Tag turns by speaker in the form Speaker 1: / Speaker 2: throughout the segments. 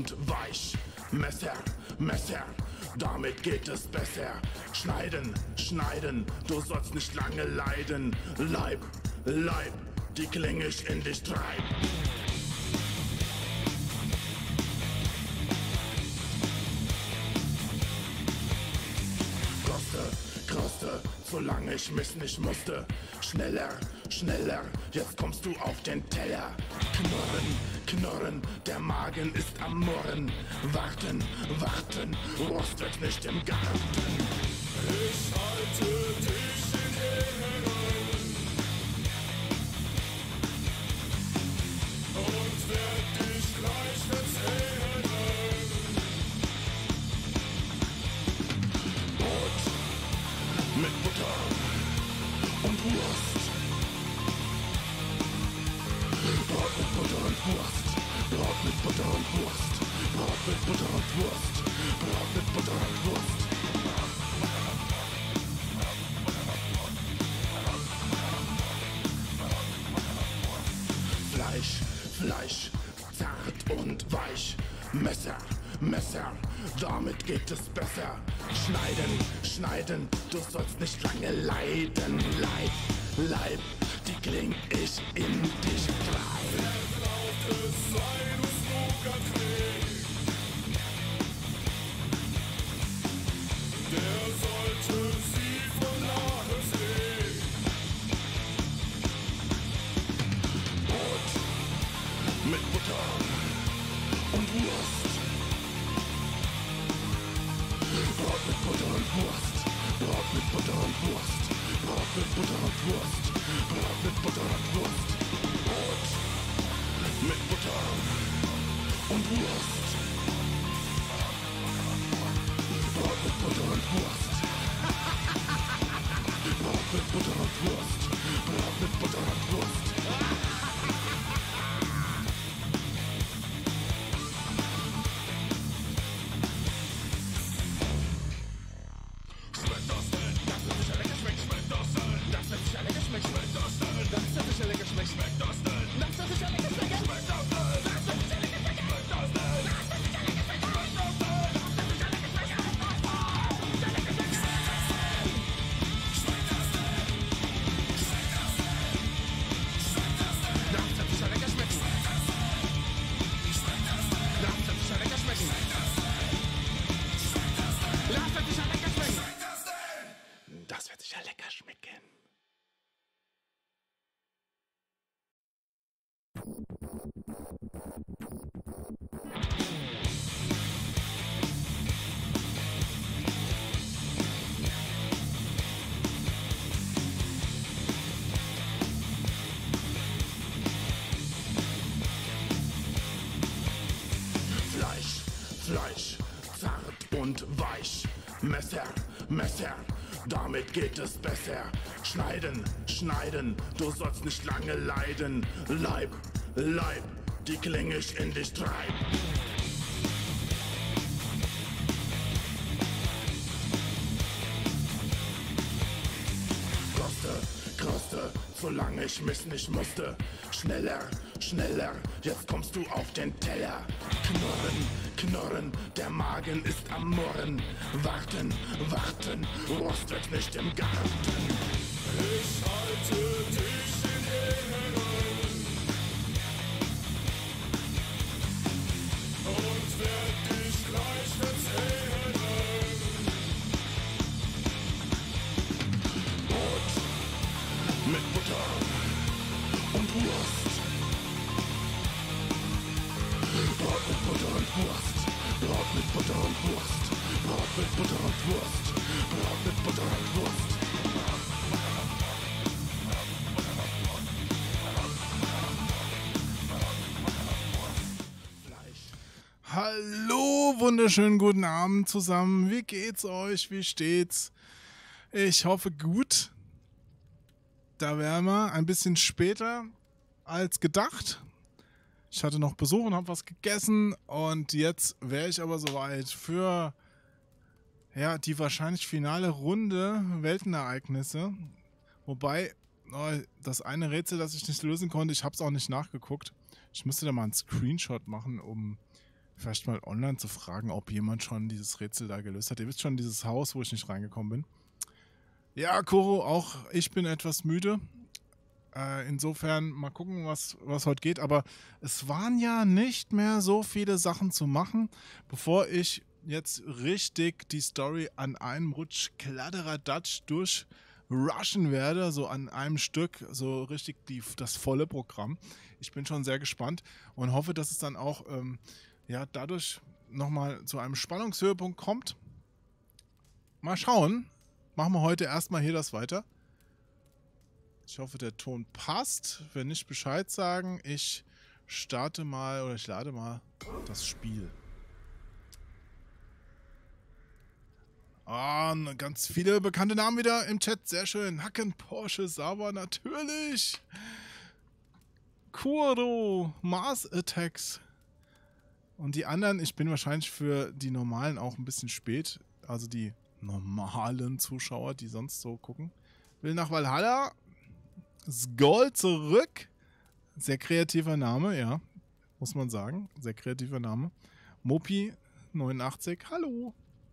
Speaker 1: und weich. Messer, Messer, damit geht es besser. Schneiden, schneiden, du sollst nicht lange leiden. Leib, Leib, die Klinge ich in dich treib. Kruste, solange ich mich nicht musste. Schneller, schneller, jetzt kommst du auf den Teller. Knurren, knurren, der Magen ist am Murren. Warten, warten, Rost wird nicht im Garten.
Speaker 2: Ich halte dich in Händen und werd dich gleich erzählen.
Speaker 1: Mit Butter und Wurst. Brot mit Butter und Wurst. Brot mit Butter und Wurst. Brot mit Butter und Wurst. Brot mit Butter und Wurst. Fleisch, Fleisch, zart und weich. Messer, Messer, damit geht es besser. Schneiden, schneiden, du sollst nicht lange leiden. Leib, Leib, die kling ich in dich treib.
Speaker 2: Wer braucht es sein, Snookerkrieg? Der sollte sie von nahe sehen.
Speaker 1: Brot mit Butter und Wurst. Brot mit Butter und Wurst. Brot mit Butter und Wurst. Brot mit Butter und Wurst. Brot mit Butter und Wurst. Brot mit Butter und Wurst. Brot mit Butter und Wurst. Brot mit Butter und Wurst. Brot mit Butter und Wurst. Das wird sicher lecker schmecken. Fleisch, Fleisch, zart und weich. Messer, Messer, damit geht es besser. Schneiden, schneiden, du sollst nicht lange leiden. Leib, Leib, die Klinge ich in dich treib. Kruste, solange ich mich nicht musste. Schneller, schneller, jetzt kommst du auf den Teller. Knurren, knurren, der Magen ist am Murren. Warten, warten, Rost wird nicht im Garten.
Speaker 2: Ich halte dich in Händen und werd dich gleich erzählen.
Speaker 1: Brot mit Butter und Wurst. Brot mit Butter und Wurst. Brot mit Butter und Wurst. Brot mit Butter und Wurst. Brot mit Butter und Wurst.
Speaker 3: Hallo, wunderschönen guten Abend zusammen. Wie geht's euch? Wie steht's? Ich hoffe gut. Da wären wir ein bisschen später als gedacht. Ich hatte noch Besuch und habe was gegessen und jetzt wäre ich aber soweit für die wahrscheinlich finale Runde Weltenereignisse. Wobei, das eine Rätsel, das ich nicht lösen konnte, ich habe es auch nicht nachgeguckt. Ich müsste da mal einen Screenshot machen, um vielleicht mal online zu fragen, ob jemand schon dieses Rätsel da gelöst hat. Ihr wisst schon, dieses Haus, wo ich nicht reingekommen bin. Ja, Koro, auch ich bin etwas müde. Insofern mal gucken, was heute geht. Aber es waren ja nicht mehr so viele Sachen zu machen, bevor ich jetzt richtig die Story an einem Rutsch Kladderadatsch durchrushen werde, so an einem Stück, so richtig das volle Programm. Ich bin schon sehr gespannt und hoffe, dass es dann auch dadurch nochmal zu einem Spannungshöhepunkt kommt. Mal schauen. Machen wir heute erstmal hier das weiter. Ich hoffe, der Ton passt. Wenn nicht, Bescheid sagen. Ich starte mal oder ich lade mal das Spiel. Ah, ganz viele bekannte Namen wieder im Chat. Sehr schön. Hacken, Porsche, Sauber, natürlich. Kuro, Mars Attacks. Und die anderen, ich bin wahrscheinlich für die normalen auch ein bisschen spät. Also die normalen Zuschauer, die sonst so gucken. Will nach Valhalla. Skoll zurück. Sehr kreativer Name, ja. Muss man sagen. Sehr kreativer Name. Mopi89, hallo.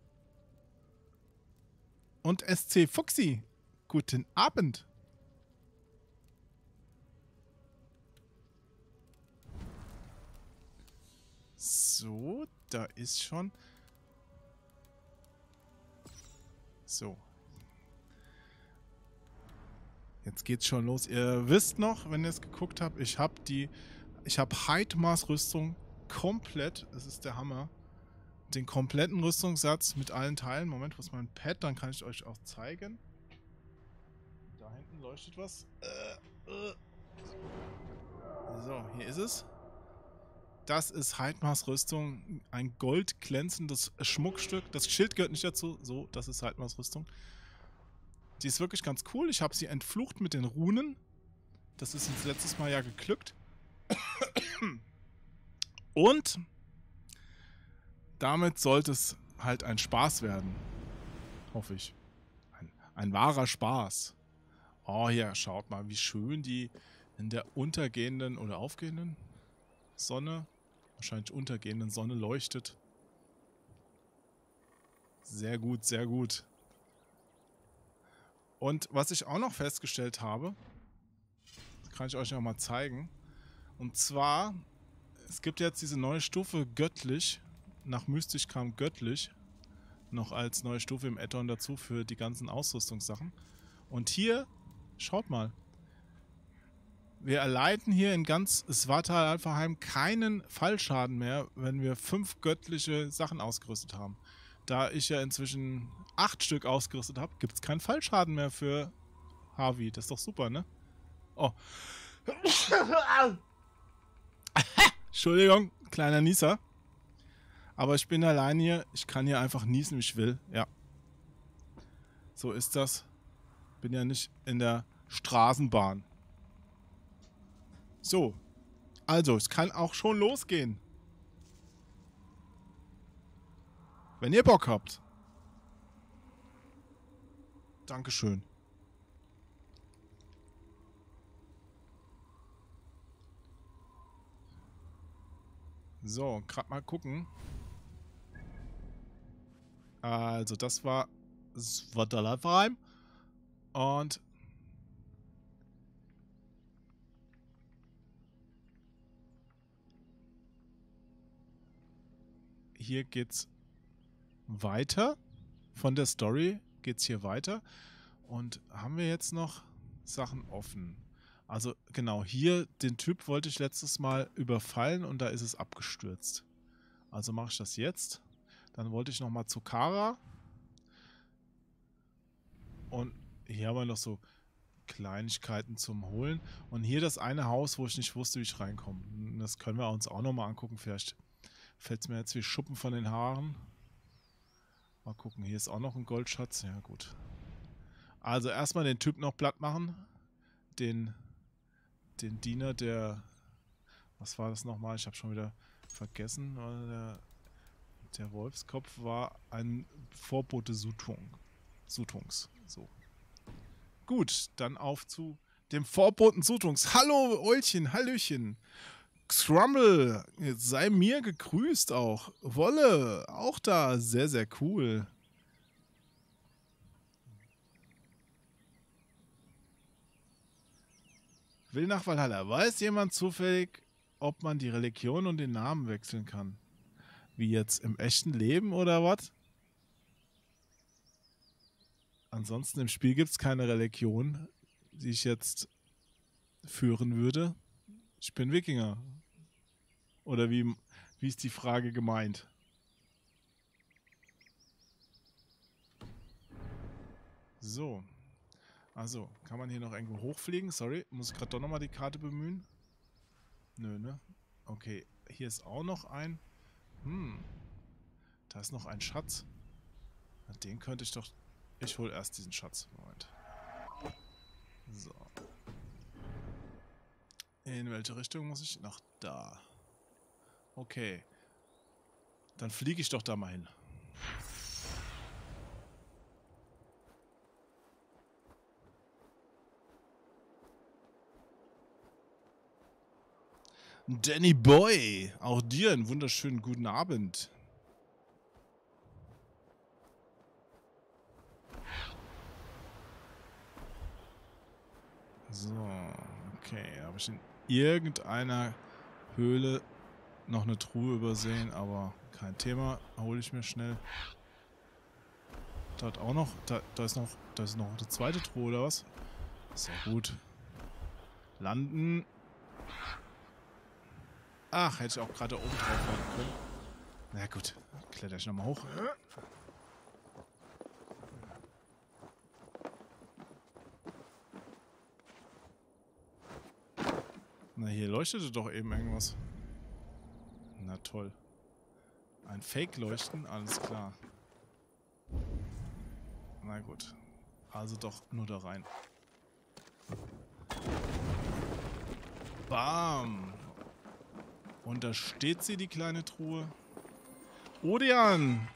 Speaker 3: Und SC Fuxi, guten Abend. So, da ist schon... So. Jetzt geht's schon los. Ihr wisst noch, wenn ihr es geguckt habt, ich habe Heidmars Rüstung komplett, es ist der Hammer, den kompletten Rüstungssatz mit allen Teilen. Moment, wo ist mein Pad? Dann kann ich euch auch zeigen. Da hinten leuchtet was. So, hier ist es. Das ist Heidmars Rüstung. Ein goldglänzendes Schmuckstück. Das Schild gehört nicht dazu. So, das ist Heidmars Rüstung. Die ist wirklich ganz cool. Ich habe sie entflucht mit den Runen. Das ist uns letztes Mal ja geglückt. Und damit sollte es halt ein Spaß werden. Hoffe ich. Ein wahrer Spaß. Oh, hier, schaut mal, wie schön die in der untergehenden oder aufgehenden Sonne, wahrscheinlich untergehenden Sonne leuchtet. Sehr gut, sehr gut. Und was ich auch noch festgestellt habe, kann ich euch noch mal zeigen. Und zwar, es gibt jetzt diese neue Stufe göttlich. Nach mystisch kam göttlich. Noch als neue Stufe im Add-on dazu für die ganzen Ausrüstungssachen. Und hier, schaut mal. Wir erleiden hier in ganz Svartalfheim keinen Fallschaden mehr, wenn wir 5 göttliche Sachen ausgerüstet haben. Da ich ja inzwischen 8 Stück ausgerüstet habe, gibt es keinen Fallschaden mehr für Harvey. Das ist doch super, ne? Oh. Entschuldigung, kleiner Nieser. Aber ich bin allein hier. Ich kann hier einfach niesen, wie ich will. Ja. So ist das. Bin ja nicht in der Straßenbahn. So. Also, es kann auch schon losgehen. Wenn ihr Bock habt. Dankeschön. So, gerade mal gucken. Also, das war Svartalfheim. Und hier geht's weiter. Von der Story geht's hier weiter. Und haben wir jetzt noch Sachen offen? Also genau, hier den Typ wollte ich letztes Mal überfallen und da ist es abgestürzt. Also mache ich das jetzt. Dann wollte ich nochmal zu Kara. Und hier haben wir noch so Kleinigkeiten zum Holen. Und hier das eine Haus, wo ich nicht wusste, wie ich reinkomme. Das können wir uns auch nochmal angucken. Vielleicht fällt es mir jetzt wie Schuppen von den Haaren. Mal gucken, hier ist auch noch ein Goldschatz. Ja gut. Also erstmal den Typ noch platt machen. Den Diener, der... Was war das nochmal? Ich habe schon wieder vergessen. Der Wolfskopf war ein Vorbote Sutungs. So. Gut, dann auf zu dem Vorboten Sutungs. Hallo, Eulchen, Hallöchen. Scrumble, jetzt sei mir gegrüßt auch. Wolle, auch da. Sehr, sehr cool. Will nach Valhalla. Weiß jemand zufällig, ob man die Religion und den Namen wechseln kann? Wie jetzt im echten Leben oder was? Ansonsten im Spiel gibt es keine Religion, die ich jetzt führen würde. Ich bin Wikinger. Oder wie ist die Frage gemeint? So. Also, kann man hier noch irgendwo hochfliegen? Sorry, muss ich gerade doch nochmal die Karte bemühen? Nö, ne? Okay, hier ist auch noch ein... Da ist noch ein Schatz. Den könnte ich doch... Ich hole erst diesen Schatz. Moment. So. In welche Richtung muss ich? Nach da. Okay. Dann fliege ich doch da mal hin. Danny Boy, auch dir einen wunderschönen guten Abend. So, okay. Habe ich in irgendeiner Höhle noch eine Truhe übersehen, aber kein Thema. Hole ich mir schnell. Dort auch noch. Da ist noch eine zweite Truhe, oder was? Sehr gut. Landen. Ach, hätte ich auch gerade oben drauf landen können. Na gut, kletter ich nochmal hoch. Na, hier leuchtete doch eben irgendwas. Na toll. Ein Fake-Leuchten, alles klar. Na gut. Also doch nur da rein. Bam! Und da steht sie, die kleine Truhe. Odian!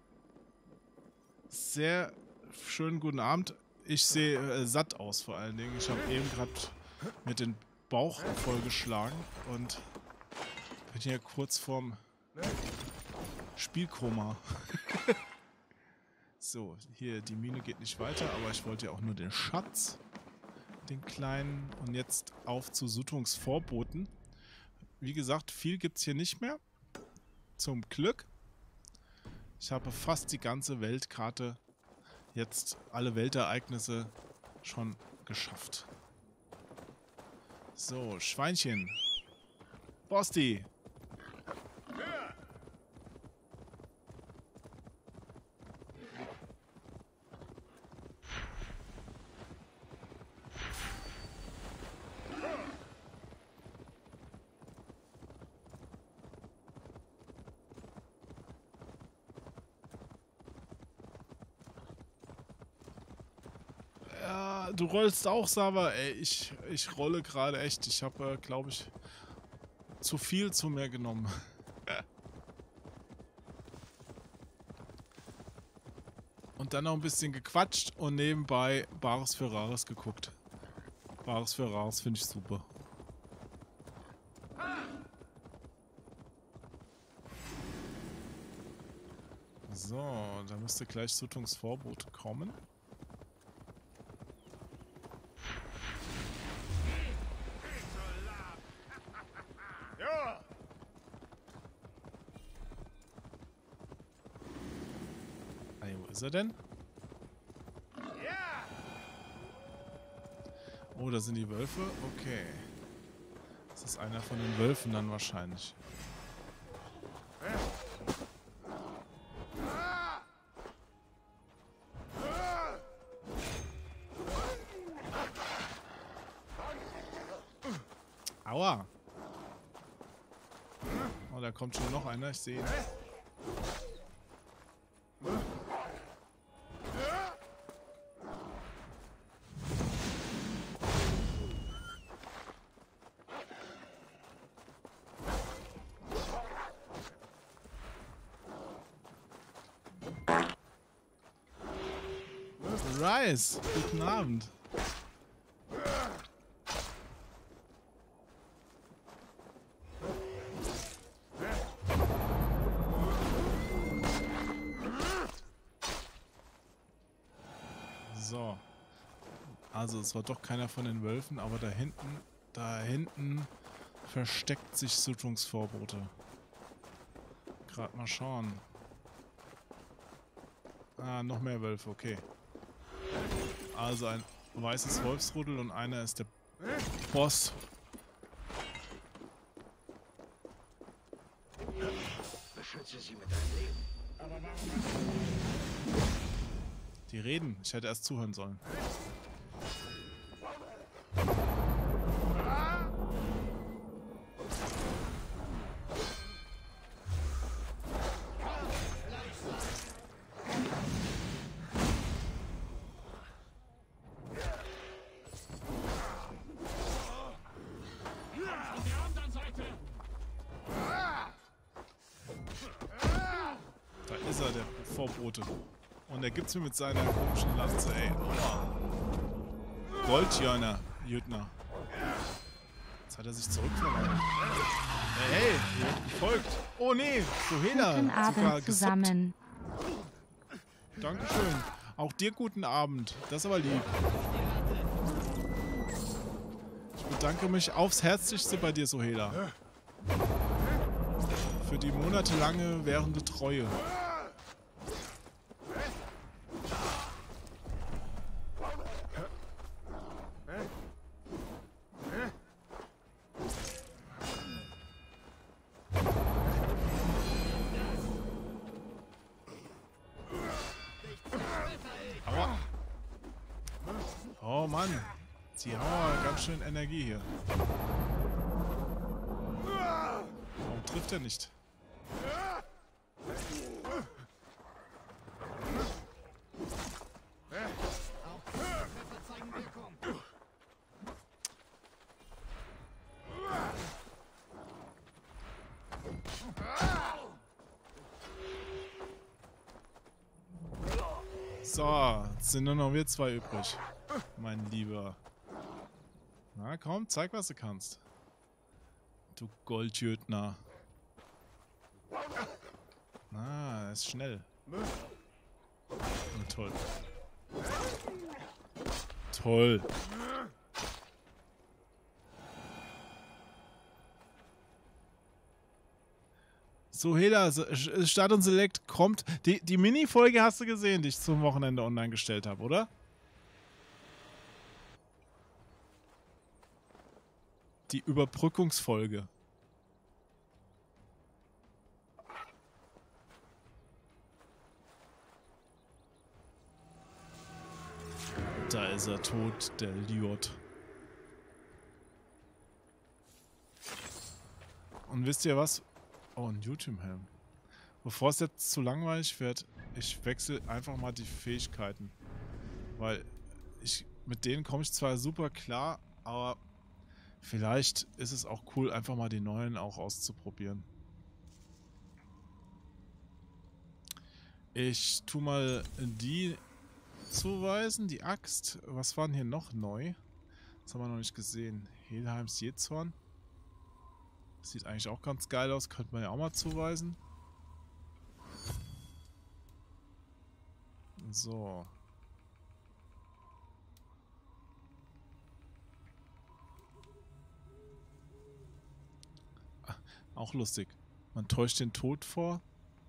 Speaker 3: Sehr schönen guten Abend. Ich sehe satt aus vor allen Dingen. Ich habe eben gerade mit den Bauch vollgeschlagen und bin hier kurz vorm Spielkoma. So, hier, die Mine geht nicht weiter, aber ich wollte ja auch nur den Schatz, den kleinen. Und jetzt auf zu Suttungs Vorboten. Wie gesagt, viel gibt es hier nicht mehr. Zum Glück. Ich habe fast die ganze Weltkarte, jetzt alle Weltereignisse schon geschafft. So, Schweinchen. Bosti. Du rollst auch, Sava. Ey, ich rolle gerade echt. Ich habe, glaube ich, zu viel zu mir genommen. Und dann noch ein bisschen gequatscht und nebenbei Bares für Rares geguckt. Bares für Rares finde ich super. So, da müsste gleich Suttungs Vorbot kommen. Wo ist er denn? Oh, da sind die Wölfe? Okay. Das ist einer von den Wölfen dann wahrscheinlich. Aua! Oh, da kommt schon noch einer, ich sehe ihn. Rice, guten Abend. So. Also es war doch keiner von den Wölfen, aber da hinten versteckt sich Süttungsvorbote. Gerade mal schauen. Ah, noch mehr Wölfe, okay. Also ein weißes Wolfsrudel und einer ist der Boss.
Speaker 2: Beschütze sie mit deinem Leben. Aber warum?
Speaker 3: Die reden. Ich hätte erst zuhören sollen. Da ist er, der Vorbote. Und er gibt's mir mit seiner komischen Lanze, ey. Oh. Goldjörner, Jüttner. Jetzt hat er sich zurückverwandelt. Hey, ihr habt gefolgt. Oh nee, Sohela.
Speaker 4: Guten Abend zusammen.
Speaker 3: Dankeschön. Auch dir guten Abend. Das ist aber lieb. Ich bedanke mich aufs Herzlichste bei dir, Sohela. Für die monatelange währende Treue. Aua. Oh Mann. Sie haben ganz schön Energie hier. Warum trifft er nicht? So, jetzt sind nur noch wir zwei übrig. Mein Lieber. Na komm, zeig, was du kannst. Du Goldjötner. Ah, er ist schnell. Oh, toll. Toll. So, Hela, Start und Select kommt. Die Mini-Folge hast du gesehen, die ich zum Wochenende online gestellt habe, oder? Die Überbrückungsfolge. Da ist er tot, der Liot. Und wisst ihr was? Oh, ein YouTube-Helm. Bevor es jetzt zu langweilig wird, ich wechsle einfach mal die Fähigkeiten. Weil mit denen komme ich zwar super klar, aber vielleicht ist es auch cool, einfach mal die neuen auch auszuprobieren. Ich tue mal die zuweisen, die Axt. Was war denn hier noch neu? Das haben wir noch nicht gesehen. Helheims Jezorn. Sieht eigentlich auch ganz geil aus, könnte man ja auch mal zuweisen. So. Ah, auch lustig. Man täuscht den Tod vor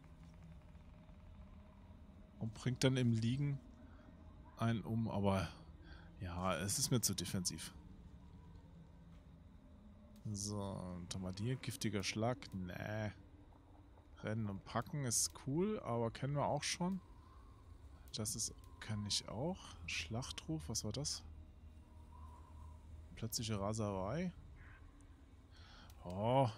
Speaker 3: und bringt dann im Liegen einen um, aber ja, es ist mir zu defensiv. So, und haben wir hier giftiger Schlag. Nee. Rennen und packen ist cool, aber kennen wir auch schon. Das ist, kann ich auch. Schlachtruf, was war das? Plötzliche Raserei. Oh.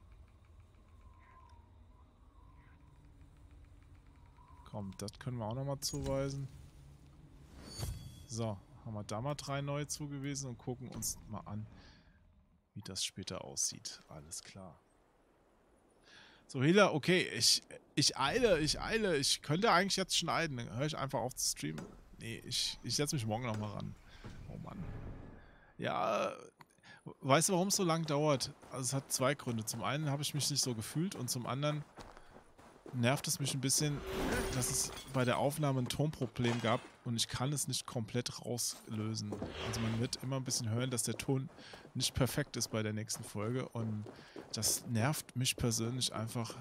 Speaker 3: Komm, das können wir auch nochmal zuweisen. So, haben wir da mal 3 neue zugewiesen und gucken uns mal an, wie das später aussieht. Alles klar. So, Hela, okay, ich eile. Ich könnte eigentlich jetzt schneiden. Dann höre ich einfach auf zu streamen. Nee, ich setze mich morgen nochmal ran. Oh Mann. Ja, weißt du, warum es so lang dauert? Also es hat 2 Gründe. Zum einen habe ich mich nicht so gefühlt und zum anderen nervt es mich ein bisschen, dass es bei der Aufnahme ein Tonproblem gab und ich kann es nicht komplett rauslösen. Also man wird immer ein bisschen hören, dass der Ton nicht perfekt ist bei der nächsten Folge und das nervt mich persönlich einfach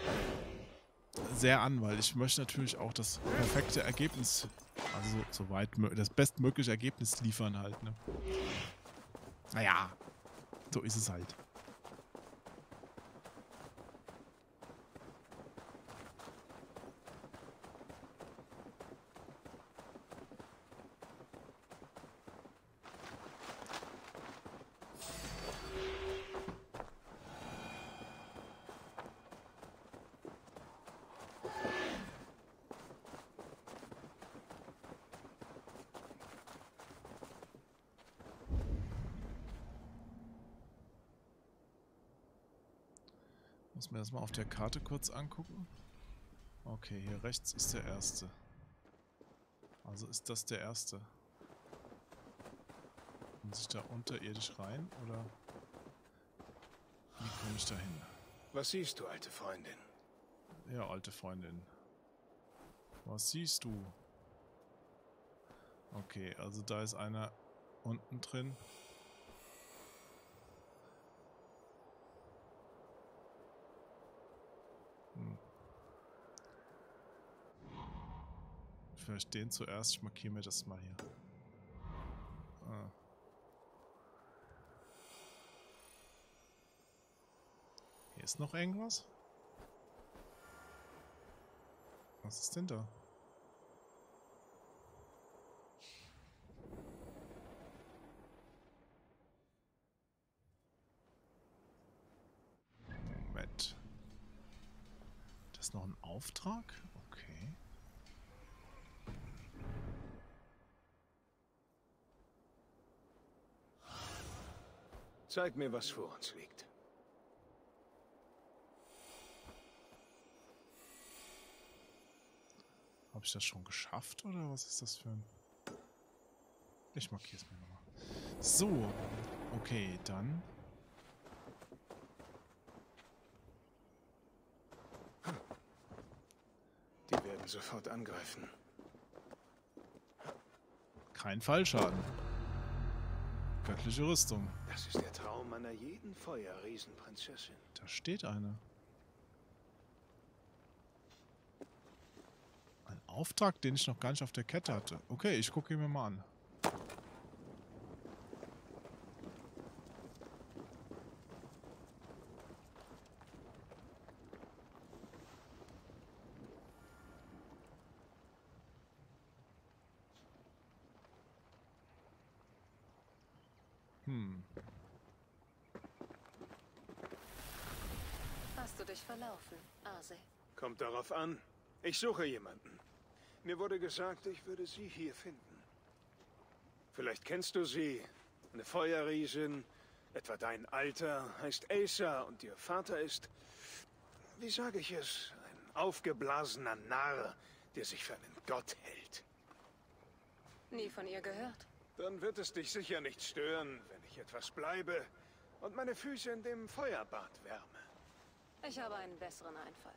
Speaker 3: sehr an, weil ich möchte natürlich auch das perfekte Ergebnis, also soweit das bestmögliche Ergebnis liefern halt, ne? Naja, so ist es halt. Muss mir das mal auf der Karte kurz angucken. Okay, hier rechts ist der erste. Also ist das der erste. Muss ich da unterirdisch rein oder wie komme ich da hin?
Speaker 2: Was siehst du, alte Freundin?
Speaker 3: Ja, alte Freundin. Was siehst du? Okay, also da ist einer unten drin. Vielleicht den zuerst. Ich markiere mir das mal hier. Hier ist noch irgendwas? Was ist denn da? Moment. Das ist noch ein Auftrag? Okay.
Speaker 2: Zeig mir, was vor uns liegt.
Speaker 3: Habe ich das schon geschafft oder was ist das für ein... Ich markiere es mir nochmal. So, okay, dann...
Speaker 2: Die werden sofort angreifen.
Speaker 3: Kein Fallschaden. Göttliche Rüstung.
Speaker 2: Das ist der Traum einer jeden Feuerriesenprinzessin.
Speaker 3: Da steht eine. Ein Auftrag, den ich noch gar nicht auf der Kette hatte. Okay, ich gucke ihn mir mal an.
Speaker 4: Hast du dich verlaufen, Aase?
Speaker 2: Kommt darauf an. Ich suche jemanden. Mir wurde gesagt, ich würde sie hier finden. Vielleicht kennst du sie. Eine Feuerriesin, etwa dein Alter, heißt Acer und ihr Vater ist, wie sage ich es, ein aufgeblasener Narr, der sich für einen Gott hält.
Speaker 4: Nie von ihr gehört.
Speaker 2: Dann wird es dich sicher nicht stören, wenn ich etwas bleibe und meine Füße in dem Feuerbad wärme.
Speaker 4: Ich habe einen besseren Einfall.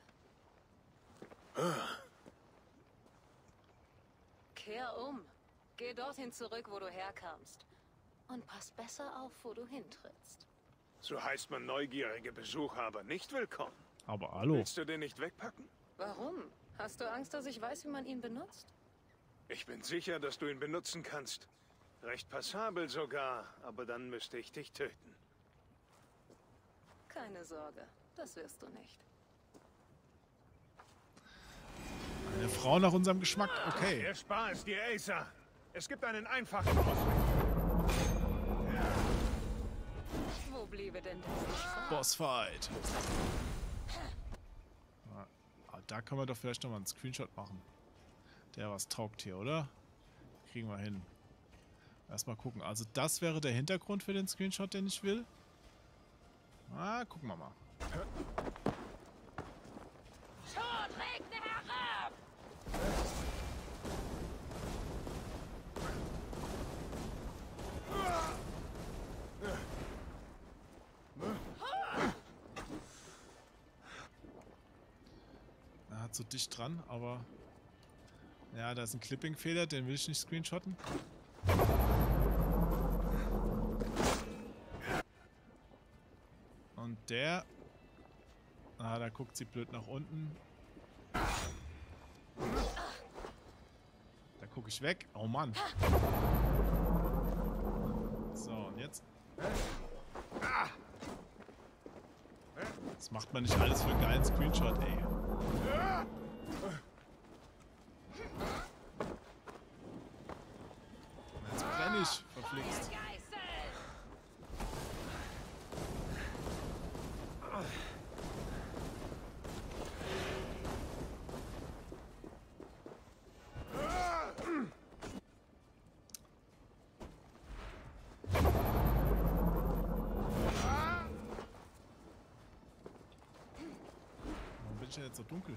Speaker 4: Kehr um. Geh dorthin zurück, wo du herkamst. Und pass besser auf, wo du hintrittst.
Speaker 2: So heißt man neugierige Besucher aber nicht willkommen.
Speaker 3: Aber hallo.
Speaker 2: Willst du den nicht wegpacken?
Speaker 4: Warum? Hast du Angst, dass ich weiß, wie man ihn benutzt?
Speaker 2: Ich bin sicher, dass du ihn benutzen kannst. Recht passabel sogar, aber dann müsste ich dich töten.
Speaker 4: Keine Sorge, das wirst du nicht.
Speaker 3: Eine Frau nach unserem Geschmack, okay.
Speaker 2: Erspar es dir, Acer. Es gibt einen einfachen Ausweg.
Speaker 4: Wo bliebe denn das?
Speaker 3: Bossfight. Da können wir doch vielleicht nochmal einen Screenshot machen. Der was taugt hier, oder? Kriegen wir hin. Erstmal gucken. Also das wäre der Hintergrund für den Screenshot, den ich will. Gucken wir mal.
Speaker 4: Tod regne herab!
Speaker 3: zu dicht dran, aber... Ja, da ist ein Clipping-Fehler, den will ich nicht screenshotten. Und der... Ah, da guckt sie blöd nach unten. Da gucke ich weg. Oh Mann. So, und jetzt... Das macht man nicht alles für einen geilen Screenshot, ey. Jetzt brenne ich, verflixt. Warum bin ich denn jetzt so dunkel?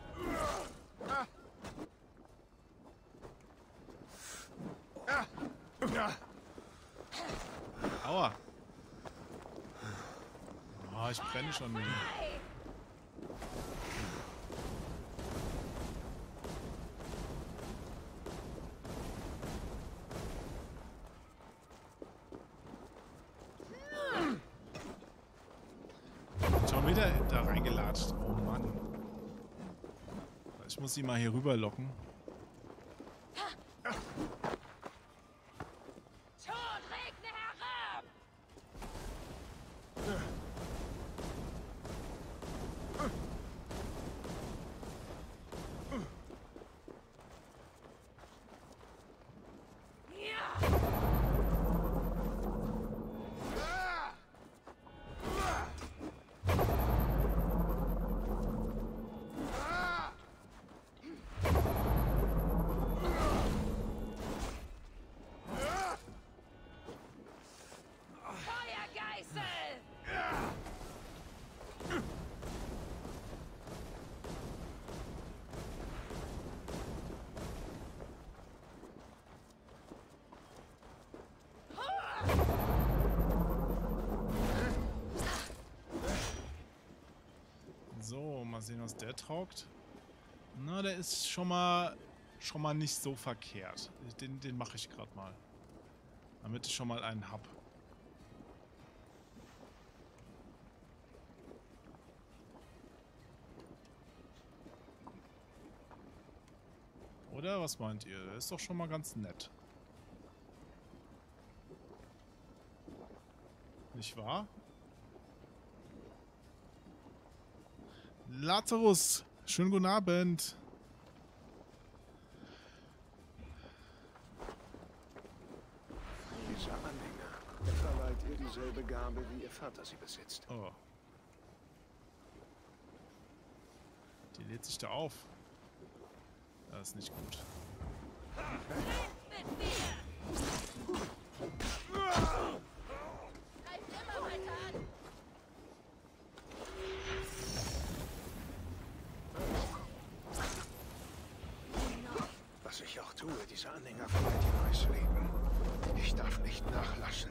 Speaker 3: Aua! Oh, ich brenne schon wieder. Schon wieder da reingelatscht. Oh Mann. Ich muss sie mal hier rüber locken. So, mal sehen, was der taugt. Na, der ist schon mal nicht so verkehrt. Den mache ich gerade mal. Damit ich schon mal einen hab. Oder? Was meint ihr? Der ist doch schon mal ganz nett. Nicht wahr? Lazarus, schönen guten Abend.
Speaker 2: Dieser Anhänger verleiht ihr dieselbe Gabe, wie ihr Vater sie besitzt.
Speaker 3: Oh. Die lädt sich da auf. Das ist nicht gut.
Speaker 2: Was ich auch tue, dieser Anhänger verleiht ihr neues Leben. Ich darf nicht nachlassen.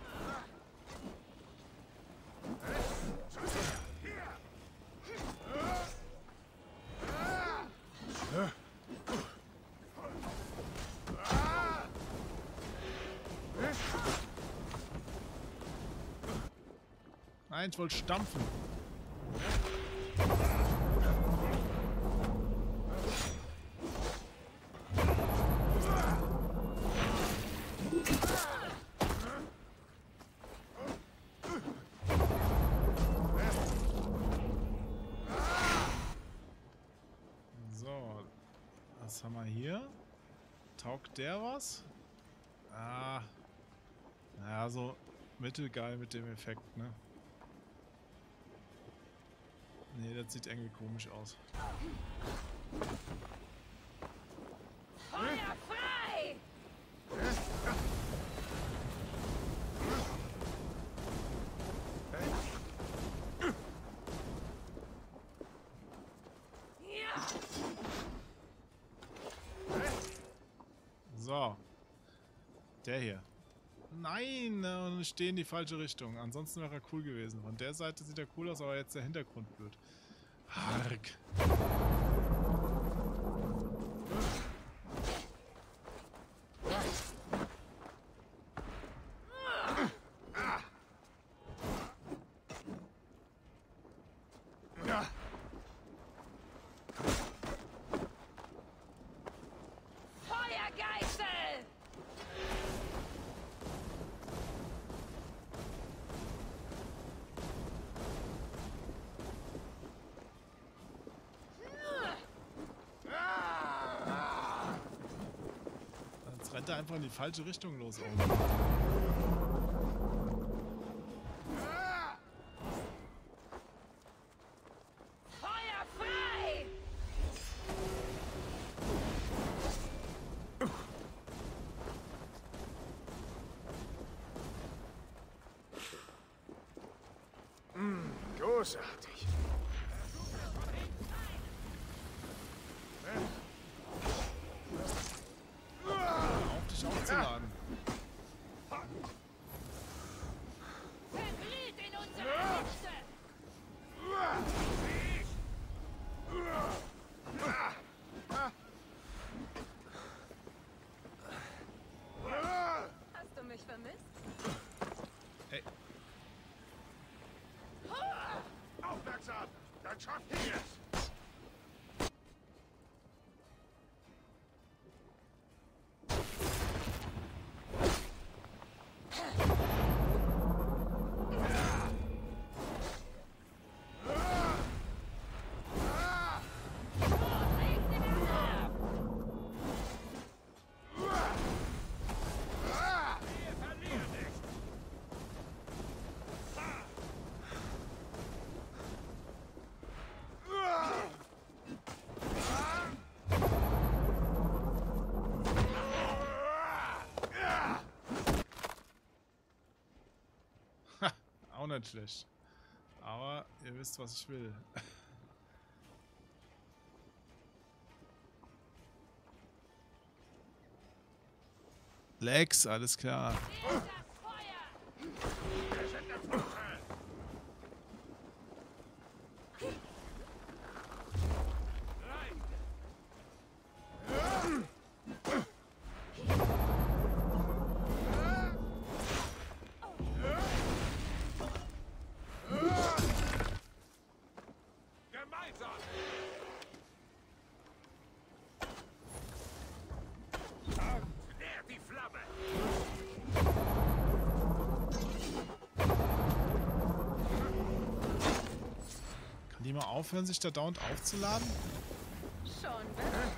Speaker 3: Nein, ich wollte stampfen. So, was haben wir hier? Taugt der was? Ah, naja, so mittelgeil mit dem Effekt, ne? Nee, das sieht irgendwie komisch aus.
Speaker 5: Feuer frei!
Speaker 3: So. Der hier. Nein, ich stehe in die falsche Richtung. Ansonsten wäre er cool gewesen. Von der Seite sieht er cool aus, aber jetzt der Hintergrund blöd. Hark.
Speaker 4: Feuergeißel!
Speaker 3: Jetzt rennt er einfach in die falsche Richtung los. Oben.
Speaker 4: Feuer frei!
Speaker 2: Großartig.
Speaker 3: Auf dich aufzuladen.
Speaker 4: Verglüht in unserer Hitze! Hast du mich vermisst?
Speaker 3: Hey,
Speaker 2: Aufmerksam! Dann schafft ihr es!
Speaker 3: auch nicht schlecht. Aber ihr wisst, was ich will. Lex, alles klar.
Speaker 2: Gemeinsam! Nährt die Flamme!
Speaker 3: Kann die mal aufhören, sich da dauernd aufzuladen?
Speaker 4: Schon besser.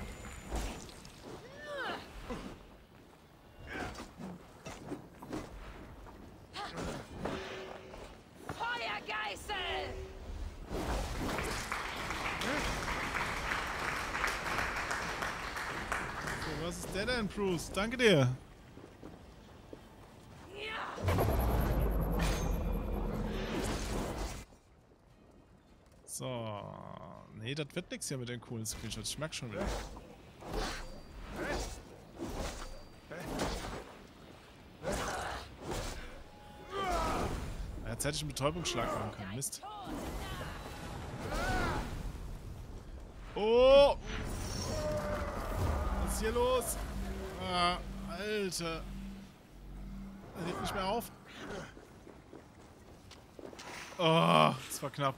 Speaker 4: Feuergeißel!
Speaker 3: So, was ist der denn, Bruce? Danke dir. So. Nee, das wird nichts hier mit den coolen Screenshots. Ich merke schon wieder. Jetzt hätte ich einen Betäubungsschlag machen können. Mist. Oh! Was ist hier los? Ah, Alter. Er regt nicht mehr auf. Oh, das war knapp.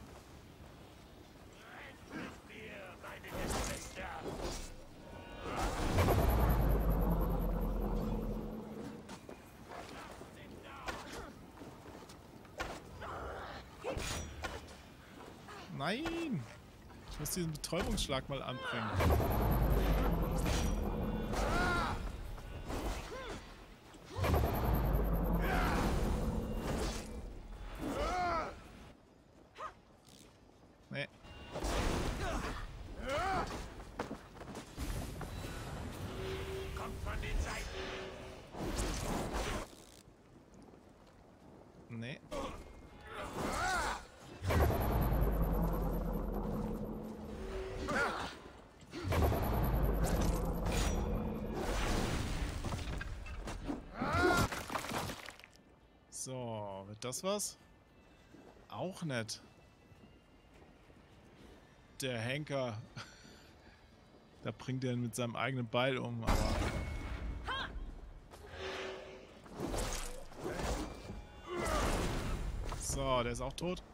Speaker 3: Nein! Ich muss diesen Betäubungsschlag mal anbringen. Nee.
Speaker 2: Kommt von den Seiten!
Speaker 3: Nee. So, wird das was? Auch nicht. Der Henker. Da bringt er ihn mit seinem eigenen Beil um, aber... So, der ist auch tot.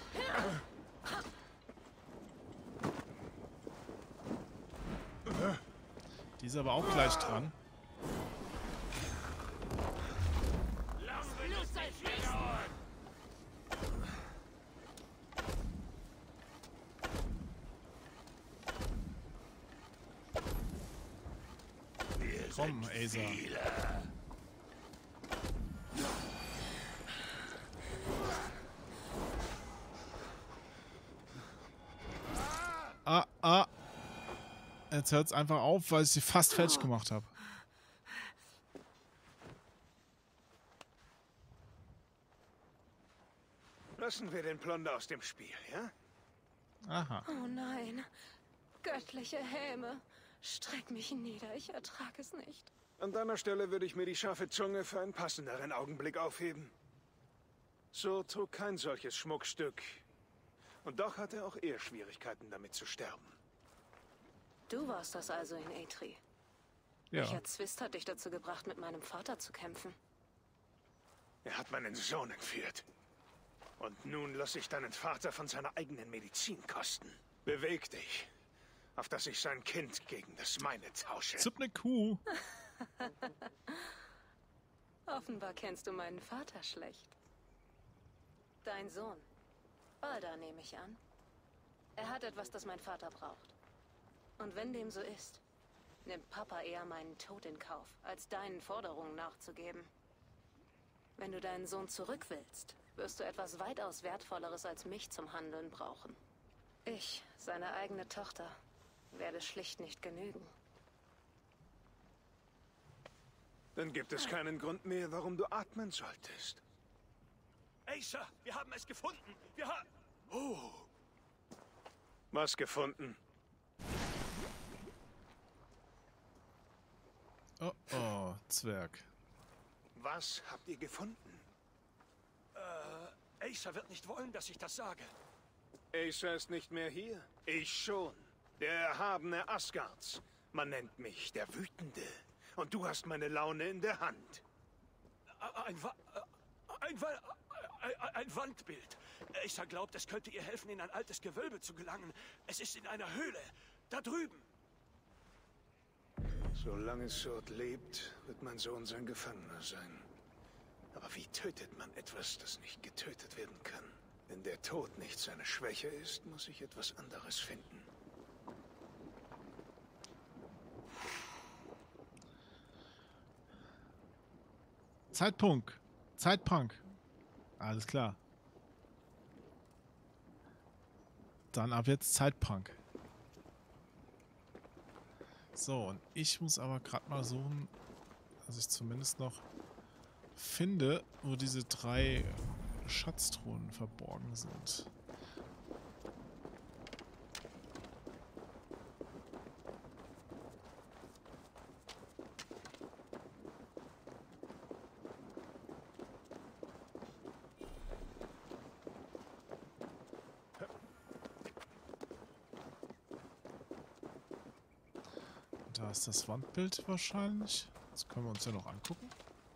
Speaker 3: Die ist aber auch gleich dran. Komm, Acer. Jetzt hört es einfach auf, weil ich sie fast fertig gemacht habe.
Speaker 2: Lassen wir den Plunder aus dem Spiel, ja?
Speaker 3: Aha.
Speaker 4: Oh nein. Göttliche Häme. Streck mich nieder, ich ertrage es nicht.
Speaker 2: An deiner Stelle würde ich mir die scharfe Zunge für einen passenderen Augenblick aufheben. So trug kein solches Schmuckstück. Und doch hatte auch er Schwierigkeiten damit zu sterben.
Speaker 4: Du warst das also in Eitri.
Speaker 3: Ja.
Speaker 4: Welcher Zwist hat dich dazu gebracht, mit meinem Vater zu kämpfen?
Speaker 2: Er hat meinen Sohn entführt. Und nun lasse ich deinen Vater von seiner eigenen Medizin kosten. Beweg dich, auf dass ich sein Kind gegen das meine tausche.
Speaker 3: Zupp ne Kuh.
Speaker 4: Offenbar kennst du meinen Vater schlecht. Dein Sohn. Balda, nehme ich an. Er hat etwas, das mein Vater braucht. Und wenn dem so ist, nimmt Papa eher meinen Tod in Kauf, als deinen Forderungen nachzugeben. Wenn du deinen Sohn zurück willst, wirst du etwas weitaus Wertvolleres als mich zum Handeln brauchen. Ich, seine eigene Tochter, werde schlicht nicht genügen.
Speaker 2: Dann gibt es keinen Grund mehr, warum du atmen solltest.
Speaker 5: Acer, wir haben es gefunden. Wir haben...
Speaker 2: Oh. Was gefunden?
Speaker 3: Oh, oh, Zwerg.
Speaker 2: Was habt ihr gefunden?
Speaker 5: Acer wird nicht wollen, dass ich das sage.
Speaker 2: Acer ist nicht mehr hier. Ich schon. Der erhabene Asgards. Man nennt mich der Wütende. Und du hast meine Laune in der Hand.
Speaker 5: Ein Wandbild. Acer glaubt, es könnte ihr helfen, in ein altes Gewölbe zu gelangen. Es ist in einer Höhle. Da drüben.
Speaker 2: Solange Sword lebt, wird mein Sohn sein Gefangener sein. Aber wie tötet man etwas, das nicht getötet werden kann? Wenn der Tod nicht seine Schwäche ist, muss ich etwas anderes finden.
Speaker 3: Zeitpunkt. Zeitpunk. Alles klar. Dann ab jetzt Zeitpunk. So, und ich muss aber gerade mal suchen, dass ich zumindest noch finde, wo diese 3 Schatztruhen verborgen sind. Da ist das Wandbild wahrscheinlich. Das können wir uns ja noch angucken.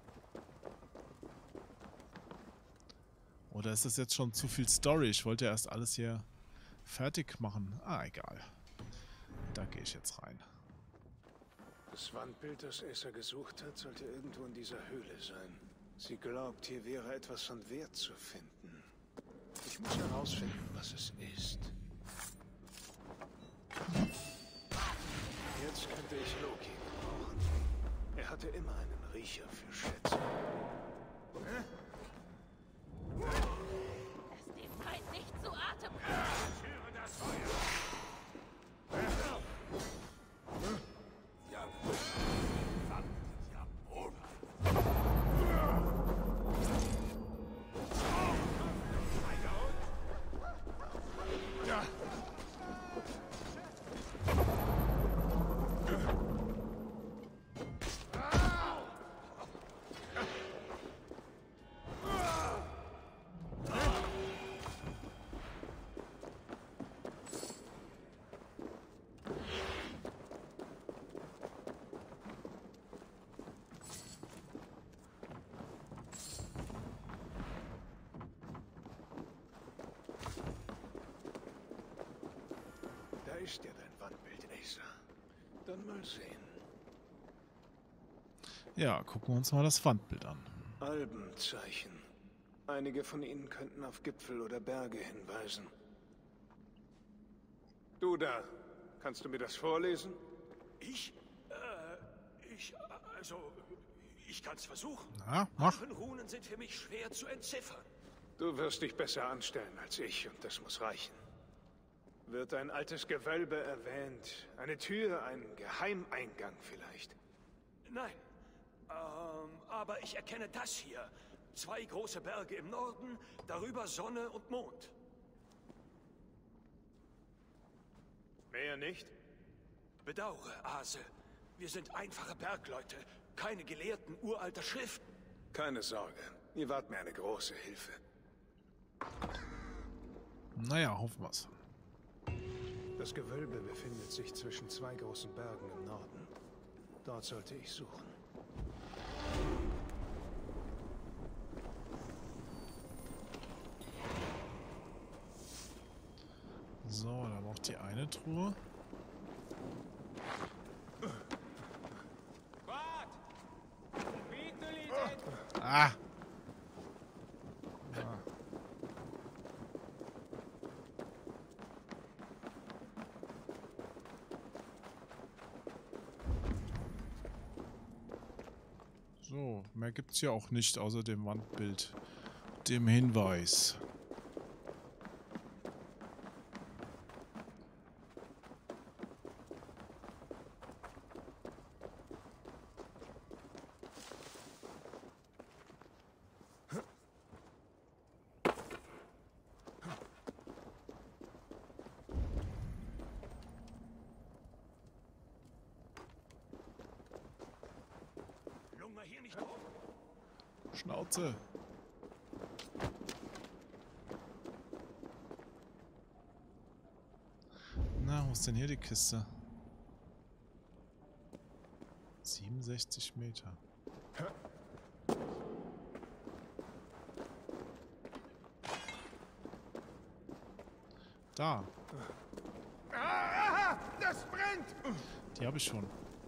Speaker 3: Oder ist das jetzt schon zu viel Story? Ich wollte ja erst alles hier fertig machen. Ah, egal. Da gehe ich jetzt rein.
Speaker 2: Das Wandbild, das Acer gesucht hat, sollte irgendwo in dieser Höhle sein. Sie glaubt, hier wäre etwas von Wert zu finden. Ich muss herausfinden, was es ist. Jetzt könnte ich Loki gebrauchen. Er hatte immer einen Riecher für Schätze.
Speaker 4: Es dem Feind nicht zu Atem kommen.
Speaker 5: Führe das Feuer. Ja.
Speaker 2: Ja. Täuscht dir dein Wandbild, Asa? Dann mal sehen.
Speaker 3: Ja, gucken wir uns mal das Wandbild an.
Speaker 2: Albenzeichen. Einige von ihnen könnten auf Gipfel oder Berge hinweisen. Du da, kannst du mir das vorlesen?
Speaker 5: Ich kann's versuchen.
Speaker 3: Na, mach.
Speaker 5: Runen sind für mich schwer zu entziffern.
Speaker 2: Du wirst dich besser anstellen als ich und das muss reichen. Wird ein altes Gewölbe erwähnt? Eine Tür, ein Geheimeingang vielleicht?
Speaker 5: Nein. Aber ich erkenne das hier. 2 große Berge im Norden, darüber Sonne und Mond.
Speaker 2: Mehr nicht?
Speaker 5: Bedauere, Ase. Wir sind einfache Bergleute, keine Gelehrten uralter Schriften.
Speaker 2: Keine Sorge, ihr wart mir eine große Hilfe.
Speaker 3: Naja, hoffen wir's.
Speaker 2: Das Gewölbe befindet sich zwischen 2 großen Bergen im Norden. Dort sollte ich suchen.
Speaker 3: So, dann noch die eine Truhe. Ah! Ja. So, mehr gibt's hier auch nicht außer dem Wandbild, dem Hinweis.
Speaker 5: Lunge hier nicht rum.
Speaker 3: Schnauze. Na, wo ist denn hier die Kiste? 67 Meter. Da.
Speaker 2: Ah, das brennt!
Speaker 3: Die habe ich schon.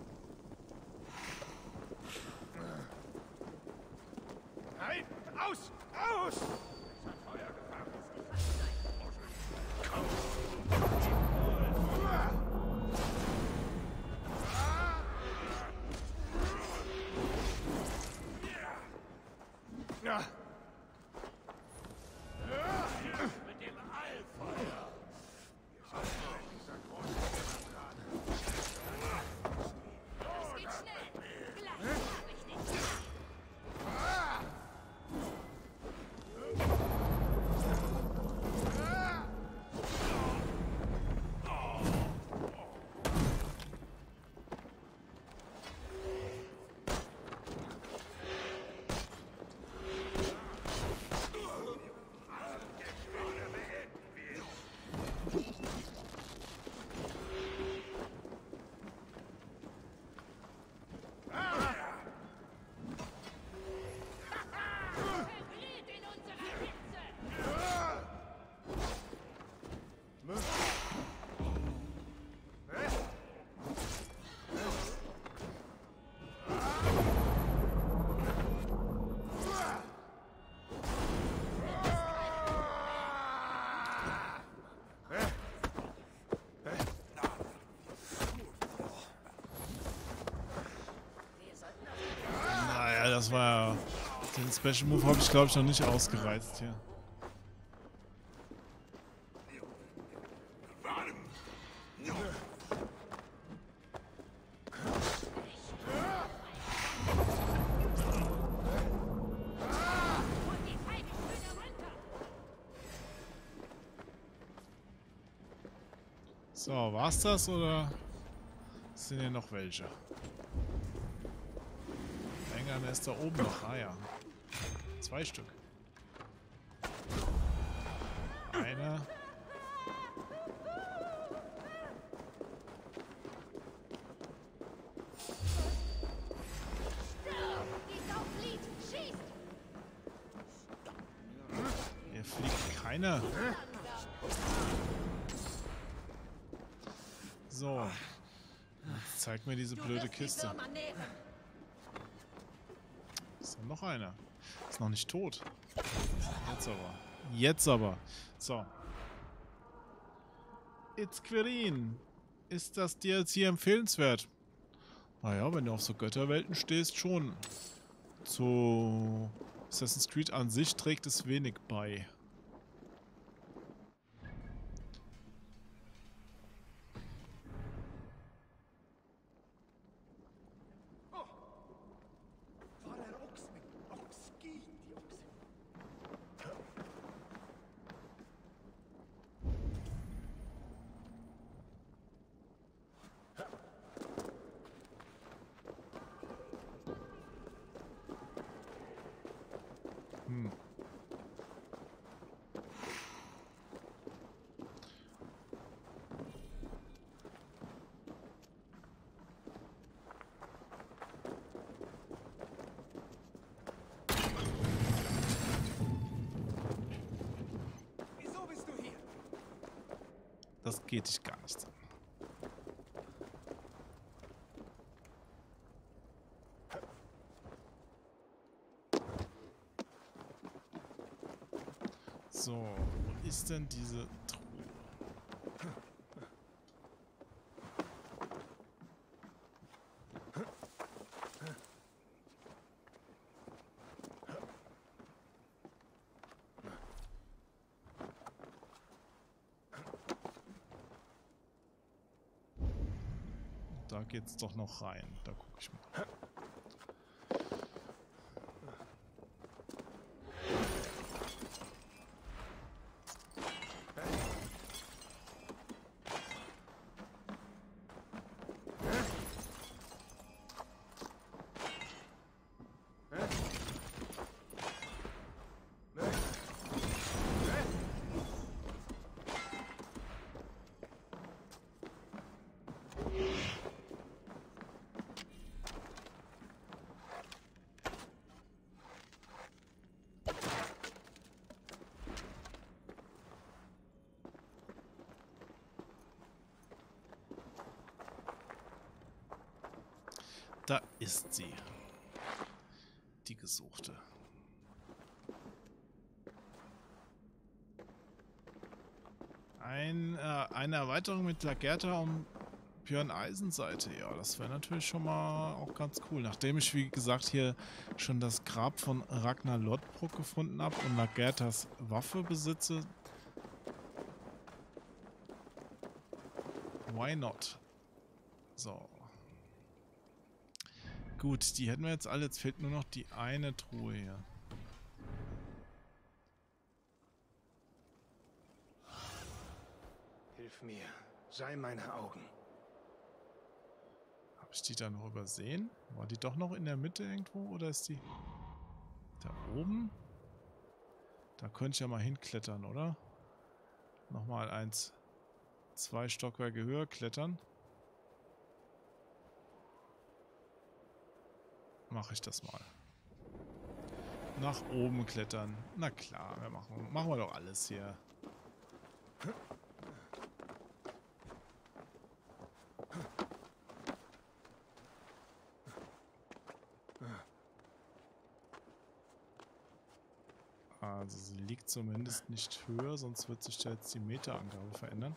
Speaker 2: Nein, aus! Aus! Ja.
Speaker 5: Mit dem Allfeuer.
Speaker 6: Es geht schnell. Gleich hab ich dich. Verglüht in unserer Hitze. Wir sollten auf
Speaker 3: Naja, das war ja... Den Special Move habe ich, glaube ich, noch nicht ausgereizt hier.
Speaker 6: die feigen Hühner runter.
Speaker 3: So, war's das oder sind hier noch welche? Länger ist da oben noch. Ah ja. 2 Stück. Eine.
Speaker 6: Die Sau flieht. Schießt.
Speaker 3: Hier fliegt keiner. So. Jetzt zeig mir diese blöde Kiste. Ist da noch einer? Ist noch nicht tot. Jetzt aber. Jetzt aber. So. It's Quirin. Ist das DLC empfehlenswert? Naja, wenn du auf so Götterwelten stehst, schon. Zu Assassin's Creed an sich trägt es wenig bei. Das geht dich gar nichts an. So, wo ist denn diese Truhe? Da geht's doch noch rein. Da gucke ich mal. Da ist sie. Die Gesuchte. Eine Erweiterung mit Lagertha um Björn Eisenseite. Ja, das wäre natürlich schon mal auch ganz cool. Nachdem ich, wie gesagt, hier schon das Grab von Ragnar Lodbrok gefunden habe und Lagerthas Waffe besitze. Why not? So. Gut, die hätten wir jetzt alle. Jetzt fehlt nur noch die eine Truhe hier.
Speaker 2: Hilf mir. Sei meine Augen.
Speaker 3: Habe ich die da noch übersehen? War die doch noch in der Mitte irgendwo? Oder ist die da oben? Da könnte ich ja mal hinklettern, oder? Nochmal 2 Stockwerke höher klettern. Mache ich das mal. Nach oben klettern. Na klar, machen wir doch alles hier. Also sie liegt zumindest nicht höher, sonst wird sich da jetzt die Meterangabe verändern.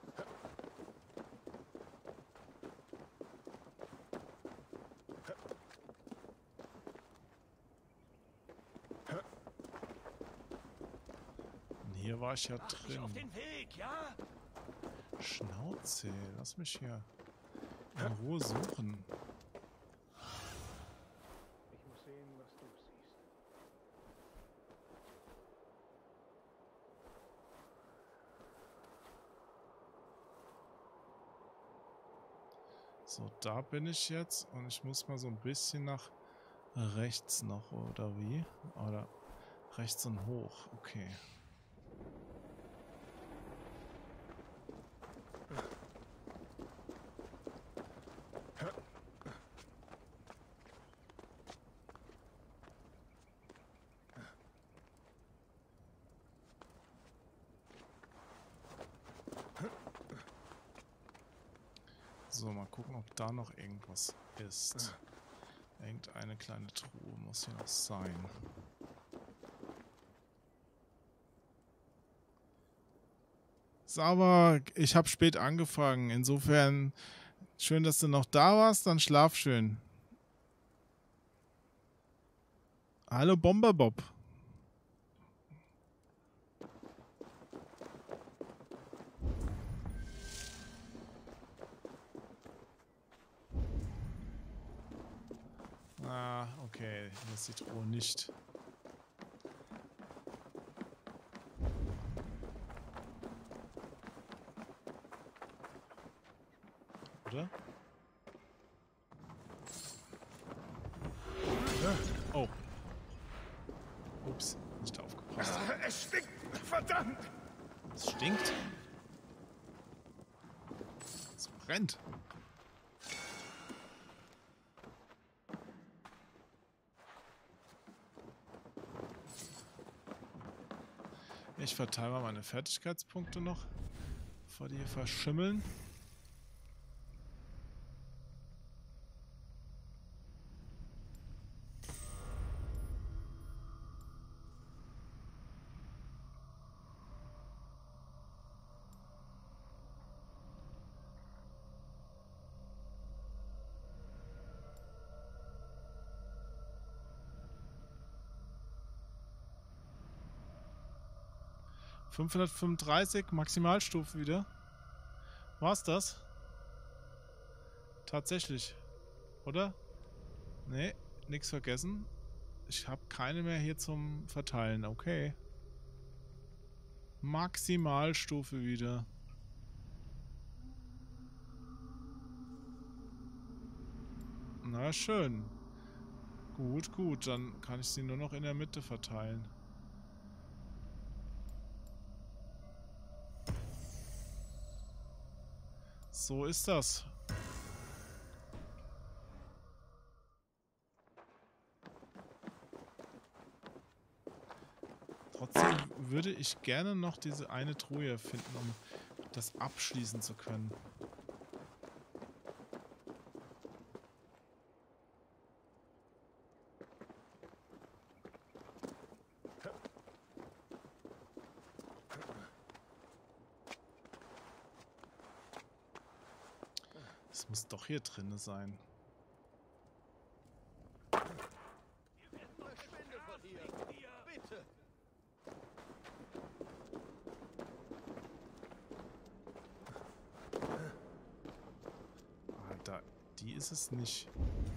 Speaker 3: Hier war ich ja drin.
Speaker 5: Auf den Weg, ja?
Speaker 3: Schnauze, lass mich hier in Ruhe suchen.
Speaker 2: Ich muss sehen, was du siehst.
Speaker 3: So, da bin ich jetzt und ich muss mal so ein bisschen nach rechts noch, oder wie? Oder rechts und hoch, okay. So, mal gucken, ob da noch irgendwas ist. Irgendeine kleine Truhe muss hier noch sein. Ist aber, ich habe spät angefangen. Insofern, schön, dass du noch da warst. Dann schlaf schön. Hallo Bomberbob. Ah, okay. Hier ist die Truhe nicht. Oder? Oh. Ups, nicht aufgepasst.
Speaker 2: Es stinkt! Verdammt!
Speaker 3: Es stinkt. Es brennt. Ich verteile mal meine Fertigkeitspunkte noch, bevor die hier verschimmeln. ...535 Maximalstufe wieder. War's das? Tatsächlich. Oder? Nee, nichts vergessen. Ich habe keine mehr hier zum Verteilen. Okay. Maximalstufe wieder. Na schön. Gut, gut. Dann kann ich sie nur noch in der Mitte verteilen. So ist das. Trotzdem würde ich gerne noch diese eine Truhe finden, um das abschließen zu können. Das muss doch hier drin sein. Ah, da, die ist es nicht.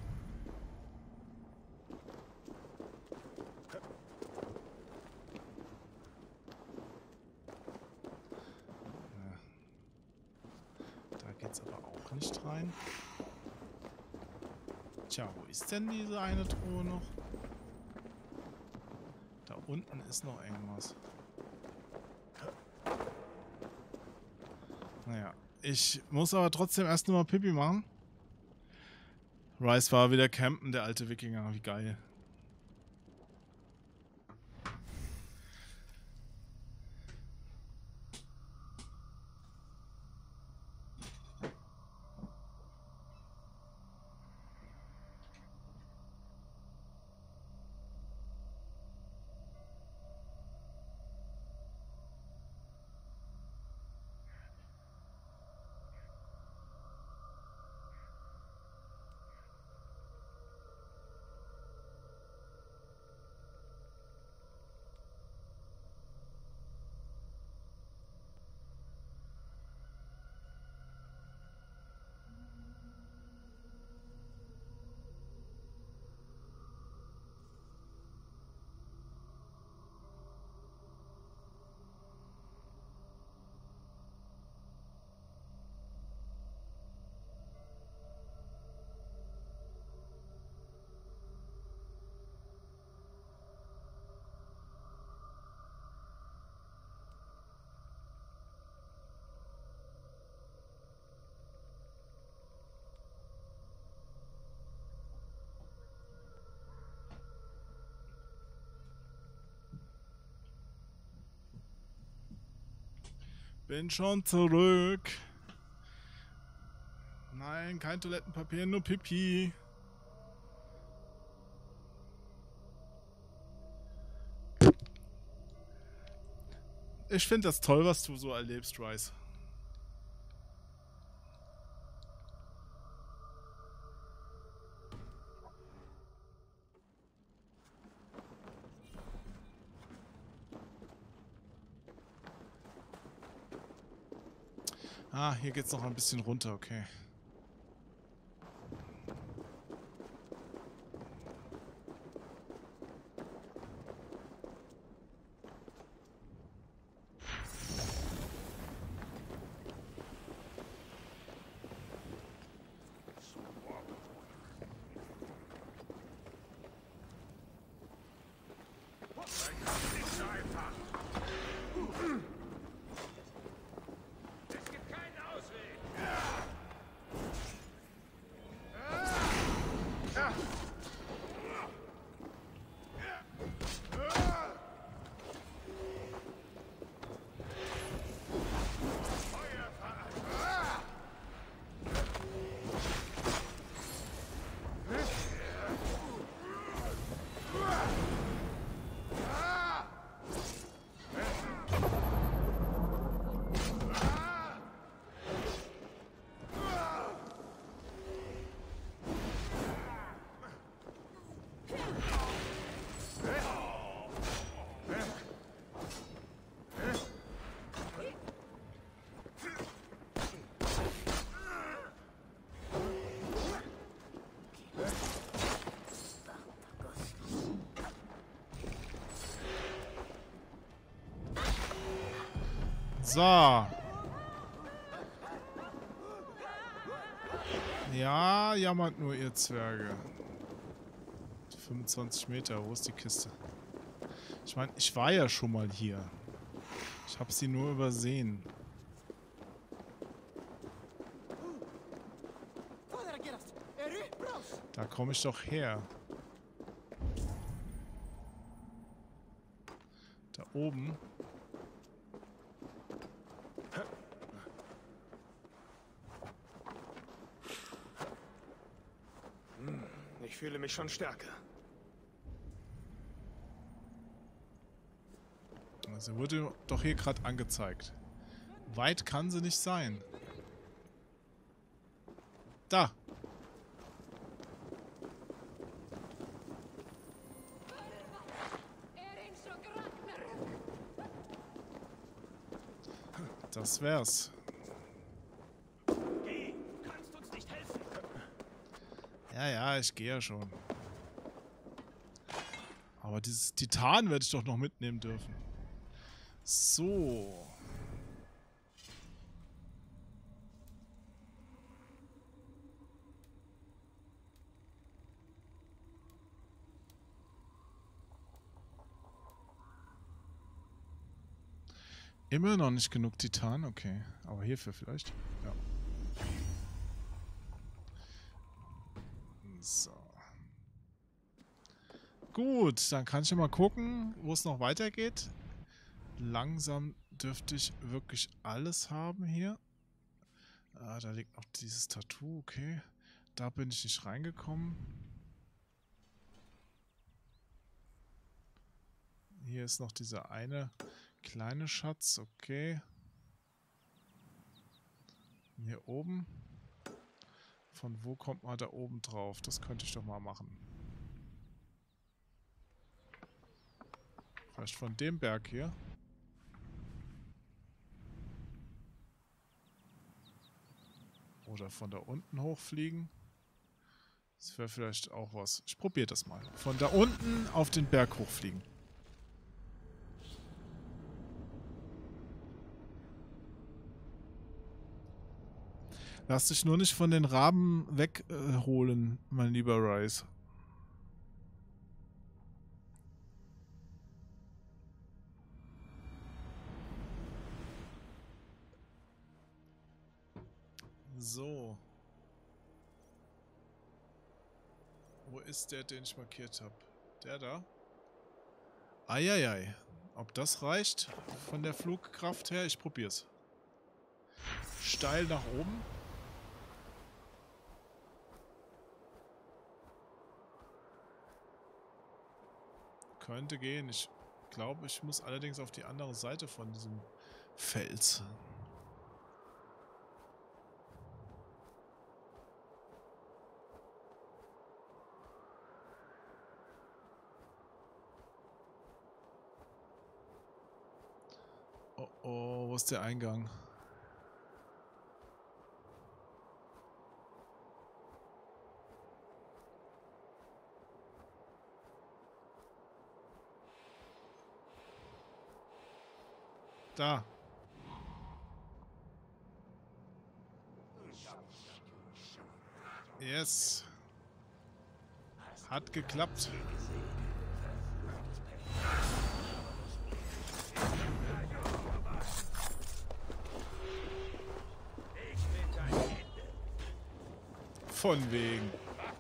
Speaker 3: Da geht's aber auch nicht rein. Tja, wo ist denn diese eine Truhe noch? Da unten ist noch irgendwas. Naja, ich muss aber trotzdem erst nochmal Pipi machen. Rice war wieder campen, der alte Wikinger. Wie geil. Bin schon zurück. Nein, kein Toilettenpapier, nur Pipi. Ich finde das toll, was du so erlebst, Rice. Ah, hier geht's noch ein bisschen runter, okay. So. Ja, jammert nur, ihr Zwerge. 25 Meter, wo ist die Kiste? Ich meine, ich war ja schon mal hier. Ich habe sie nur übersehen. Da komme ich doch her. Da oben.
Speaker 2: Ich fühle mich schon stärker.
Speaker 3: Also wurde doch hier gerade angezeigt. Weit kann sie nicht sein. Da. Das wär's.
Speaker 5: Geh, du kannst uns nicht helfen.
Speaker 3: Ja, ich gehe ja schon. Aber dieses Titan werde ich doch noch mitnehmen dürfen. So. Immer noch nicht genug Titan, okay. Aber hierfür vielleicht. Ja. So. Gut, dann kann ich mal gucken, wo es noch weitergeht. Langsam dürfte ich wirklich alles haben hier. Ah, da liegt noch dieses Tattoo, okay. Da bin ich nicht reingekommen. Hier ist noch dieser eine kleine Schatz, okay. Und hier oben. Von wo kommt man da oben drauf? Das könnte ich doch mal machen. Vielleicht von dem Berg hier. Oder von da unten hochfliegen. Das wäre vielleicht auch was. Ich probiere das mal. Von da unten auf den Berg hochfliegen. Lass dich nur nicht von den Raben wegholen, mein lieber Rice. So. Wo ist der, den ich markiert habe? Der da? Eieiei. Ob das reicht von der Flugkraft her? Ich probier's. Steil nach oben. könnte gehen. Ich glaube, ich muss allerdings auf die andere Seite von diesem Fels. Oh, oh, wo ist der Eingang? Da. Yes. Hat geklappt. Von wegen.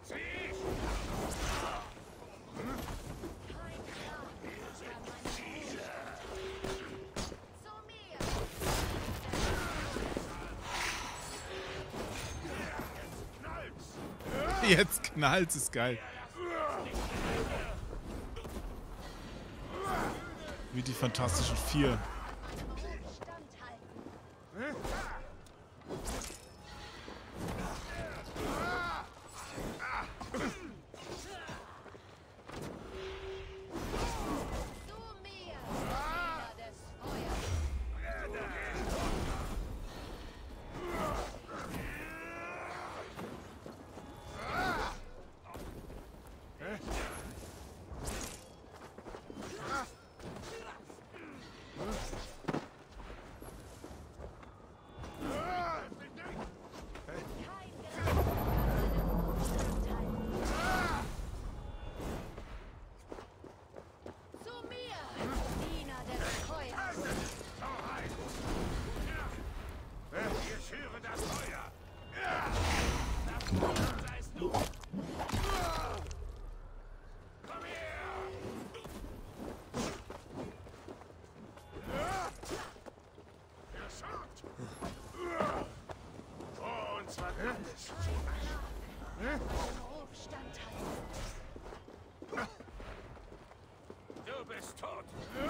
Speaker 3: Jetzt knallt es, geil. Wie die Fantastischen Vier.
Speaker 5: Du bist tot.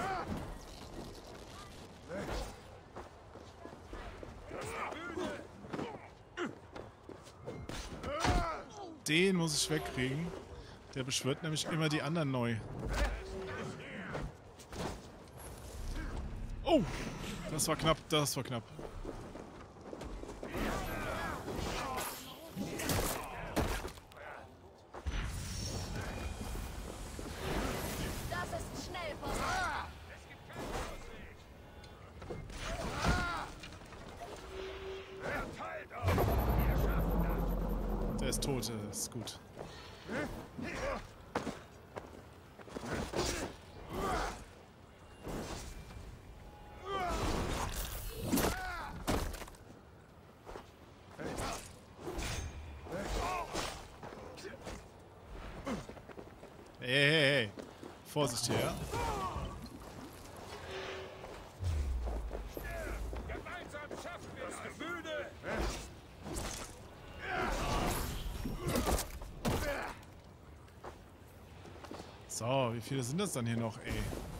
Speaker 3: Den muss ich wegkriegen. Der beschwört nämlich immer die anderen neu. Oh! Das war knapp, das war knapp.
Speaker 6: Das ist schnell vorbei.
Speaker 3: Der ist tot, das ist gut. Hey. Vorsicht hier.
Speaker 5: Gemeinsam schaffen wir das Gefühle.
Speaker 3: So, wie viele sind das dann hier noch, ey?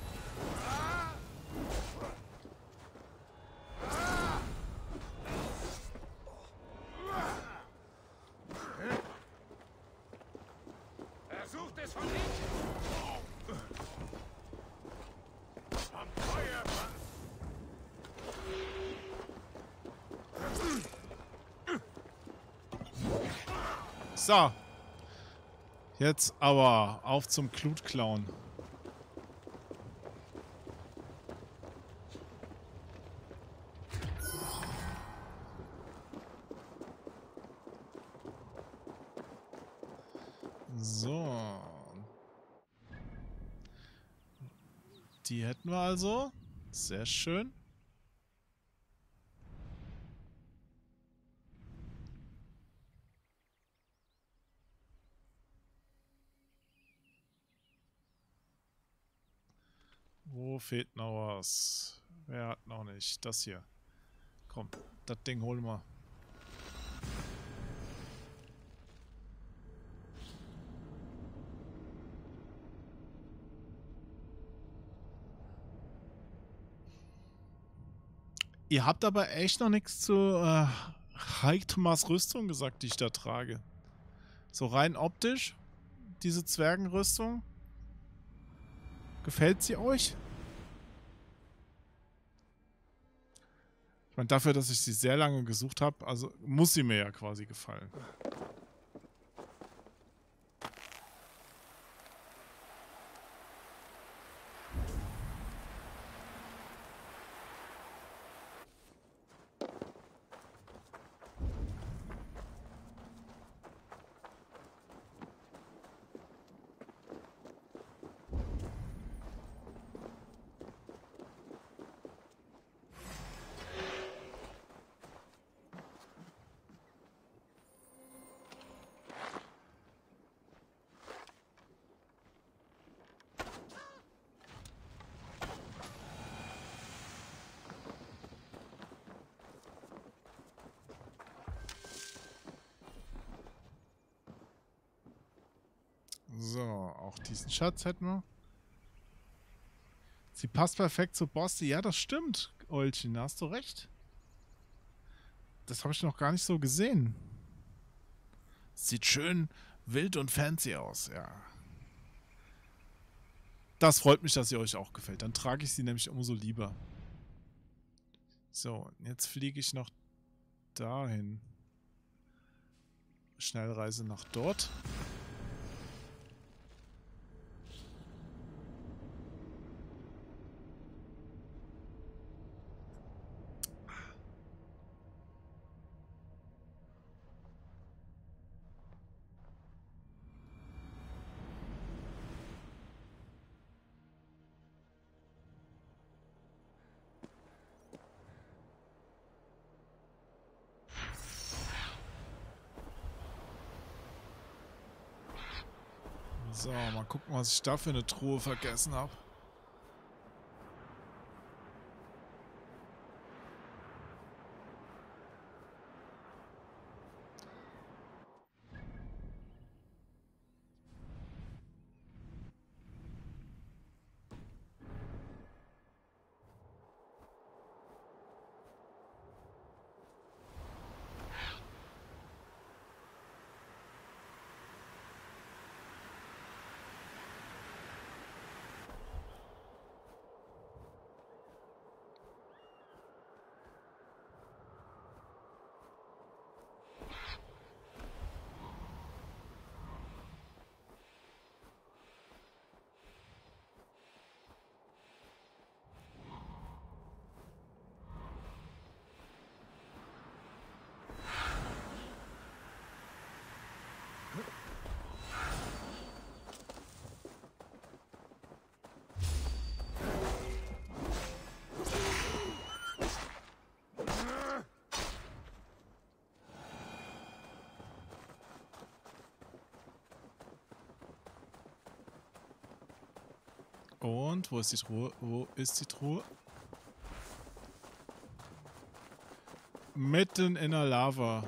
Speaker 5: Versucht es von hinten. Vom Feuer.
Speaker 3: So. Jetzt aber auf zum Klutklauen. So. Die hätten wir also. Sehr schön. Wo fehlt noch was? Wer hat noch nicht? Das hier. Komm, das Ding holen wir. Ihr habt aber echt noch nichts zu Heiktomas Rüstung gesagt, die ich da trage. So rein optisch, diese Zwergenrüstung. Gefällt sie euch? Ich meine, dafür, dass ich sie sehr lange gesucht habe, also muss sie mir ja quasi gefallen. So, auch diesen Schatz hätten wir. Sie passt perfekt zu Bosti. Ja, das stimmt, Eulchen, da hast du recht. Das habe ich noch gar nicht so gesehen. Sieht schön wild und fancy aus, ja. Das freut mich, dass sie euch auch gefällt. Dann trage ich sie nämlich umso lieber. So, jetzt fliege ich noch dahin. Schnellreise nach dort. So, mal gucken, was ich da für eine Truhe vergessen habe. Und wo ist die Truhe? Wo ist die Truhe? Mitten in der Lava.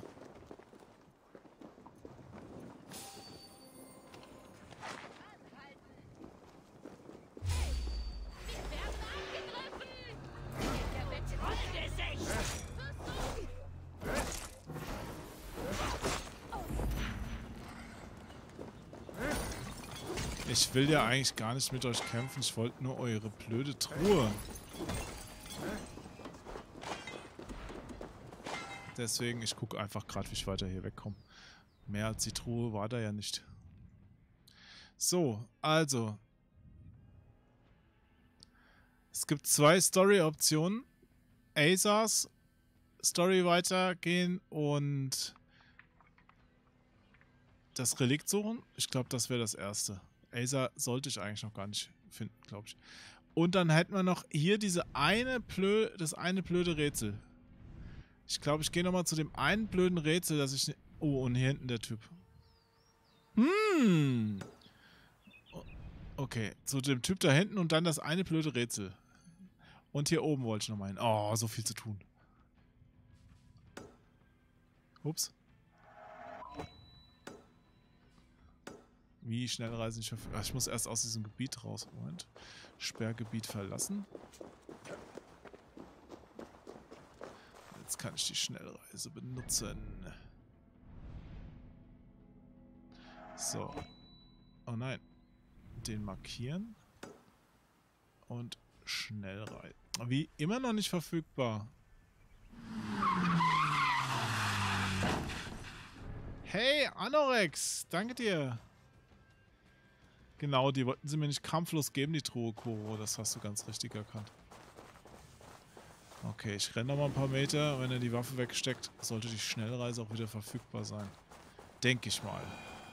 Speaker 3: Ich will ja eigentlich gar nicht mit euch kämpfen. Ich wollte nur eure blöde Truhe. Deswegen, ich gucke einfach gerade, wie ich weiter hier wegkomme. Mehr als die Truhe war da ja nicht. So, also. Es gibt 2 Story-Optionen. Azars Story weitergehen und das Relikt suchen. Ich glaube, das wäre das erste. Azar sollte ich eigentlich noch gar nicht finden, glaube ich. Und dann hätten wir noch hier das eine blöde Rätsel. Ich glaube, ich gehe nochmal zu dem einen blöden Rätsel, dass ich... Oh, und hier hinten der Typ. Okay, zu dem Typ da hinten und dann das eine blöde Rätsel. Und hier oben wollte ich nochmal hin. Oh, so viel zu tun. Ups. Wie schnell reisen ich? Ach, ich muss erst aus diesem Gebiet raus. Moment. Sperrgebiet verlassen. Jetzt kann ich die Schnellreise benutzen. So. Oh nein. Den markieren. Und Schnellreise. Wie immer noch nicht verfügbar. Hey, Anorex. Danke dir. Genau, die wollten sie mir nicht kampflos geben, die Truhe Koro. Das hast du ganz richtig erkannt. Okay, ich renne noch mal ein paar Meter. Wenn er die Waffe wegsteckt, sollte die Schnellreise auch wieder verfügbar sein. Denke ich mal.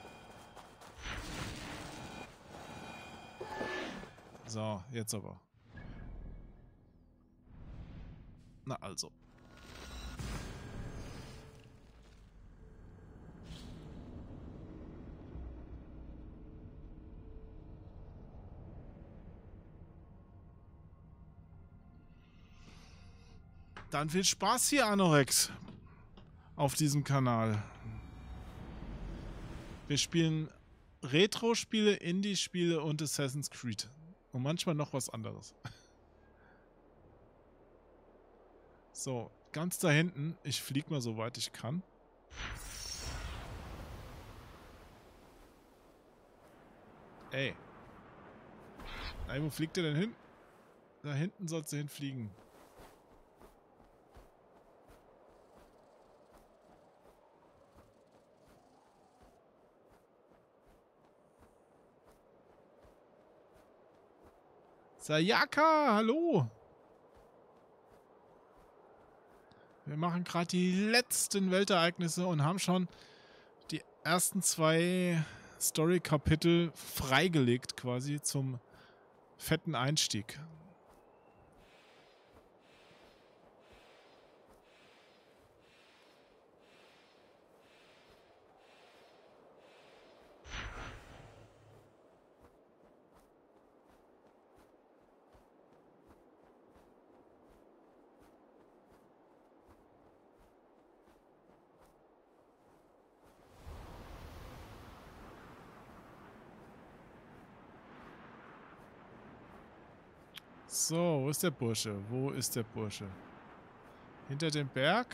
Speaker 3: So, jetzt aber. Na also. Dann viel Spaß hier, Anorex. Auf diesem Kanal. Wir spielen Retro-Spiele, Indie-Spiele und Assassin's Creed. Und manchmal noch was anderes. So, ganz da hinten. Ich fliege mal so weit ich kann. Ey. Ey, wo fliegt der denn hin? Da hinten sollst du hinfliegen. Sayaka, hallo! Wir machen gerade die letzten Weltereignisse und haben schon die ersten 2 Story-Kapitel freigelegt quasi zum fetten Einstieg. So, wo ist der Bursche? Wo ist der Bursche? Hinter dem Berg?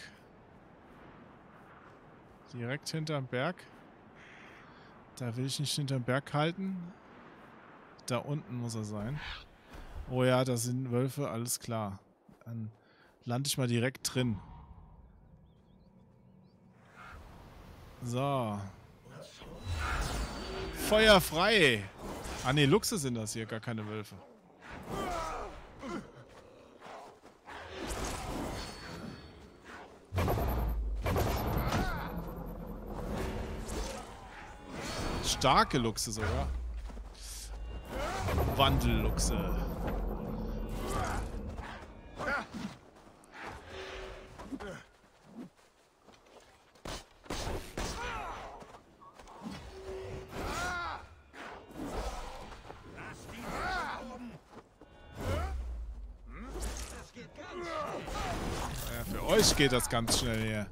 Speaker 3: Direkt hinterm Berg? Da will ich nicht hinterm Berg halten. Da unten muss er sein. Oh ja, da sind Wölfe, alles klar. Dann lande ich mal direkt drin. So. Feuer frei! Ah ne, Luchse sind das hier, gar keine Wölfe. Starke Luchse sogar. Wandelluchse. Ja, für euch geht das ganz schnell hier.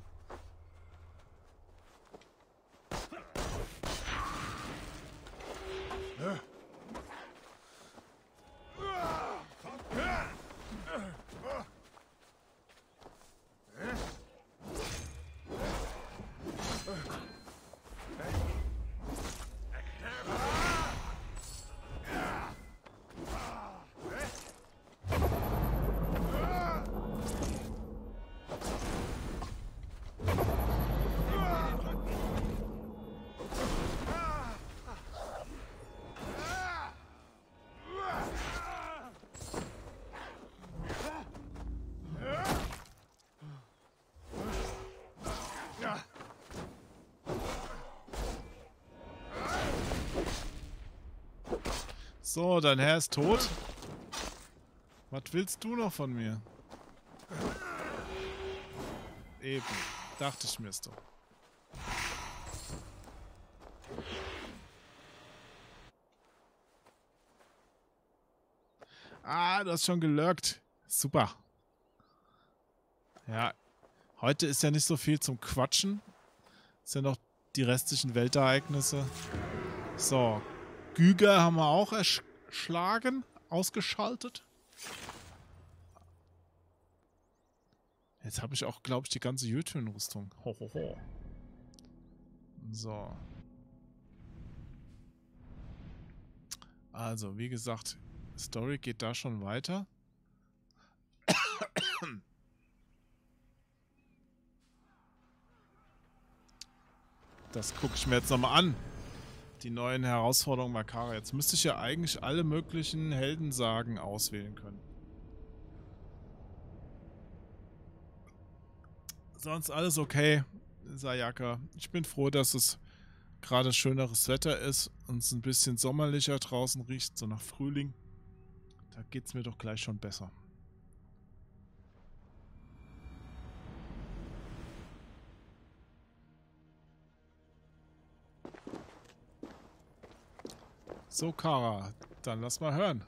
Speaker 3: So, dein Herr ist tot. Was willst du noch von mir? Eben. Dachte ich mir's doch. Ah, du hast schon gelurkt. Super. Ja, heute ist ja nicht so viel zum Quatschen. Ist ja noch die restlichen Weltereignisse. So, Güger haben wir auch erschlagen, ausgeschaltet. Jetzt habe ich auch, glaube ich, die ganze Jötun-Rüstung. Hohoho. So. Also, wie gesagt, Story geht da schon weiter. Das gucke ich mir jetzt nochmal an. Die neuen Herausforderungen Makara. Jetzt müsste ich ja eigentlich alle möglichen Heldensagen auswählen können. Sonst alles okay, Sayaka. Ich bin froh, dass es gerade schöneres Wetter ist und es ein bisschen sommerlicher draußen riecht, so nach Frühling. Da geht es mir doch gleich schon besser. So, Kara, dann lass mal hören.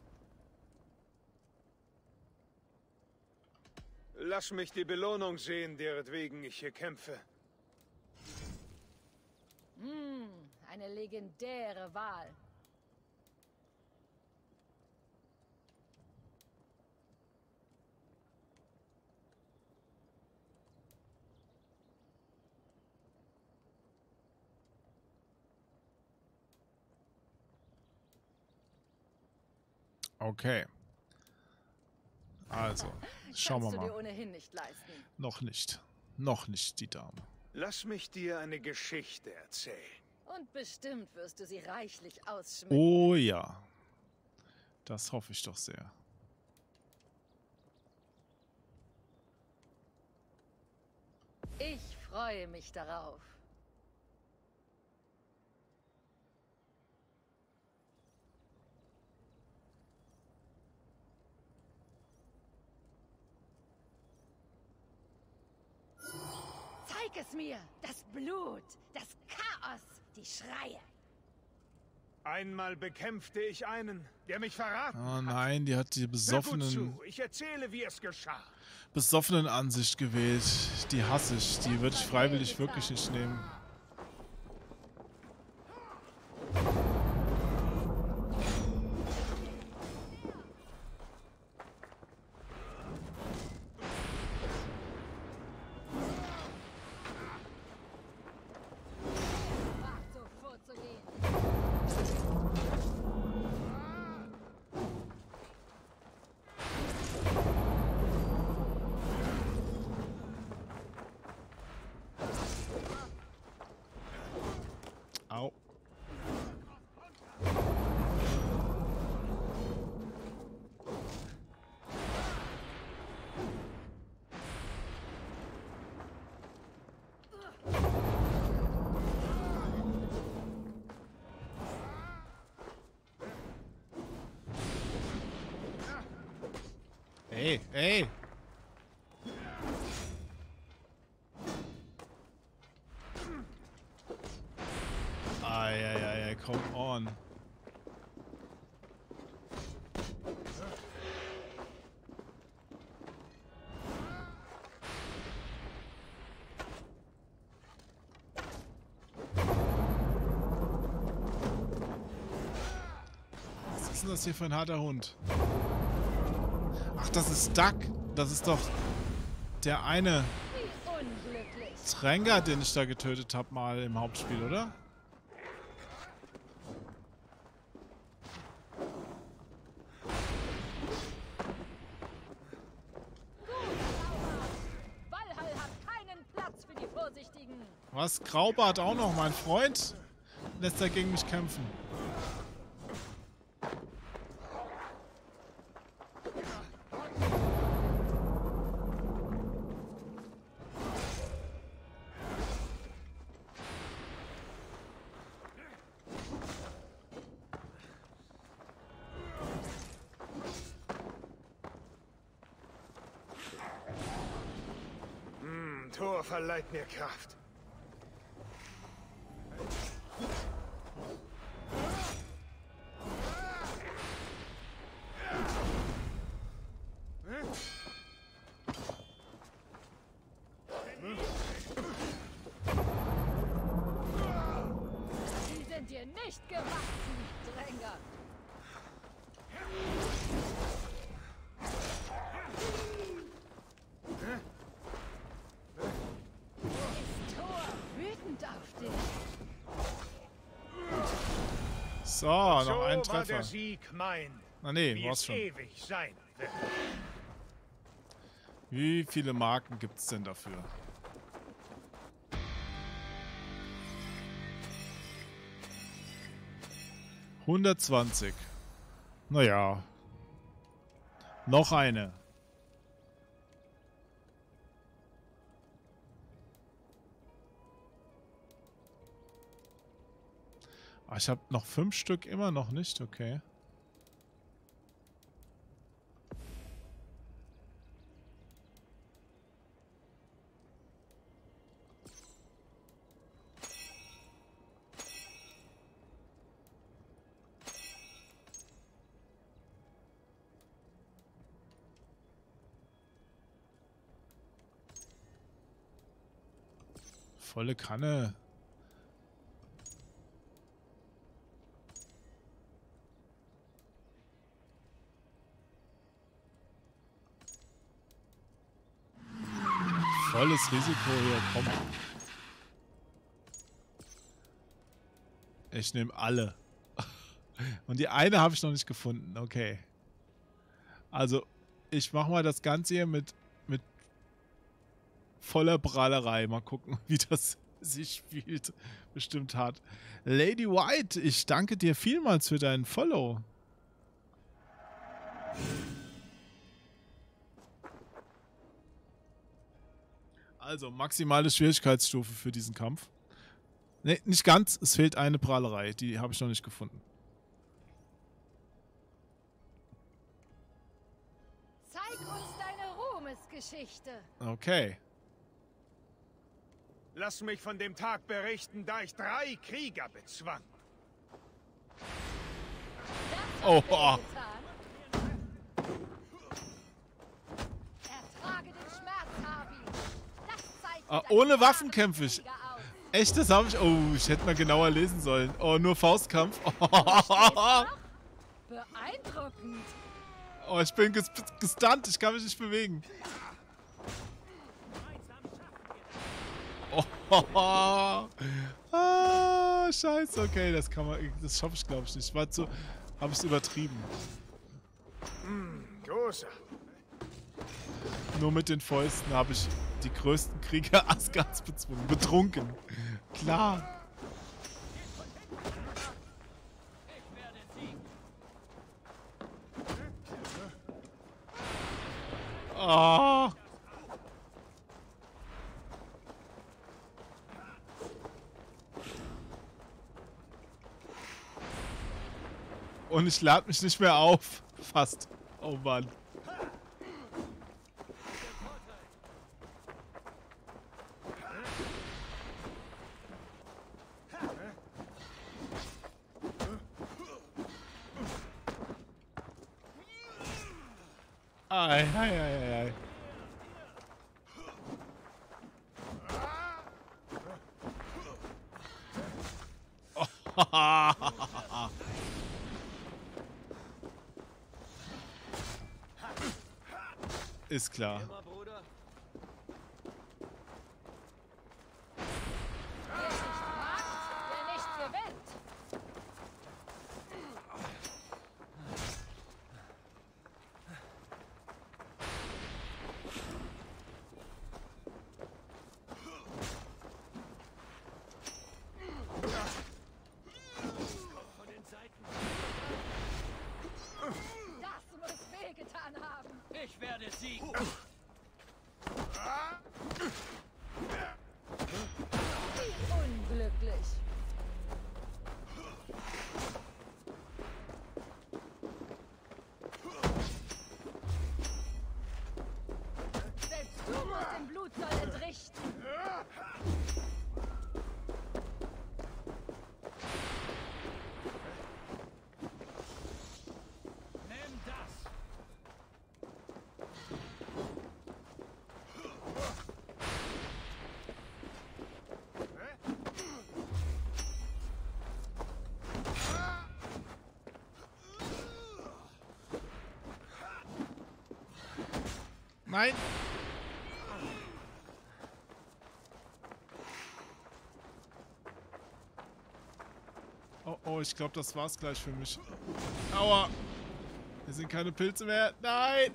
Speaker 2: Lass mich die Belohnung sehen, deretwegen ich hier kämpfe.
Speaker 6: Eine legendäre Wahl.
Speaker 3: Okay. Also, schauen wir
Speaker 6: Kannst du dir
Speaker 3: mal.
Speaker 6: ohnehin nicht leisten.
Speaker 3: Noch nicht. Noch nicht, die Dame.
Speaker 2: Lass mich dir eine Geschichte erzählen.
Speaker 6: Und bestimmt wirst du sie reichlich ausschmücken.
Speaker 3: Oh ja. Das hoffe ich doch sehr.
Speaker 6: Ich freue mich darauf. Zeig es mir! Das Blut, das Chaos, die Schreie.
Speaker 2: Einmal bekämpfte ich einen, der mich verraten
Speaker 3: Oh
Speaker 2: hat.
Speaker 3: nein, die hat die
Speaker 2: Hör gut
Speaker 3: besoffenen
Speaker 2: zu, ich erzähle, wie es geschah.
Speaker 3: Ansicht gewählt. Die hasse ich. Die würde ich freiwillig wirklich nicht nehmen.
Speaker 6: Wagt so vorzugehen.
Speaker 3: Au. Ey, ey! Eieiei, come on. Was ist denn das hier für ein harter Hund? Ach, das ist Duck. Das ist doch der eine
Speaker 6: Wie unglücklich.
Speaker 3: Tränker, den ich da getötet habe mal im Hauptspiel, oder?
Speaker 6: Valhall hat keinen Platz für die Vorsichtigen.
Speaker 3: Was? Graubart auch noch, mein Freund? Lässt er gegen mich kämpfen.
Speaker 2: Thor verleiht mir Kraft.
Speaker 6: Die sind dir nicht gewachsen, Dränger.
Speaker 3: So, noch
Speaker 2: So
Speaker 3: ein
Speaker 2: war
Speaker 3: Treffer.
Speaker 2: der Sieg mein,
Speaker 3: Na nee,
Speaker 2: wie
Speaker 3: war's
Speaker 2: es
Speaker 3: schon.
Speaker 2: ewig sein wird.
Speaker 3: Wie viele Marken gibt's denn dafür? $120. Naja. Noch eine. Ah, ich habe noch 5 Stück immer noch nicht, okay. Volle Kanne. Volles Risiko hier, komm. Ich nehme alle. Und die eine habe ich noch nicht gefunden, okay. Also, ich mache mal das Ganze hier mit voller Prahlerei. Mal gucken, wie das sich spielt. Bestimmt hart. Lady White, ich danke dir vielmals für deinen Follow. Also, maximale Schwierigkeitsstufe für diesen Kampf. Ne, nicht ganz. Es fehlt eine Prahlerei. Die habe ich noch nicht gefunden.
Speaker 6: Zeig uns deine Ruhmesgeschichte.
Speaker 3: Okay.
Speaker 2: Lass mich von dem Tag berichten, da ich 3 Krieger bezwang.
Speaker 6: Das
Speaker 3: Oh,
Speaker 6: hat wehgetan. Ertrage den Schmerz, Harvey. Das zeigt
Speaker 3: Ah,
Speaker 6: deine
Speaker 3: ohne
Speaker 6: wahre
Speaker 3: Waffen kämpfe ich.
Speaker 6: Krieger aus.
Speaker 3: Echt, das habe ich... Oh, ich hätte mal genauer lesen sollen. Oh, nur Faustkampf.
Speaker 6: Beeindruckend.
Speaker 3: Oh, ich bin gestunt. Ich kann mich nicht bewegen. Oh, ah, scheiße. Okay, das kann man... Das schaffe ich, glaube ich, nicht. War zu... Habe ich es übertrieben.
Speaker 2: Großer.
Speaker 3: Nur mit den Fäusten habe ich die größten Krieger Asgards bezwungen. Betrunken. Klar. Ah. Und ich lade mich nicht mehr auf. Fast. Oh Mann. Ei, ei, ei, ei, ei. Ist klar.
Speaker 6: Der nicht gewinnt. Das muss wehgetan haben.
Speaker 5: Ich werde siegen.
Speaker 6: Unglücklich. Selbst du musst den Blutzoll entrichten.
Speaker 5: Nimm das.
Speaker 3: Nein. Oh, oh, Oh, ich glaube, das war's gleich für mich. Aua. Hier sind keine Pilze mehr. Nein.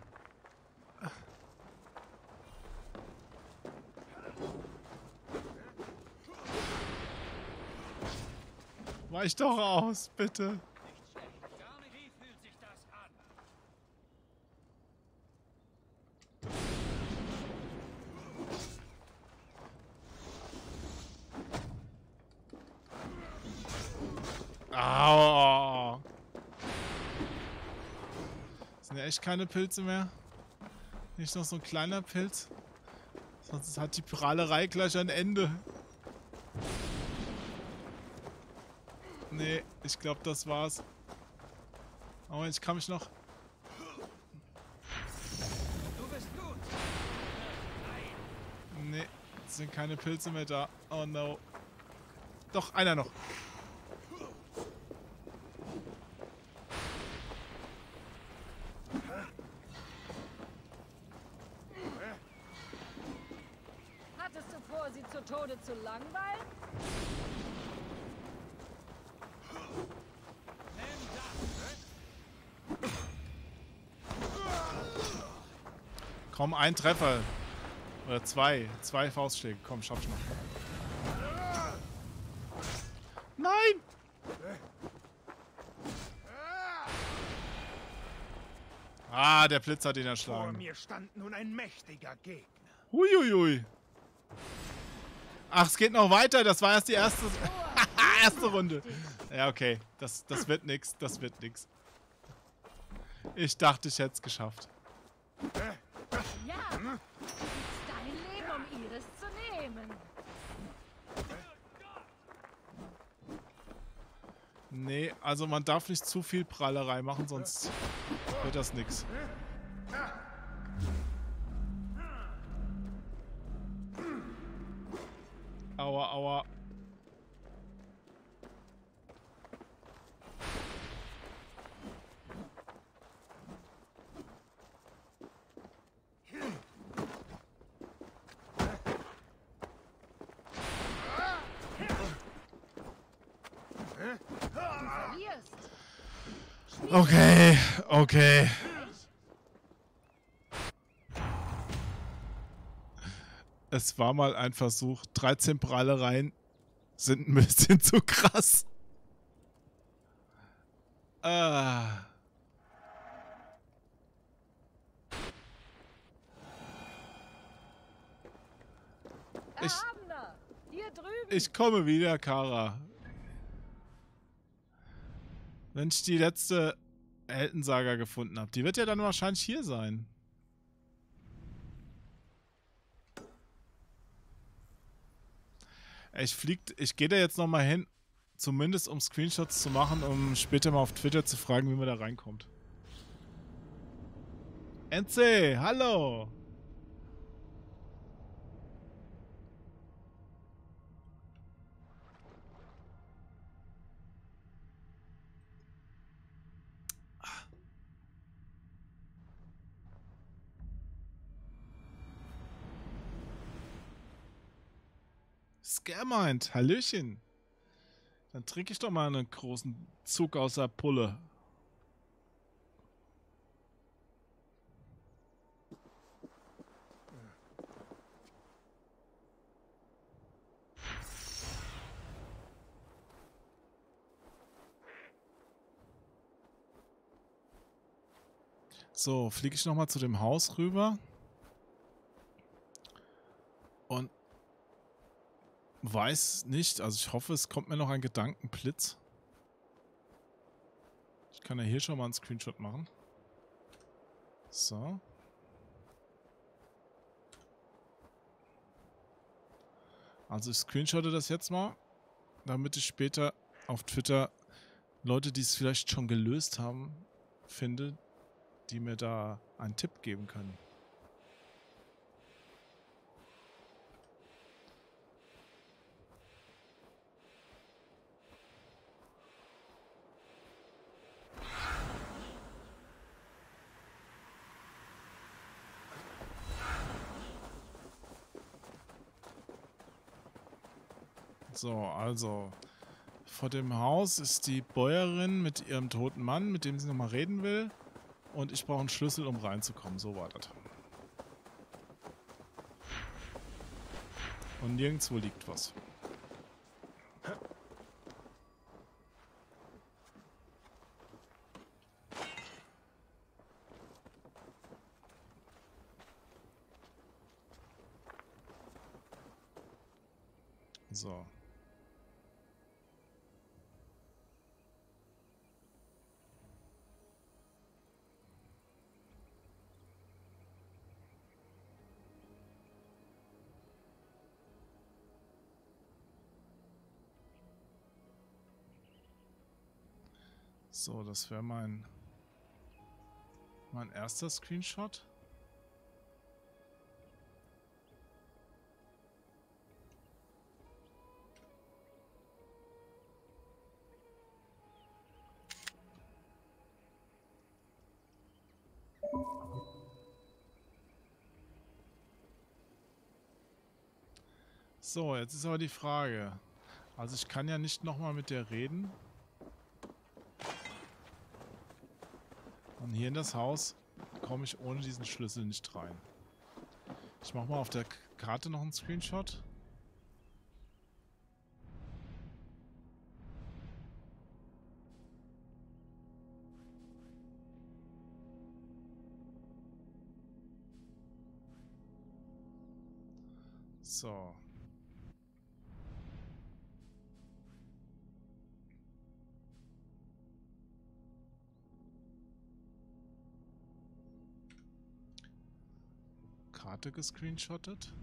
Speaker 3: Weich doch aus, bitte.
Speaker 5: Wie fühlt sich das an?
Speaker 3: Au. Sind ja echt keine Pilze mehr. Nicht noch so ein kleiner Pilz. Sonst hat die Prahlerei gleich ein Ende. Nee, ich glaube, das war's. Aber ich kann mich noch...
Speaker 5: Du bist gut.
Speaker 3: Nee, es sind keine Pilze mehr da. Oh no. Doch, einer noch.
Speaker 6: Hattest du vor, sie zu Tode zu langweilen?
Speaker 3: Komm, ein Treffer. Oder zwei. Zwei Faustschläge. Komm, schaff ich noch. Nein! Ah, der Blitz hat ihn
Speaker 2: Vor
Speaker 3: erschlagen.
Speaker 2: mir stand nun ein mächtiger Gegner.
Speaker 3: Huiuiui. Ach, es geht noch weiter. Das war erst die erste, erste Runde. Ja, okay. Das wird nix. Das wird nix. Ich dachte, ich hätte es geschafft.
Speaker 6: Ja, du gibst dein Leben, um ihres zu nehmen.
Speaker 3: Nee, also man darf nicht zu viel Prallerei machen, sonst wird das nix. Aua, aua.
Speaker 6: Du verlierst.
Speaker 3: Okay, okay. Es war mal ein Versuch. 13 Prallereien sind ein bisschen zu krass. Ah.
Speaker 6: Erhabener, hier drüben.
Speaker 3: Ich komme wieder, Kara. Wenn ich die letzte Heldensaga gefunden habe. Die wird ja dann wahrscheinlich hier sein. Ich gehe da jetzt nochmal hin, zumindest um Screenshots zu machen, um später mal auf Twitter zu fragen, wie man da reinkommt. NC, hallo! Scaremind, hallöchen. Dann trinke ich doch mal einen großen Zug aus der Pulle. So, fliege ich nochmal zu dem Haus rüber. Und weiß nicht, also ich hoffe, es kommt mir noch ein Gedankenblitz. Ich kann ja hier schon mal einen Screenshot machen. So. Also ich screenshotte das jetzt mal, damit ich später auf Twitter Leute, die es vielleicht schon gelöst haben, finde, die mir da einen Tipp geben können. So, also vor dem Haus ist die Bäuerin mit ihrem toten Mann, mit dem sie nochmal reden will. Und ich brauche einen Schlüssel, um reinzukommen. So war das. Und nirgendwo liegt was. So. So, das wäre mein erster Screenshot. So, jetzt ist aber die Frage. Also ich kann ja nicht nochmal mit der reden. Und hier in das Haus komme ich ohne diesen Schlüssel nicht rein. Ich mache mal auf der Karte noch einen Screenshot. So. Karte gescreenshottet.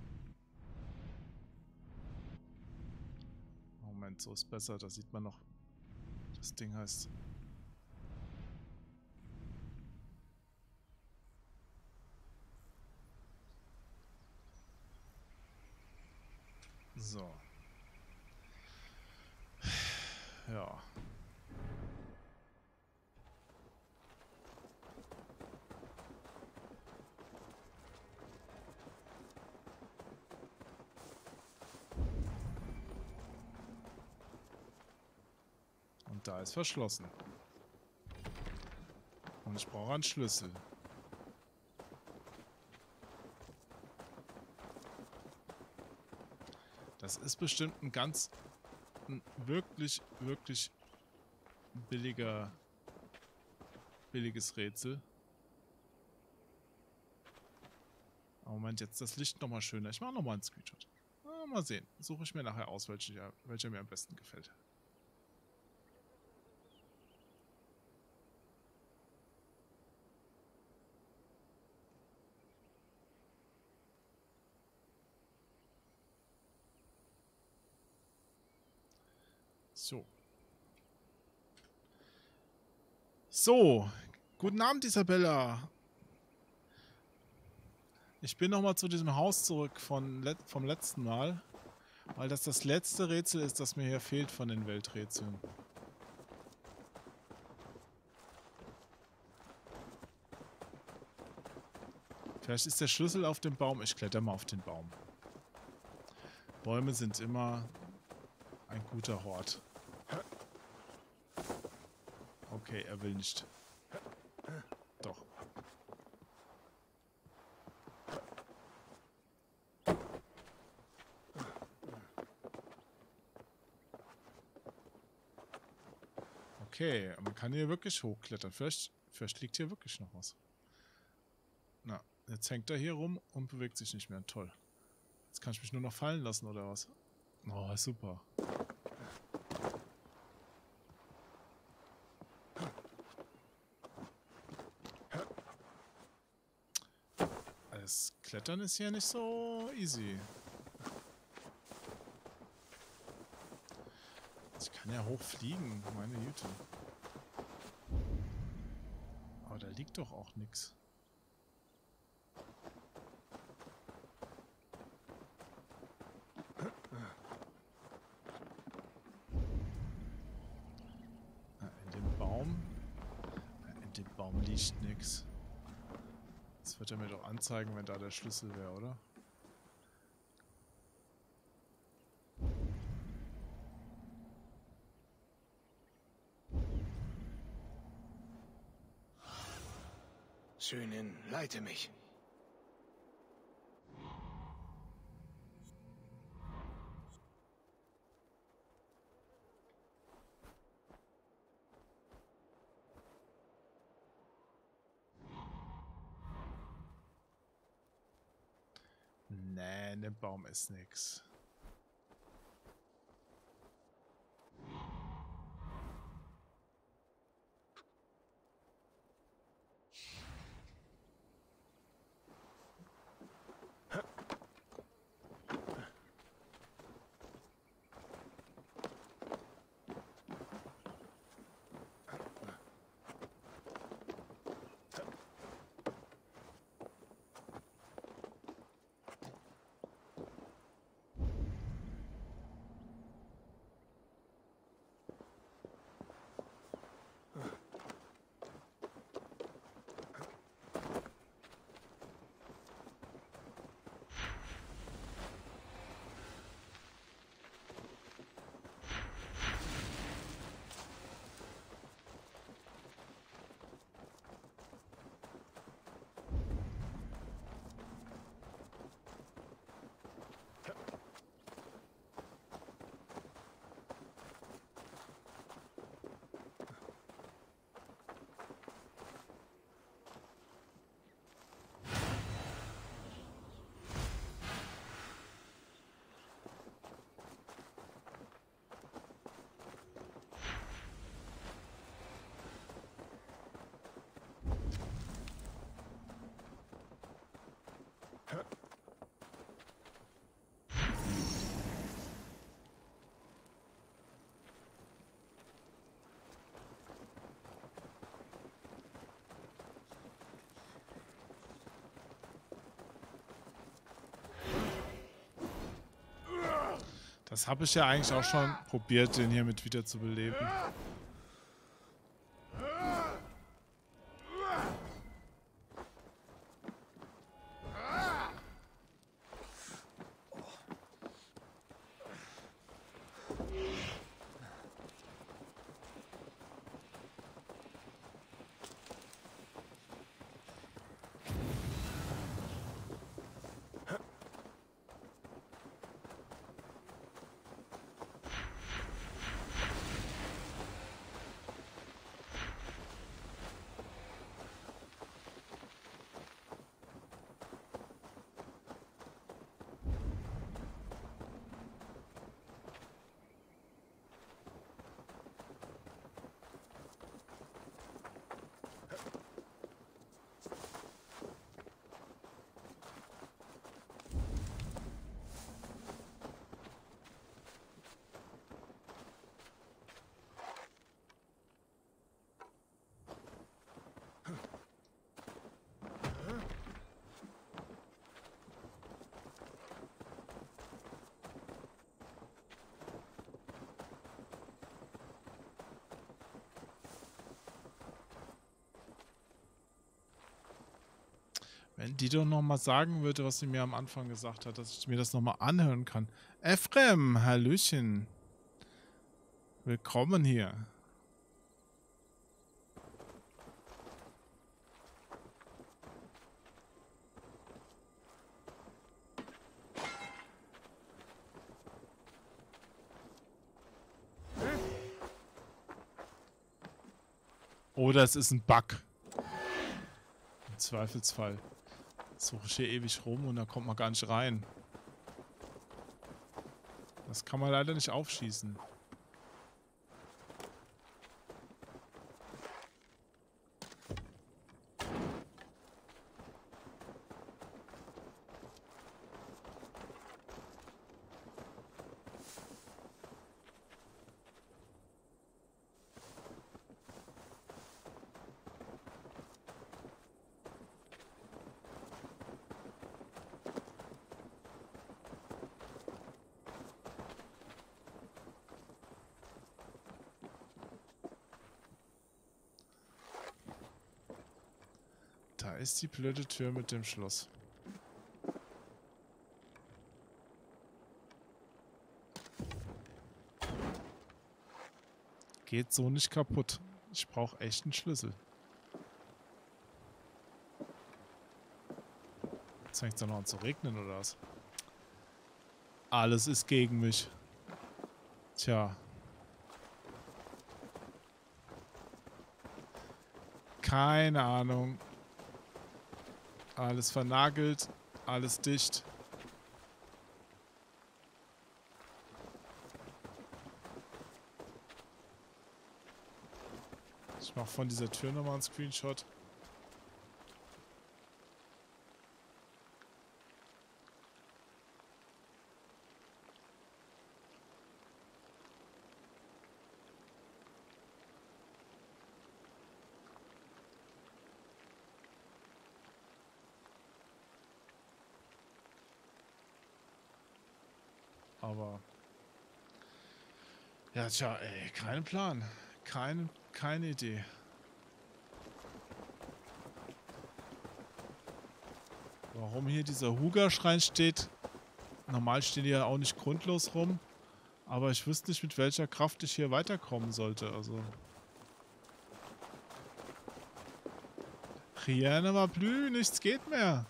Speaker 3: Moment, so ist besser. Da sieht man noch, das Ding heißt. So. Ja. Und da ist verschlossen. Und ich brauche einen Schlüssel. Das ist bestimmt ein wirklich billiges Rätsel. Aber Moment, jetzt das Licht nochmal schöner. Ich mache nochmal einen Screenshot. Mal sehen. Suche ich mir nachher aus, welcher mir am besten gefällt. So. So. Guten Abend, Isabella. Ich bin nochmal zu diesem Haus zurück vom letzten Mal. Weil das letzte Rätsel ist, das mir hier fehlt von den Welträtseln. Vielleicht ist der Schlüssel auf dem Baum. Ich kletter mal auf den Baum. Bäume sind immer ein guter Hort. Okay, er will nicht. Doch. Okay, man kann hier wirklich hochklettern. Vielleicht liegt hier wirklich noch was. Na, jetzt hängt er hier rum und bewegt sich nicht mehr. Toll. Jetzt kann ich mich nur noch fallen lassen, oder was? Oh, super. Das Klettern ist hier nicht so easy. Ich kann ja hochfliegen, meine Güte. Aber da liegt doch auch nichts. In dem Baum liegt nichts. Das wird er mir doch anzeigen, wenn da der Schlüssel wäre, oder?
Speaker 2: Söhnin, leite mich.
Speaker 3: Nee, ne Baum ist nix. Das habe ich ja eigentlich auch schon probiert, den hier mit wieder zu beleben. Wenn die doch noch mal sagen würde, was sie mir am Anfang gesagt hat, dass ich mir das noch mal anhören kann. Ephraim, Hallöchen. Willkommen hier. Oder es ist ein Bug. Im Zweifelsfall. Suche ich hier ewig rum und da kommt man gar nicht rein. Das kann man leider nicht aufschießen. Da ist die blöde Tür mit dem Schloss. Geht so nicht kaputt. Ich brauche echt einen Schlüssel. Jetzt fängt es doch noch an zu regnen, oder was? Alles ist gegen mich. Tja. Keine Ahnung. Alles vernagelt. Alles dicht. Ich mache von dieser Tür nochmal einen Screenshot. Aber ja, tja, ey, kein Plan. Keine Idee. Warum hier dieser Huga-Schrein steht. Normal stehen die ja auch nicht grundlos rum. Aber ich wüsste nicht, mit welcher Kraft ich hier weiterkommen sollte. Also. Rien ne va plus, nichts geht mehr.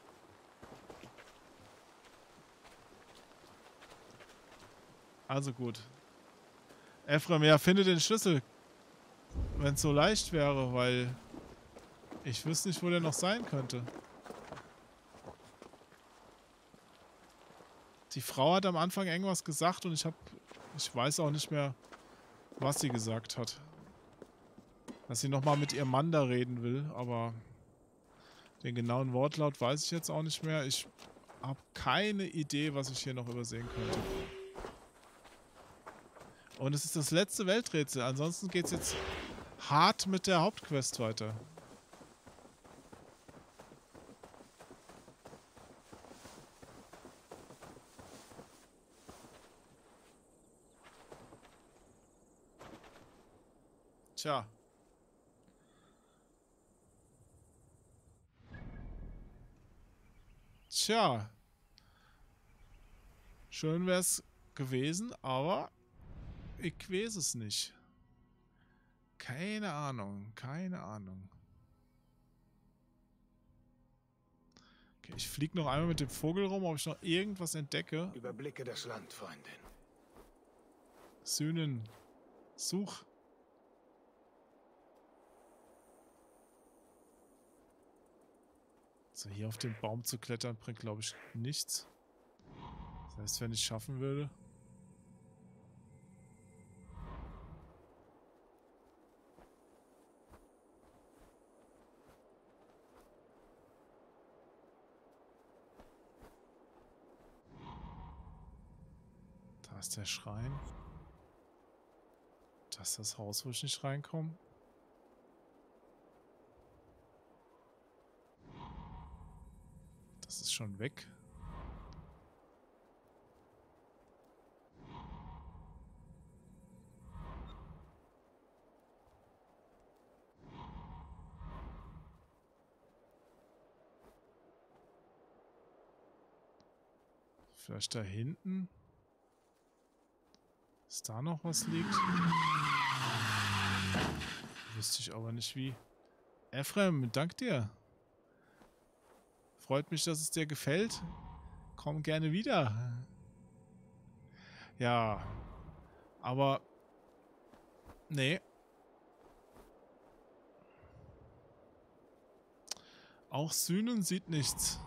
Speaker 3: Also gut. Ephraim, ja, finde den Schlüssel. Wenn es so leicht wäre, weil ich wüsste nicht, wo der noch sein könnte. Die Frau hat am Anfang irgendwas gesagt und ich weiß auch nicht mehr, was sie gesagt hat. Dass sie nochmal mit ihrem Mann da reden will, aber den genauen Wortlaut weiß ich jetzt auch nicht mehr. Ich habe keine Idee, was ich hier noch übersehen könnte. Und es ist das letzte Welträtsel. Ansonsten geht es jetzt hart mit der Hauptquest weiter. Tja. Tja. Schön wäre es gewesen, aber ich weiß es nicht. Keine Ahnung, keine Ahnung. Okay, ich fliege noch einmal mit dem Vogel rum, ob ich noch irgendwas entdecke.
Speaker 2: Überblicke das Land, Freundin.
Speaker 3: Sühnen, such. So, hier auf den Baum zu klettern bringt, glaube ich, nichts. Das heißt, wenn ich es schaffen würde. Da ist der Schrein. Das ist das Haus, wo ich nicht reinkomme. Das ist schon weg. Vielleicht da hinten. Ist da noch was liegt? Wüsste ich aber nicht wie. Ephraim, dank dir. Freut mich, dass es dir gefällt. Komm gerne wieder. Ja. Aber. Nee. Auch Sühnen sieht nichts.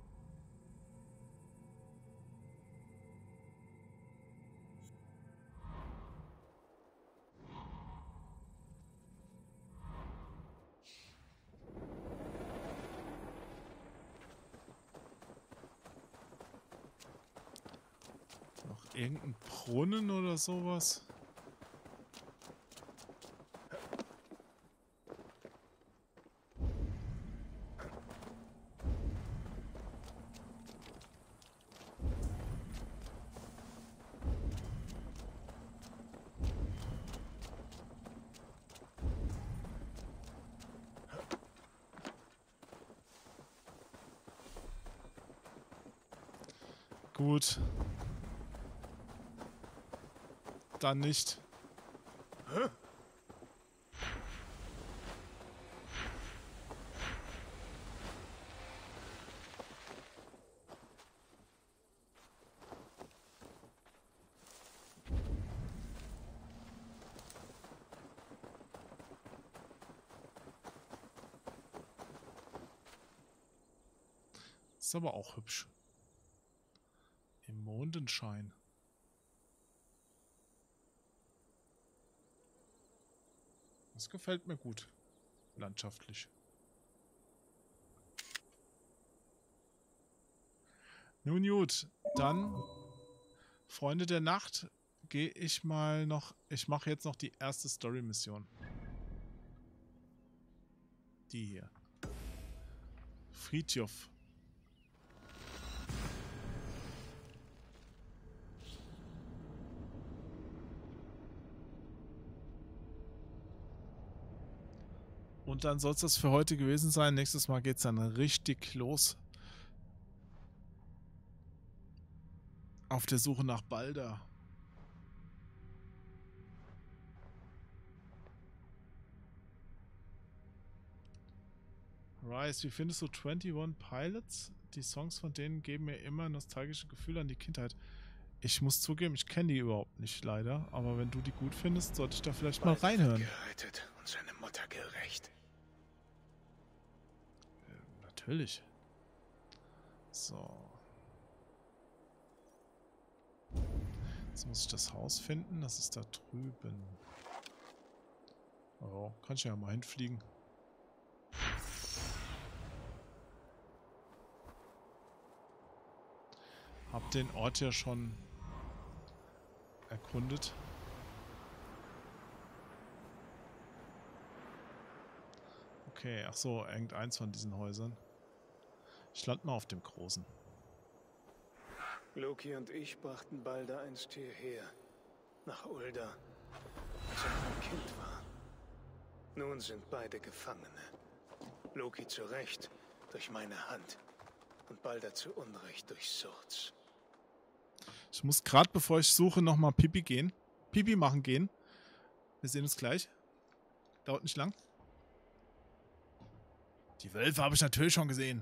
Speaker 3: Irgendein Brunnen oder sowas? Gut. Dann nicht.
Speaker 2: Hä?
Speaker 3: Ist aber auch hübsch. Im Mondenschein. Das gefällt mir gut. Landschaftlich. Nun gut, dann, Freunde der Nacht, gehe ich mal noch... Ich mache jetzt noch die erste Story-Mission. Die hier. Fridtjof. Und dann soll es das für heute gewesen sein. Nächstes Mal geht es dann richtig los. Auf der Suche nach Balder. Rise, wie findest du 21 Pilots? Die Songs von denen geben mir immer nostalgische Gefühle an die Kindheit. Ich muss zugeben, ich kenne die überhaupt nicht, leider. Aber wenn du die gut findest, sollte ich da vielleicht mal reinhören.
Speaker 2: Gerettet und seine Mutter gerecht.
Speaker 3: Natürlich. So. Jetzt muss ich das Haus finden. Das ist da drüben. Oh, kann ich ja mal hinfliegen. Hab den Ort ja schon erkundet. Okay, ach so, irgendeins von diesen Häusern. Ich lande mal auf dem Großen.
Speaker 2: Loki und ich brachten Balder einst hierher. Nach Ulda. Als er noch ein Kind war. Nun sind beide Gefangene. Loki zu Recht durch meine Hand. Und Balder zu Unrecht durch Surz.
Speaker 3: Ich muss gerade, bevor ich suche, nochmal Pipi gehen. Pipi machen gehen. Wir sehen uns gleich. Dauert nicht lang. Die Wölfe habe ich natürlich schon gesehen.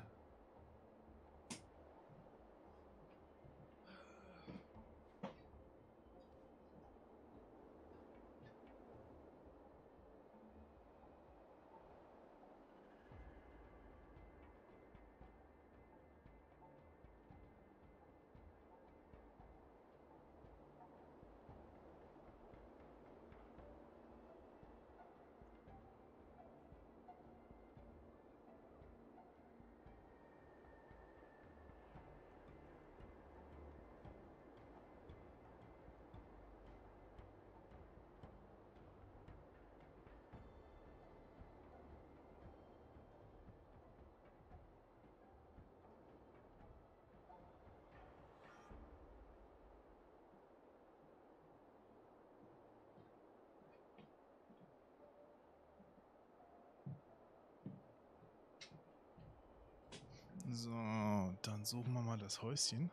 Speaker 3: So, dann suchen wir mal das Häuschen.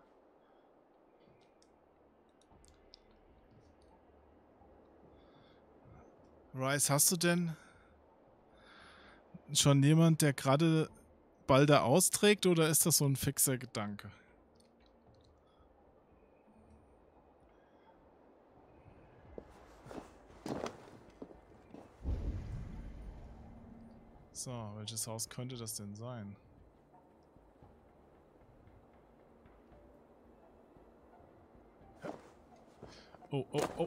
Speaker 3: Rice, hast du denn schon jemand, der gerade Balder austrägt, oder ist das so ein fixer Gedanke? So, welches Haus könnte das denn sein? Oh, oh, oh.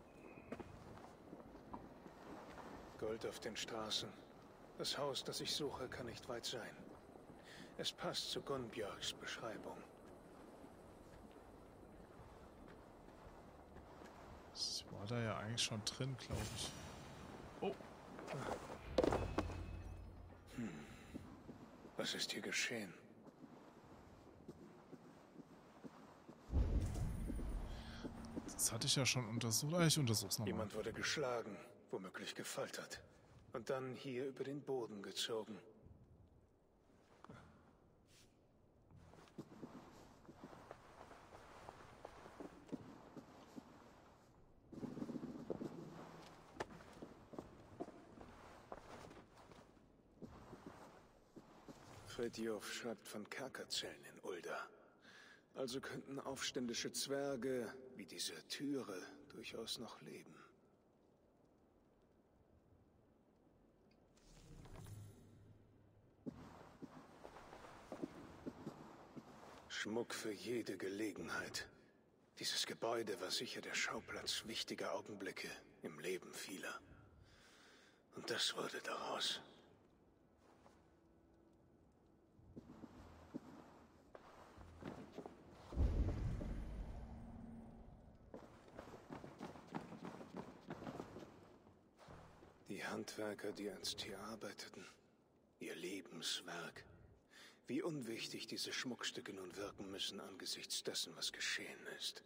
Speaker 2: Gold auf den Straßen. Das Haus, das ich suche, kann nicht weit sein. Es passt zu Gunnbjörgs Beschreibung.
Speaker 3: Ich war da ja eigentlich schon drin, glaube ich. Oh.
Speaker 2: Was ist hier geschehen?
Speaker 3: Das hatte ich ja schon untersucht. Ich untersuche es nochmal.
Speaker 2: Jemand wurde geschlagen, womöglich gefoltert. Und dann hier über den Boden gezogen. Fridtjof schreibt von Kerkerzellen in Ulda. Also könnten aufständische Zwerge, wie diese Türe, durchaus noch leben. Schmuck für jede Gelegenheit. Dieses Gebäude war sicher der Schauplatz wichtiger Augenblicke im Leben vieler. Und das wurde daraus. Die Handwerker, die einst hier arbeiteten, ihr Lebenswerk. Wie unwichtig diese Schmuckstücke nun wirken müssen angesichts dessen, was geschehen ist.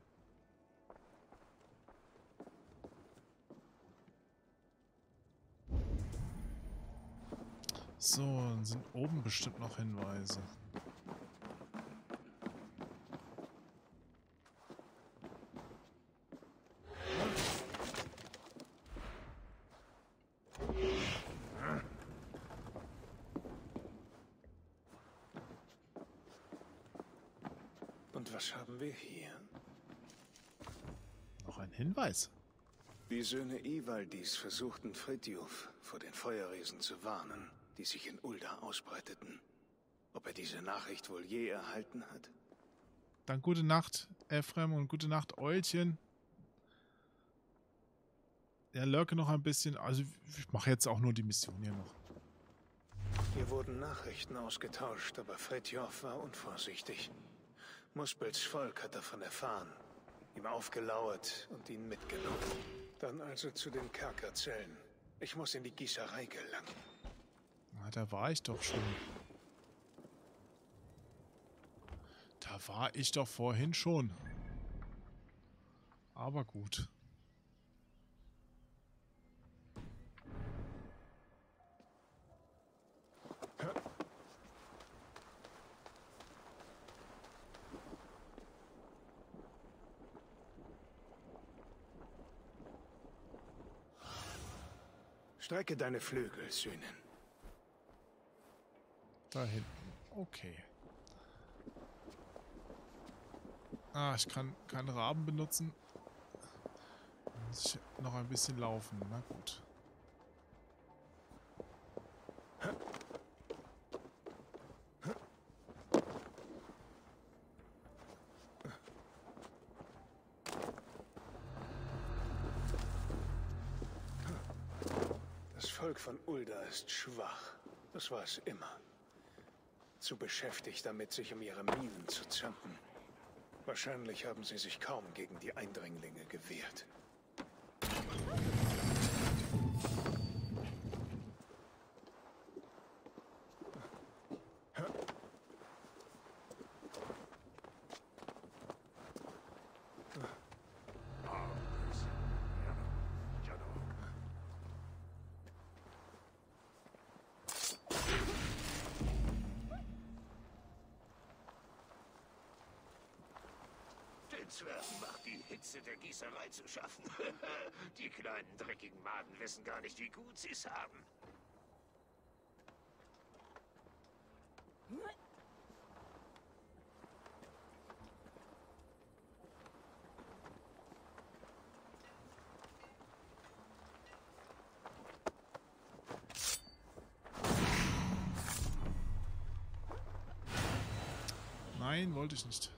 Speaker 3: So, dann sind oben bestimmt noch Hinweise.
Speaker 2: Und was haben wir hier?
Speaker 3: Noch ein Hinweis.
Speaker 2: Die Söhne Ivaldis versuchten Frithjof vor den Feuerriesen zu warnen, die sich in Ulda ausbreiteten. Ob er diese Nachricht wohl je erhalten hat?
Speaker 3: Dann gute Nacht, Ephraim, und gute Nacht, Eulchen. Ja, lurke noch ein bisschen. Also, ich mache jetzt auch nur die Mission hier noch.
Speaker 2: Hier wurden Nachrichten ausgetauscht, aber Frithjof war unvorsichtig. Muspels Volk hat davon erfahren, ihm aufgelauert und ihn mitgenommen. Dann also zu den Kerkerzellen. Ich muss in die Gießerei gelangen.
Speaker 3: Na, da war ich doch schon. Da war ich doch vorhin schon. Aber gut.
Speaker 2: Strecke deine Flügel, Söhnen.
Speaker 3: Da hinten. Okay. Ah, ich kann keinen Raben benutzen. Muss ich noch ein bisschen laufen. Na gut.
Speaker 2: Das Volk von Ulda ist schwach. Das war es immer. Zu beschäftigt damit, sich um ihre Minen zu zanken. Wahrscheinlich haben sie sich kaum gegen die Eindringlinge gewehrt.
Speaker 5: Den Zwergen macht die Hitze der Gießerei zu schaffen. Die kleinen dreckigen Maden wissen gar nicht, wie gut sie es haben.
Speaker 3: Nein, wollte ich nicht.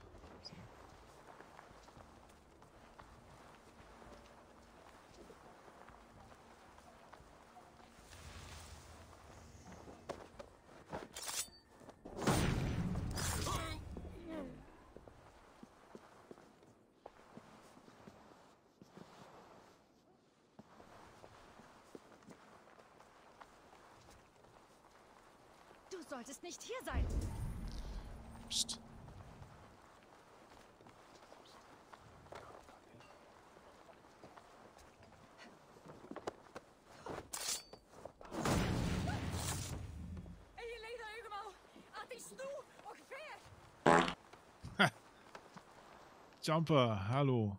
Speaker 6: Du solltest nicht hier sein.
Speaker 3: Psst. Jumper, hallo.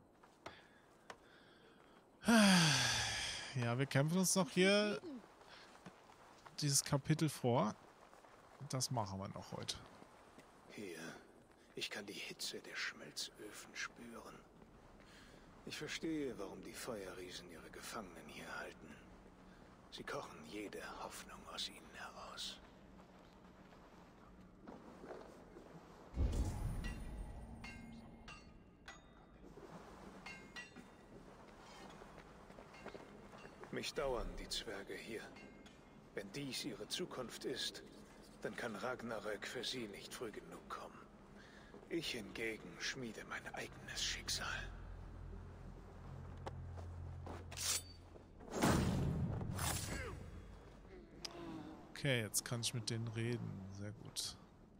Speaker 3: Ja, wir kämpfen uns noch hier dieses Kapitel vor. Das machen wir noch heute.
Speaker 2: Hier, ich kann die Hitze der Schmelzöfen spüren. Ich verstehe, warum die Feuerriesen ihre Gefangenen hier halten. Sie kochen jede Hoffnung aus ihnen heraus. Mich dauern die Zwerge hier. Wenn dies ihre Zukunft ist, dann kann Ragnarök für sie nicht früh genug kommen. Ich hingegen schmiede mein eigenes Schicksal.
Speaker 3: Okay, jetzt kann ich mit denen reden. Sehr gut.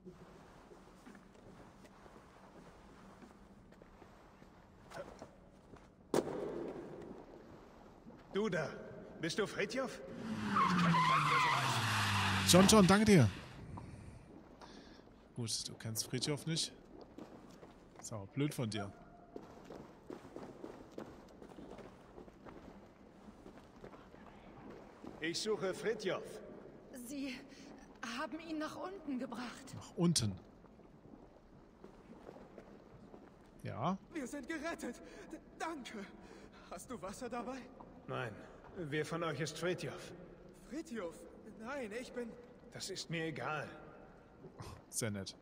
Speaker 2: Du da, bist du Fridtjof?
Speaker 3: John, danke dir. Gut, du kennst Fridtjof nicht. Ist aber blöd von dir.
Speaker 2: Ich suche Fridtjof.
Speaker 6: Sie haben ihn nach unten gebracht.
Speaker 3: Nach unten. Ja?
Speaker 7: Wir sind gerettet. Danke. Hast du Wasser dabei?
Speaker 2: Nein, wer von euch ist Fridtjof?
Speaker 7: Fridtjof? Nein, ich bin...
Speaker 2: Das ist mir egal.
Speaker 3: Sehr nett.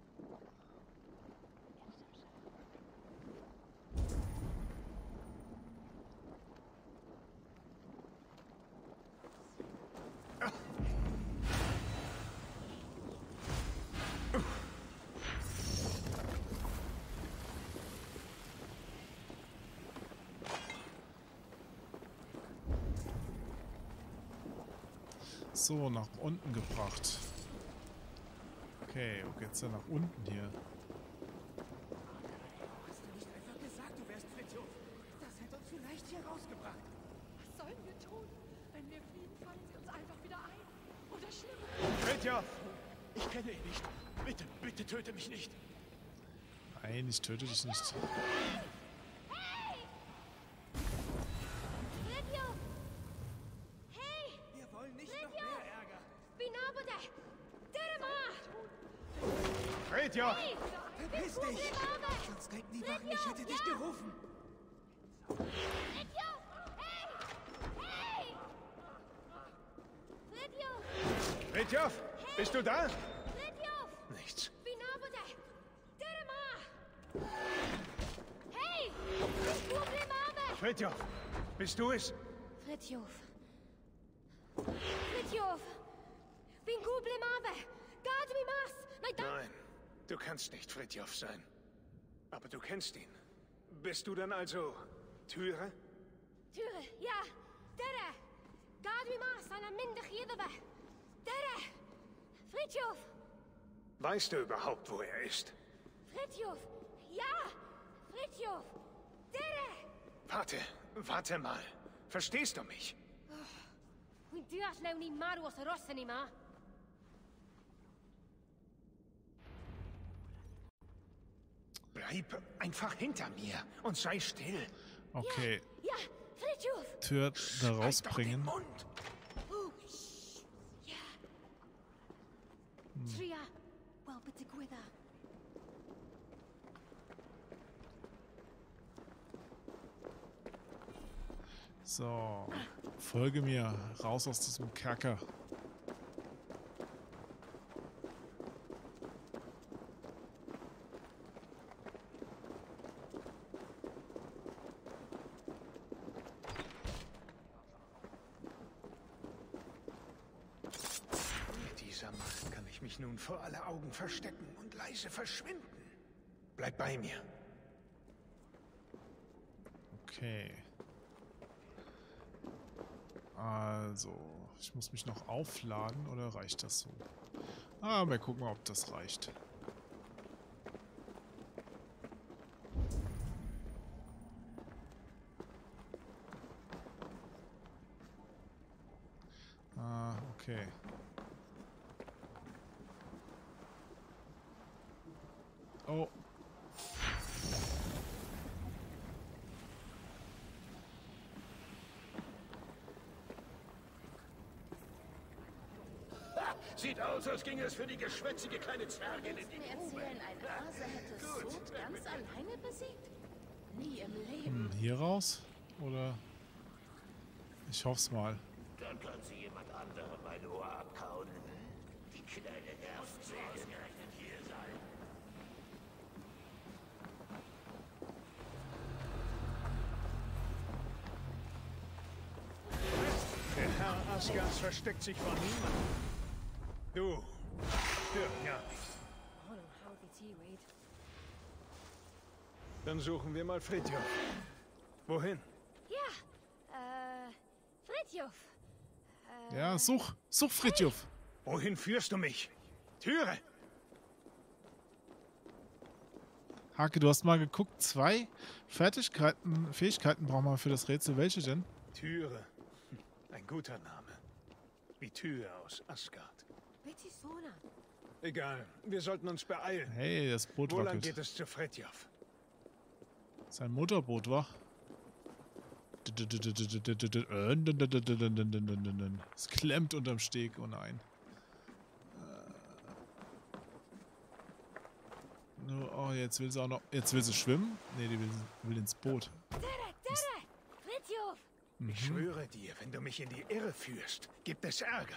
Speaker 3: So, nach unten gebracht. Okay, wo geht's denn nach unten hier?
Speaker 7: Hast du nicht einfach gesagt, du wärst Fridtjof? Das hätte uns vielleicht hier rausgebracht.
Speaker 6: Was sollen wir tun? Wenn wir fliehen, fangen sie uns einfach wieder ein. Oder schlimmer.
Speaker 2: Fridtjof!
Speaker 5: Ich kenne ihn nicht. Bitte, bitte töte mich nicht.
Speaker 3: Nein, ich töte dich nicht.
Speaker 8: Hey! Fridtjof! Hey!
Speaker 7: Wir wollen nicht noch mehr Ärger.
Speaker 8: Binabode! Derema!
Speaker 2: Fridtjof!
Speaker 8: Hey!
Speaker 7: Verpiss dich! Sonst denken die Wachen, ich hätte dich gerufen.
Speaker 8: Fridtjof! Hey! Hey! Fridtjof!
Speaker 2: Fridtjof! Bist du da?
Speaker 8: Fridtjof!
Speaker 2: Nichts.
Speaker 8: Binabode! Derema! Hey! Binabode!
Speaker 2: Fridtjof! Bist du es?
Speaker 8: Fridtjof! Fridtjof! Bin Gublemave! Gad mas!
Speaker 2: Nein, du kannst nicht Fridtjof sein. Aber du kennst ihn. Bist du dann also Tyre?
Speaker 8: Tyre, ja! Dere! Gad mas! Ana mindig jedebe! Dere! Fridtjof!
Speaker 2: Weißt du überhaupt, wo er ist?
Speaker 8: Fridtjof! Ja! Fridtjof! Dere!
Speaker 2: Warte mal. Verstehst du mich?
Speaker 8: Und du hast nou niet maar was rossen niet maar.
Speaker 2: Bleib einfach hinter mir und sei still.
Speaker 3: Okay,
Speaker 8: Ja, Fridtjof!
Speaker 3: Tür da
Speaker 2: Halt
Speaker 3: rausbringen.
Speaker 2: doch den Mund.
Speaker 8: Ja. Tria, wel bitte gwydda.
Speaker 3: So, folge mir raus aus diesem Kerker.
Speaker 2: Mit dieser Macht kann ich mich nun vor alle Augen verstecken und leise verschwinden. Bleib bei mir.
Speaker 3: Okay. Also, ich muss mich noch aufladen oder reicht das so? Ah, wir gucken mal, ob das reicht. Ah, okay. Oh.
Speaker 5: Sieht aus, als ginge es für die geschwätzige kleine Zwergin in die
Speaker 6: Mir
Speaker 5: Grube.
Speaker 6: erzählen, ein Hase hätte Sod ganz alleine besiegt? Nie im Leben.
Speaker 3: Hier raus? Oder? Ich hoff's mal.
Speaker 5: Dann kann sie jemand anderem mein Ohr abkauen. Die kleine Nervensäge ausgerechnet hier sein.
Speaker 2: Asgards versteckt sich vor niemandem. Du, stört ja nicht.
Speaker 8: Oh, no, how did he read?
Speaker 2: Dann suchen wir mal Fridtjof. Wohin?
Speaker 8: Ja, Fridtjof.
Speaker 3: Ja, such Fridtjof.
Speaker 2: Wohin führst du mich? Türe!
Speaker 3: Hake, du hast mal geguckt, 2 Fähigkeiten braucht man für das Rätsel. Welche denn?
Speaker 2: Türe. Ein guter Name. Wie Tür aus Asgard.
Speaker 8: Bitte Sona.
Speaker 2: Egal, wir sollten uns beeilen.
Speaker 3: Hey, das Boot
Speaker 2: Wo lang
Speaker 3: wackelt.
Speaker 2: geht es zu Fridtjof?
Speaker 3: Sein Motorboot, wa? Es klemmt unterm Steg. Oh nein. Oh, jetzt will sie auch noch... Jetzt will sie schwimmen? Nee, die will ins Boot.
Speaker 8: Dere! Fridtjof!
Speaker 2: Ich schwöre dir, wenn du mich in die Irre führst, gibt es Ärger.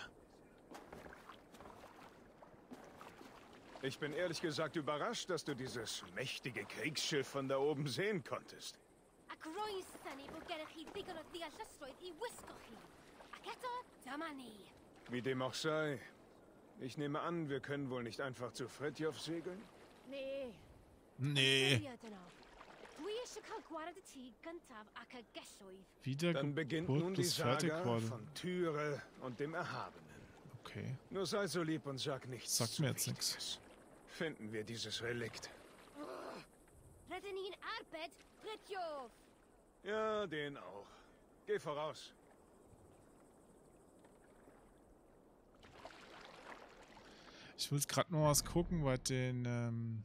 Speaker 2: Ich bin ehrlich gesagt überrascht, dass du dieses mächtige Kriegsschiff von da oben sehen konntest.
Speaker 8: Ac roes syni bod gennych chi ddigon o ddeallusrwydd I wisgo chi. Ac eto, dyma ni.
Speaker 2: Wie dem auch sei. Ich nehme an, wir können wohl nicht einfach zu Fridtjof segeln?
Speaker 8: Nee.
Speaker 3: Nee.
Speaker 8: Dynol. Dwi eisiau cael gwared y tŷ gyntaf ac y gelloedd.
Speaker 3: Wieder
Speaker 2: Dann beginnt nun
Speaker 3: Geburt
Speaker 2: die
Speaker 3: des
Speaker 2: Saga
Speaker 3: Fertigquaden.
Speaker 2: von Tyre und dem Erhabenen.
Speaker 3: Okay.
Speaker 2: Nur sei so lieb und sag nichts
Speaker 3: Sagt
Speaker 2: zu
Speaker 3: mir jetzt
Speaker 2: Wichtiges.
Speaker 3: nichts.
Speaker 2: Finden wir dieses Relikt.
Speaker 8: Rydyn ni'n arbed Fridtjof.
Speaker 2: Ja, den auch. Geh voraus.
Speaker 3: Ich will gerade noch was gucken bei den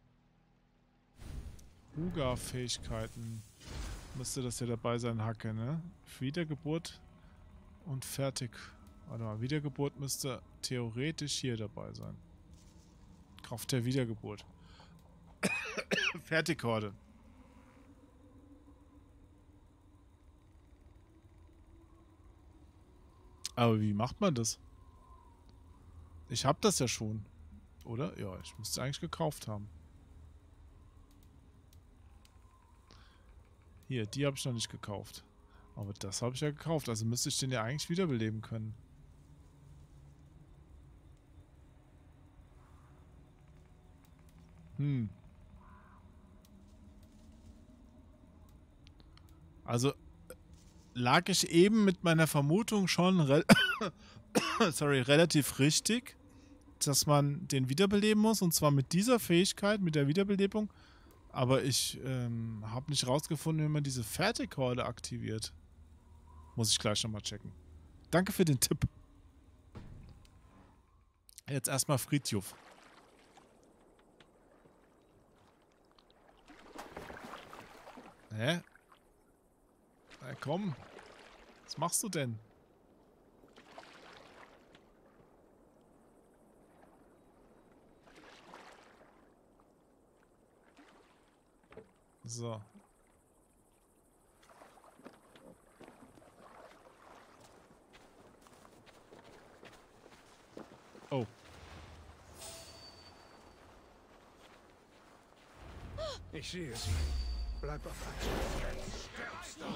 Speaker 3: Huga-Fähigkeiten. Müsste das ja dabei sein, Hacke, ne? Wiedergeburt und fertig. Warte mal, Wiedergeburt müsste theoretisch hier dabei sein. Kraft der Wiedergeburt. Fertighorde. Aber wie macht man das? Ich hab das ja schon. Oder? Ja, ich müsste eigentlich gekauft haben. Hier, die habe ich noch nicht gekauft. Aber das habe ich ja gekauft. Also müsste ich den ja eigentlich wiederbeleben können. Also lag ich eben mit meiner Vermutung schon relativ richtig, dass man den wiederbeleben muss. Und zwar mit dieser Fähigkeit, mit der Wiederbelebung. Aber ich habe nicht rausgefunden, wie man diese Fertighorde aktiviert. Muss ich gleich nochmal checken. Danke für den Tipp. Jetzt erstmal Fridtjof. Hä? Na komm. Was machst du denn? So. Oh.
Speaker 2: Ich sehe sie. Bleib auf Achse.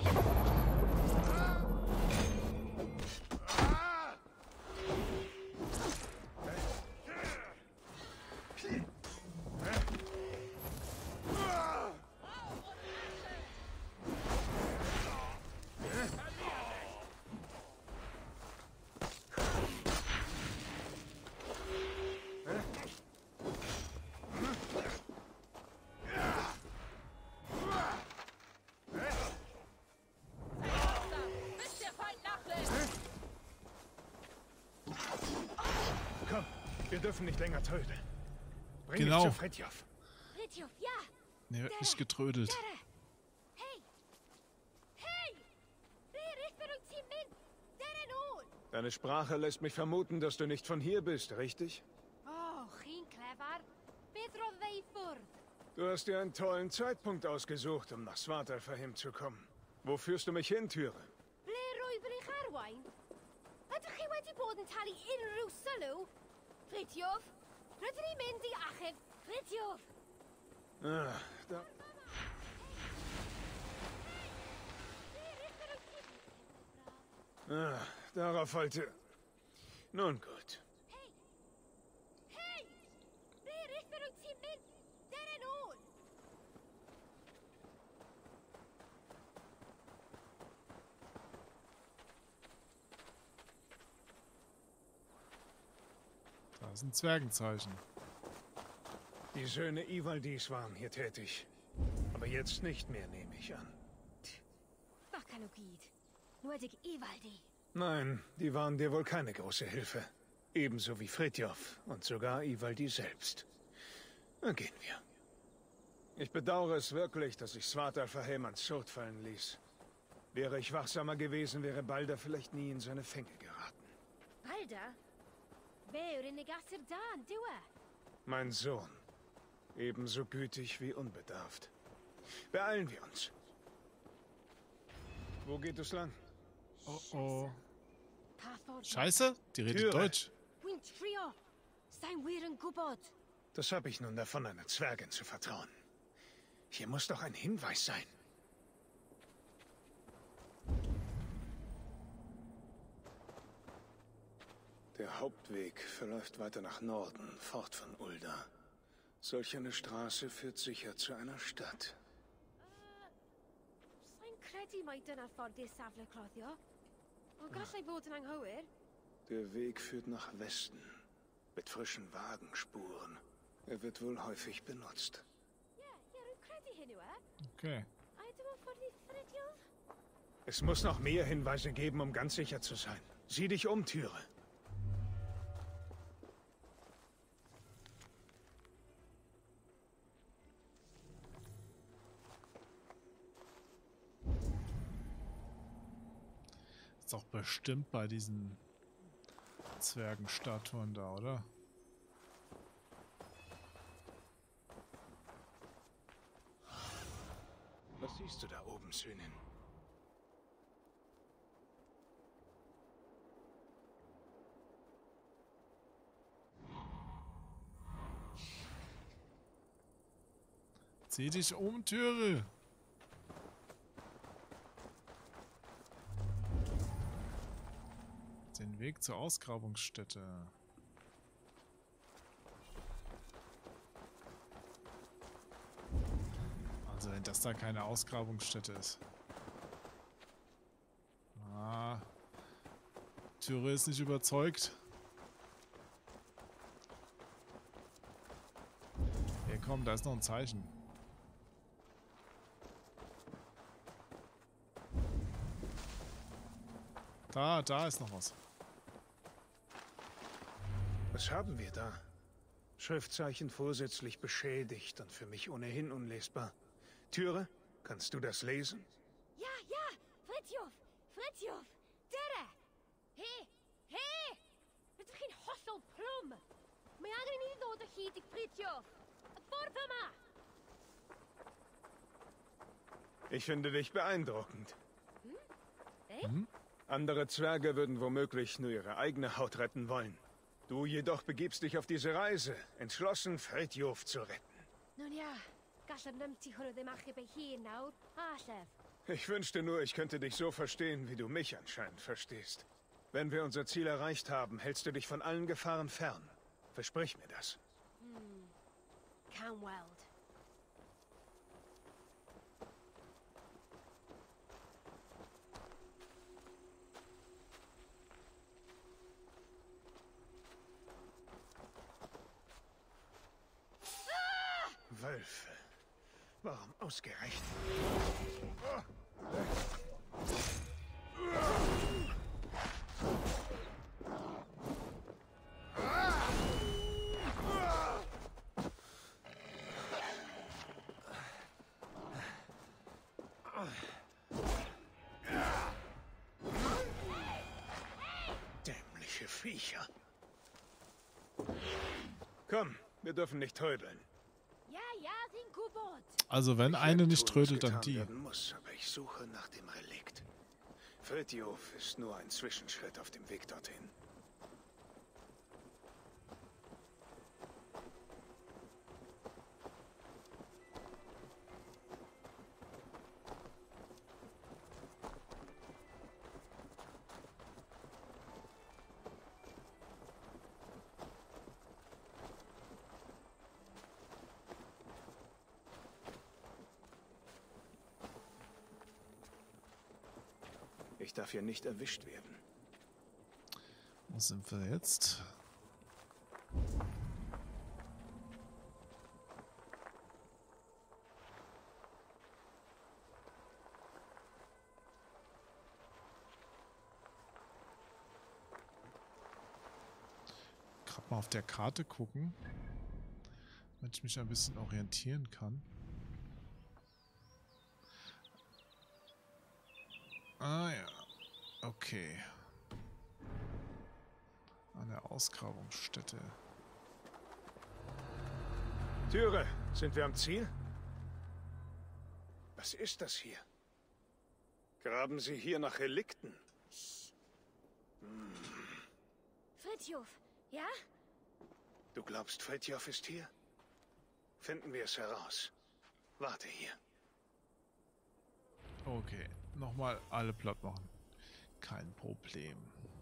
Speaker 2: Wir dürfen nicht länger trödeln. Bring
Speaker 3: Genau.
Speaker 2: mich zu Fridtjof.
Speaker 8: Fridtjof, ja.
Speaker 3: Ne, wird nicht getrödelt.
Speaker 8: Dere. Hey. Hey. Ber ich für uns Team Min. Dere nun.
Speaker 2: Deine Sprache lässt mich vermuten, dass du nicht von hier bist, richtig?
Speaker 8: Oh, chi'n clever. Beth roedd ei ffwrdd?
Speaker 2: Du hast dir einen tollen Zeitpunkt ausgesucht, um nach Svartalfheim zu kommen. Wo führst du mich hin, Tyre?
Speaker 8: Ble rwyf eich arwain? Ydych chi wedi bod yn talu unrhyw sylw? Fridtjof? Rydyn ni'n mynd I achub Fridtjof?
Speaker 2: Ah, da... darauf wollte... Nun gut.
Speaker 8: Hei! Hei! Ble richt fydd wyt ti'n mynd? Deren ôl!
Speaker 3: Da ist ein Zwergenzeichen.
Speaker 2: Die Söhne Ivaldis waren hier tätig. Aber jetzt nicht mehr, nehme ich an.
Speaker 8: Bacan o gyd. Nwedig Ivaldi.
Speaker 2: Nein, die waren dir wohl keine große Hilfe. Ebenso wie Fridtjof und sogar Ivaldi selbst. Dann gehen wir. Ich bedauere es wirklich, dass ich Svartalfheim ans Schurt fallen ließ. Wäre ich wachsamer gewesen, wäre Balder vielleicht nie in seine Fänge geraten.
Speaker 8: Balda? Be yw'r unig asir da yn diwe?
Speaker 2: Mein Sohn. Ebenso gütig wie unbedarft. Beeilen wir uns. Wo geht es lang?
Speaker 3: Oh oh.
Speaker 8: Pa ffordd?
Speaker 3: Scheiße, die redet
Speaker 2: Türe.
Speaker 3: Deutsch.
Speaker 8: Wy'n trio. Sa'n wir yn gwybod.
Speaker 2: Das habe ich nun davon, einer Zwergin zu vertrauen. Hier muss doch ein Hinweis sein. Der Hauptweg verläuft weiter nach Norden, fort von Ulda. Solch eine Straße führt sicher zu einer Stadt.
Speaker 8: Sa'n credu mai dyna'r ffordd i'r safle cloddio. Ond gallai fod yn anghywir.
Speaker 2: Der Weg führt nach Westen, mit frischen Wagenspuren. Er wird wohl häufig benutzt.
Speaker 8: Rwy'n credu hyn yw e.
Speaker 3: Okay.
Speaker 8: A dyma ffordd i Fridtjof?
Speaker 2: Es muss noch mehr Hinweise geben, um ganz sicher zu sein. Sieh dich um, Türe.
Speaker 3: Ist doch bestimmt bei diesen Zwergenstatuen da, oder?
Speaker 2: Was siehst du da oben, Söhnin?
Speaker 3: Zieh dich um, Türe! Den Weg zur Ausgrabungsstätte. Also wenn das da keine Ausgrabungsstätte ist. Ah. Türe ist nicht überzeugt. Hier komm, da ist noch ein Zeichen. Da ist noch was.
Speaker 2: Was haben wir da? Schriftzeichen vorsätzlich beschädigt und für mich ohnehin unlesbar. Türe, kannst du das lesen?
Speaker 8: Ja, Fridtjof! Fridtjof! Dere! He! Rydych chi'n hollol plwm! Mae angen i ni ddod o hyd i Fridtjof! Y ffordd yma!
Speaker 2: Ich finde dich beeindruckend.
Speaker 8: Eh?
Speaker 2: Andere Zwerge würden womöglich nur ihre eigene Haut retten wollen. Du jedoch begibst dich auf diese Reise, entschlossen, Fridtjof zu retten.
Speaker 8: Nun ja, gallai'r nymti hwnnw ddim achub ei hun nawr, a llef.
Speaker 2: Ich wünschte nur, ich könnte dich so verstehen, wie du mich anscheinend verstehst. Wenn wir unser Ziel erreicht haben, hältst du dich von allen Gefahren fern. Versprich mir das.
Speaker 8: Can weld.
Speaker 2: Wölfe. Warum ausgerechnet? Dämliche Viecher. Komm, wir dürfen nicht trödeln.
Speaker 8: Ja, sy'n gwybod.
Speaker 3: Also wenn eine nicht trödelt, dann die.
Speaker 2: Werden muss, aber ich suche nach dem Relikt. Fridtjof ist nur ein Zwischenschritt auf dem Weg dorthin. Ich darf hier nicht erwischt werden.
Speaker 3: Wo sind wir jetzt? Gerade mal auf der Karte gucken, damit ich mich ein bisschen orientieren kann. Ah ja, okay. An der Ausgrabungsstätte.
Speaker 2: Türe, sind wir am Ziel? Was ist das hier? Graben Sie hier nach Relikten?
Speaker 8: Fritjof, ja?
Speaker 2: Du glaubst, Fritjof ist hier? Finden wir es heraus. Warte hier.
Speaker 3: Okay, nochmal alle platt machen. Kein Problem.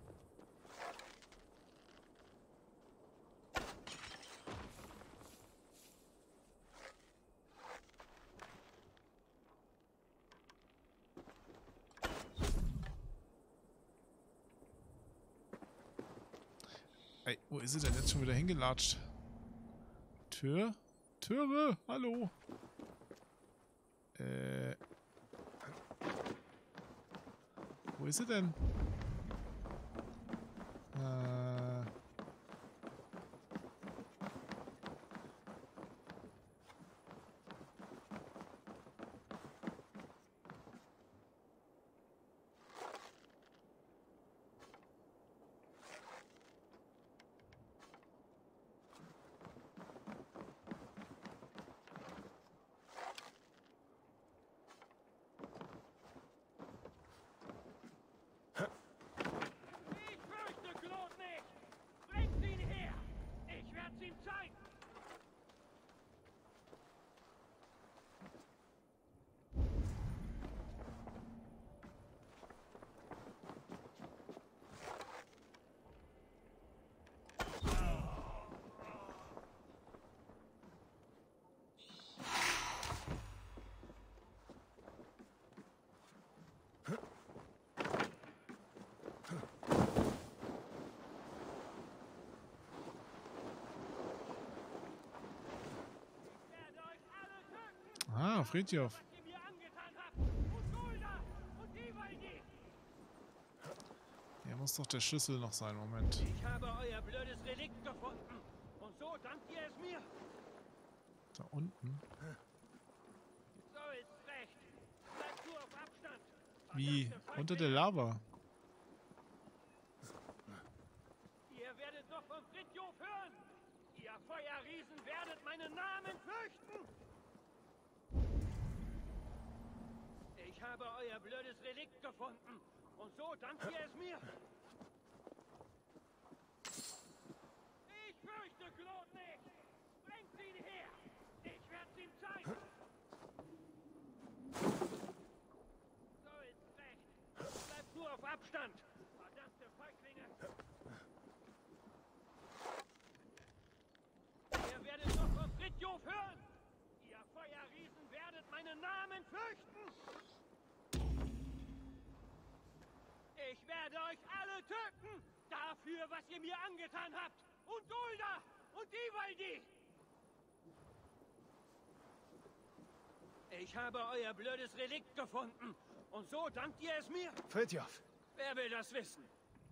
Speaker 3: Ey, wo ist sie denn jetzt schon wieder hingelatscht? Tür? Türe? Hallo? Wo ist sie denn?
Speaker 5: Ich fürchte Claude nicht! Bringt ihn her! Ich werd's ihm zeigen!
Speaker 3: Ah, Fritjof.
Speaker 5: Was ihr mir angetan habt! Und Gulda! Und Ivaldi!
Speaker 3: Hier muss doch der Schlüssel noch sein. Moment.
Speaker 5: Ich habe euer blödes Relikt gefunden. Und so dankt ihr es mir.
Speaker 3: Da unten.
Speaker 5: So ist recht. Bleibt nur auf Abstand.
Speaker 3: Wie? Unter der Lava.
Speaker 5: Ihr werdet noch von Fritjof hören. Ihr Feuerriesen werdet meinen Namen fürchten. Ich habe euer blödes Relikt gefunden. Und so dankt ihr es mir. Ich fürchte Claude nicht. Bringt ihn her. Ich werd's ihm zeigen. So ist recht. Bleibt nur auf Abstand. Verdammte Feiglinge. Ihr werdet noch von Fritjof hören. Ihr Feuerriesen werdet meinen Namen fürchten. Ich werde euch alle töten. Dafür, was ihr mir angetan habt. Und Gulda und Ivaldi. Ich habe euer blödes Relikt gefunden. Und so dankt ihr es mir.
Speaker 2: Fritjof,
Speaker 5: Wer will das wissen?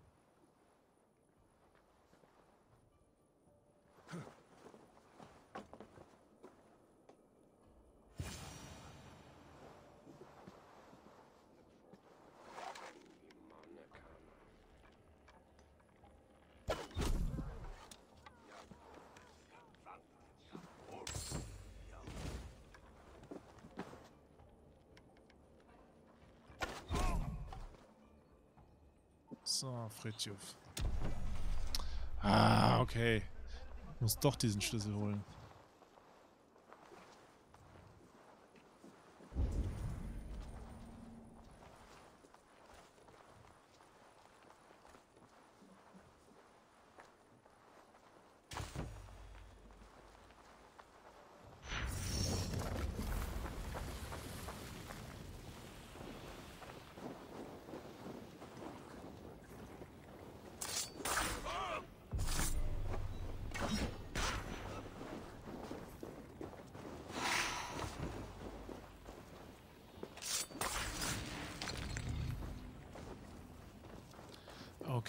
Speaker 3: So, Fritjof. Ah, okay. Ich muss doch diesen Schlüssel holen.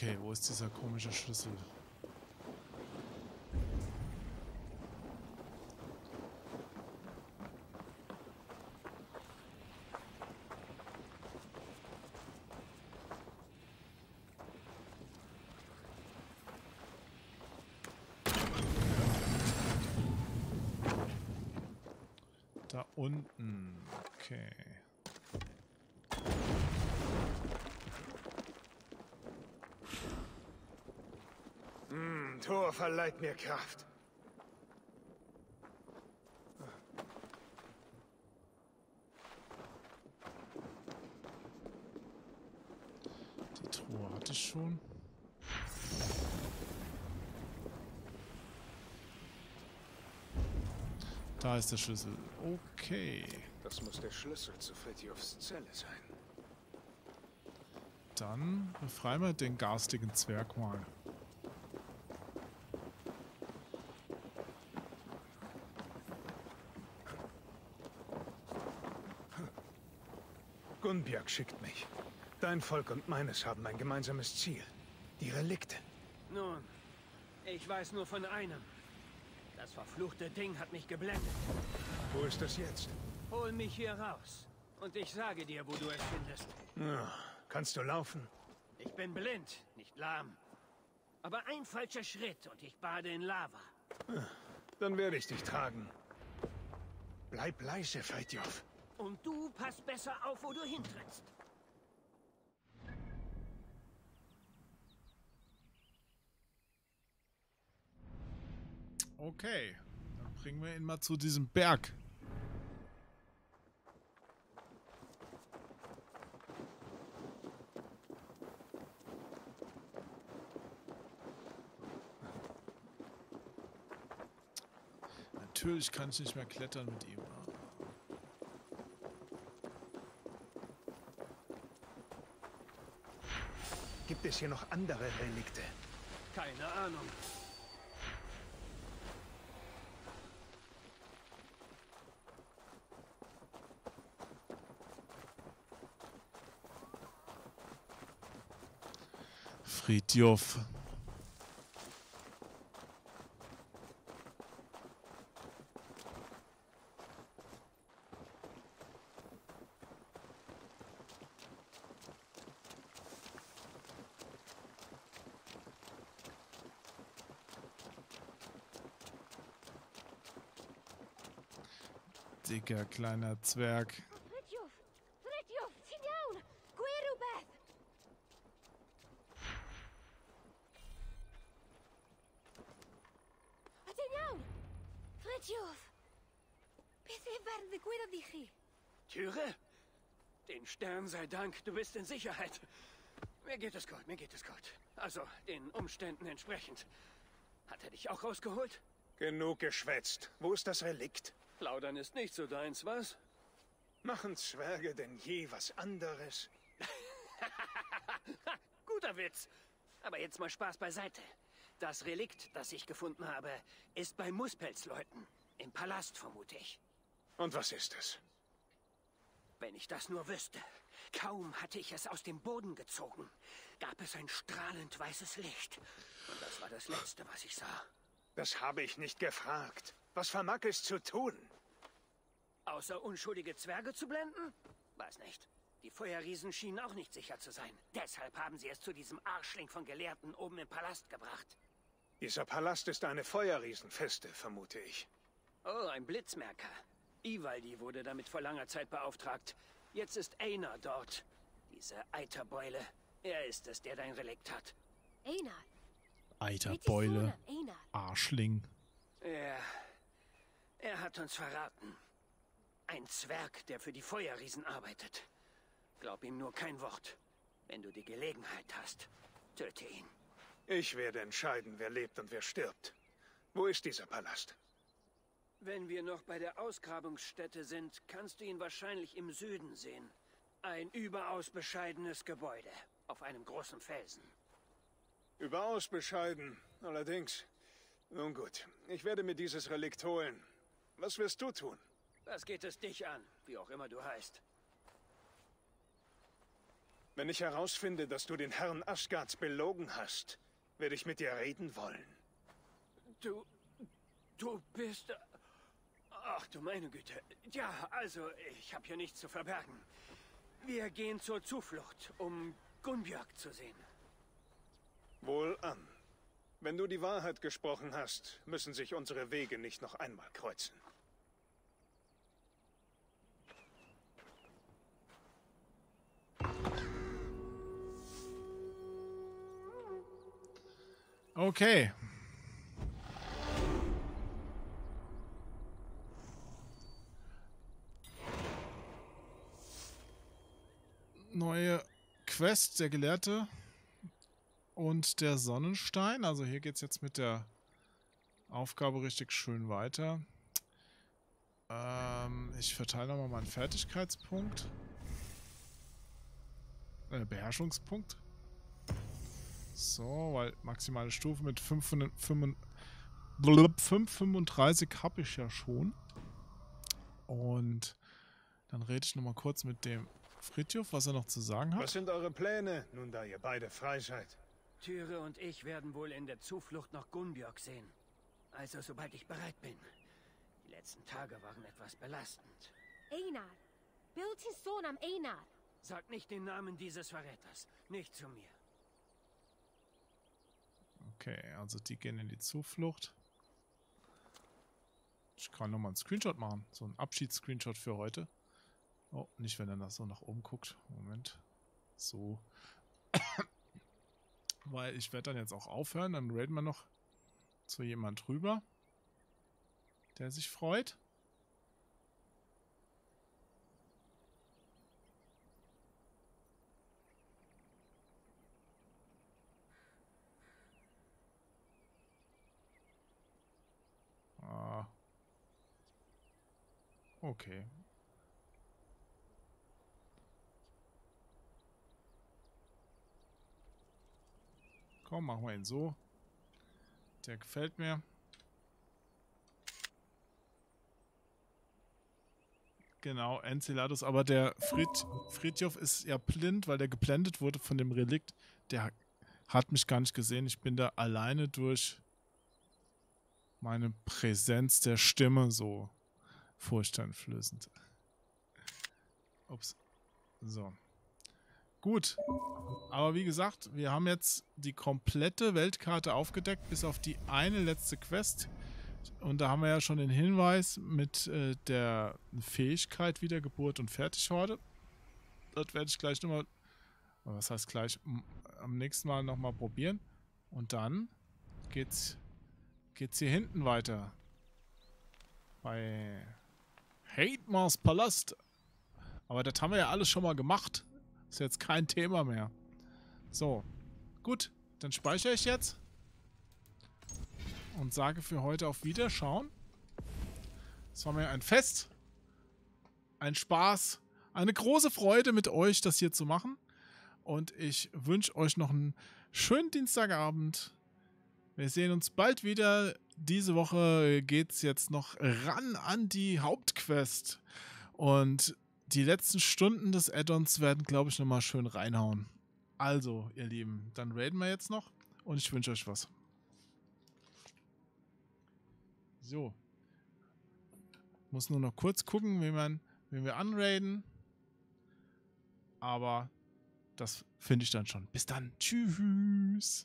Speaker 3: Okay, wo ist dieser komische Schlüssel? Da unten. Okay.
Speaker 2: Tor verleiht mir Kraft.
Speaker 3: Die Truhe hatte ich schon. Da ist der Schlüssel. Okay.
Speaker 2: Das muss der Schlüssel zu Fritjofs Zelle sein.
Speaker 3: Dann befreien wir den garstigen Zwerg mal.
Speaker 2: Gunbjörg schickt mich. Dein Volk und meines haben ein gemeinsames Ziel. Die Relikte.
Speaker 5: Nun, ich weiß nur von einem. Das verfluchte Ding hat mich geblendet.
Speaker 2: Wo ist es jetzt?
Speaker 5: Hol mich hier raus. Und ich sage dir, wo du es findest.
Speaker 2: Ja, kannst du laufen?
Speaker 5: Ich bin blind, nicht lahm. Aber ein falscher Schritt und ich bade in Lava.
Speaker 2: Dann werde ich dich tragen. Bleib leise, Fritjof.
Speaker 5: Und du passt besser auf, wo du hintrittst.
Speaker 3: Okay, dann bringen wir ihn mal zu diesem Berg. Natürlich kann ich nicht mehr klettern mit ihm.
Speaker 2: Gibt es hier noch andere Relikte?
Speaker 5: Keine Ahnung.
Speaker 3: Fritjof. Dicker kleiner Zwerg.
Speaker 8: Fritjof! Fritjof! Tinjaun! Gwerubeth! Tinjaun! Fritjof! Beth werden wir Gweradichi?
Speaker 5: Türe? Den Stern sei Dank, du bist in Sicherheit. Mir geht es gut, mir geht es gut. Also, den Umständen entsprechend. Hat er dich auch rausgeholt?
Speaker 2: Genug geschwätzt. Wo ist das Relikt?
Speaker 5: Plaudern ist nicht so deins, was?
Speaker 2: Machen Zwerge denn je was anderes?
Speaker 5: Guter Witz. Aber jetzt mal Spaß beiseite. Das Relikt, das ich gefunden habe, ist bei Muspelzleuten. Im Palast, vermute ich.
Speaker 2: Und was ist es?
Speaker 5: Wenn ich das nur wüsste. Kaum hatte ich es aus dem Boden gezogen, gab es ein strahlend weißes Licht. Und das war das Letzte, was ich sah.
Speaker 2: Das habe ich nicht gefragt. Was vermag es zu tun?
Speaker 5: Außer unschuldige Zwerge zu blenden? Weiß nicht. Die Feuerriesen schienen auch nicht sicher zu sein. Deshalb haben sie es zu diesem Arschling von Gelehrten oben im Palast gebracht.
Speaker 2: Dieser Palast ist eine Feuerriesenfeste, vermute ich.
Speaker 5: Oh, ein Blitzmerker. Ivaldi wurde damit vor langer Zeit beauftragt. Jetzt ist Einar dort. Diese Eiterbeule. Er ist es, der dein Relikt hat.
Speaker 8: Einar.
Speaker 3: Eiterbeule.
Speaker 8: Einar.
Speaker 3: Arschling.
Speaker 5: Er hat uns verraten. Ein Zwerg, der für die Feuerriesen arbeitet. Glaub ihm nur kein Wort. Wenn du die Gelegenheit hast, töte ihn.
Speaker 2: Ich werde entscheiden, wer lebt und wer stirbt. Wo ist dieser Palast?
Speaker 5: Wenn wir noch bei der Ausgrabungsstätte sind, kannst du ihn wahrscheinlich im Süden sehen. Ein überaus bescheidenes Gebäude auf einem großen Felsen.
Speaker 2: Überaus bescheiden, allerdings. Nun gut, ich werde mir dieses Relikt holen. Was wirst du tun?
Speaker 5: Was geht es dich an, wie auch immer du heißt?
Speaker 2: Wenn ich herausfinde, dass du den Herrn Asgards belogen hast, werde ich mit dir reden wollen.
Speaker 5: Du bist... Ach du meine Güte. Ja, also, ich habe hier nichts zu verbergen. Wir gehen zur Zuflucht, um Gunbjörg zu sehen.
Speaker 2: Wohlan. Wenn du die Wahrheit gesprochen hast, müssen sich unsere Wege nicht noch einmal kreuzen.
Speaker 3: Okay. Neue Quest, der Gelehrte und der Sonnenstein. Also hier geht es jetzt mit der Aufgabe richtig schön weiter. Ich verteile nochmal meinen Fertigkeitspunkt. Beherrschungspunkt. So, weil maximale Stufe mit 535 habe ich ja schon. Und dann rede ich nochmal kurz mit dem Fridtjof, was er noch zu sagen hat.
Speaker 2: Was sind eure Pläne, nun da ihr beide frei seid?
Speaker 5: Tyre und ich werden wohl in der Zuflucht noch Gunbjörg sehen. Also sobald ich bereit bin. Die letzten Tage waren etwas belastend.
Speaker 8: Einar. Biltins Sohn am Einar.
Speaker 5: Sag nicht den Namen dieses Verräters. Nicht zu mir.
Speaker 3: Okay, also die gehen in die Zuflucht. Ich kann nochmal einen Screenshot machen. So ein Abschiedsscreenshot für heute. Oh, nicht, wenn er das so nach oben guckt. Moment. So. Weil ich werde dann jetzt auch aufhören. Dann raiden wir noch zu jemand rüber, der sich freut. Okay. Komm, machen wir ihn so. Der gefällt mir. Genau, Enceladus. Aber der Fridtjof ist ja blind, weil der geblendet wurde von dem Relikt. Der hat mich gar nicht gesehen. Ich bin da alleine durch meine Präsenz der Stimme so furchteinflößend. Ups. So. Gut. Aber wie gesagt, wir haben jetzt die komplette Weltkarte aufgedeckt, bis auf die eine letzte Quest. Und da haben wir ja schon den Hinweis mit der Fähigkeit Wiedergeburt und Fertighorde. Das werde ich gleich nochmal, was heißt gleich, am nächsten Mal nochmal probieren. Und dann geht's hier hinten weiter. Bei Heidmars Palast. Aber das haben wir ja alles schon mal gemacht. Ist jetzt kein Thema mehr. So. Gut. Dann speichere ich jetzt. Und sage für heute auf Wiederschauen. Es war mir ein Fest. Ein Spaß. Eine große Freude mit euch, das hier zu machen. Und ich wünsche euch noch einen schönen Dienstagabend. Wir sehen uns bald wieder. Diese Woche geht es jetzt noch ran an die Hauptquest. Und die letzten Stunden des Add-ons werden, glaube ich, nochmal schön reinhauen. Also, ihr Lieben, dann raiden wir jetzt noch. Und ich wünsche euch was. So. Muss nur noch kurz gucken, wen wir unraiden. Aber das finde ich dann schon. Bis dann. Tschüss.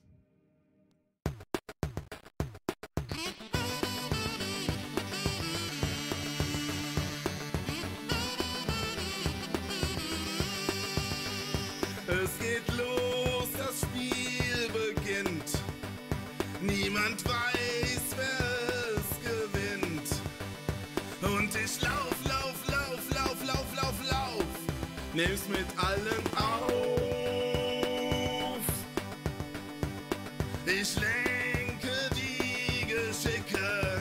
Speaker 1: Es geht los, das Spiel beginnt. Niemand weiß, wer es gewinnt. Und ich lauf. Nimm's mit allem auf. Ich lenke die Geschicke,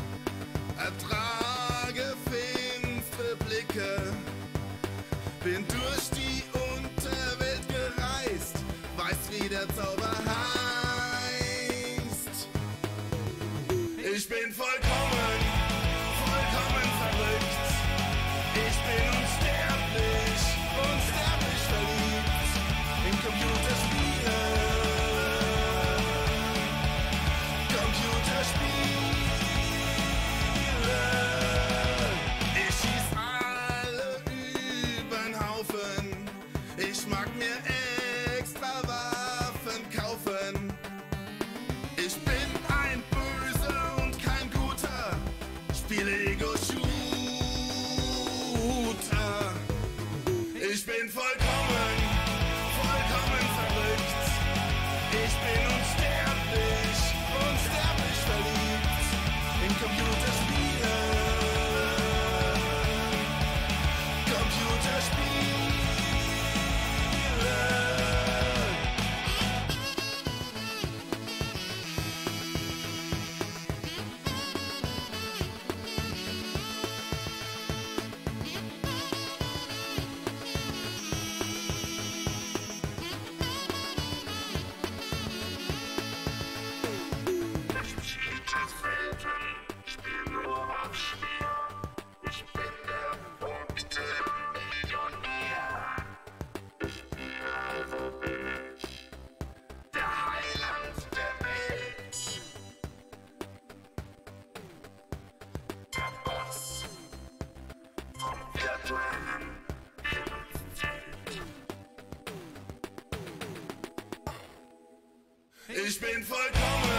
Speaker 1: ertrage finstere Blicke. Bin durch die Unterwelt gereist, weiß, wie der Zauber heißt. Ich bin vollkommen verrückt. Ich bin unsterblich verliebt. spiele Ego-Shooter. Ich bin vollkommen verrückt. Ich bin unsterblich verliebt in Computerspiele. Ich bin vollkommen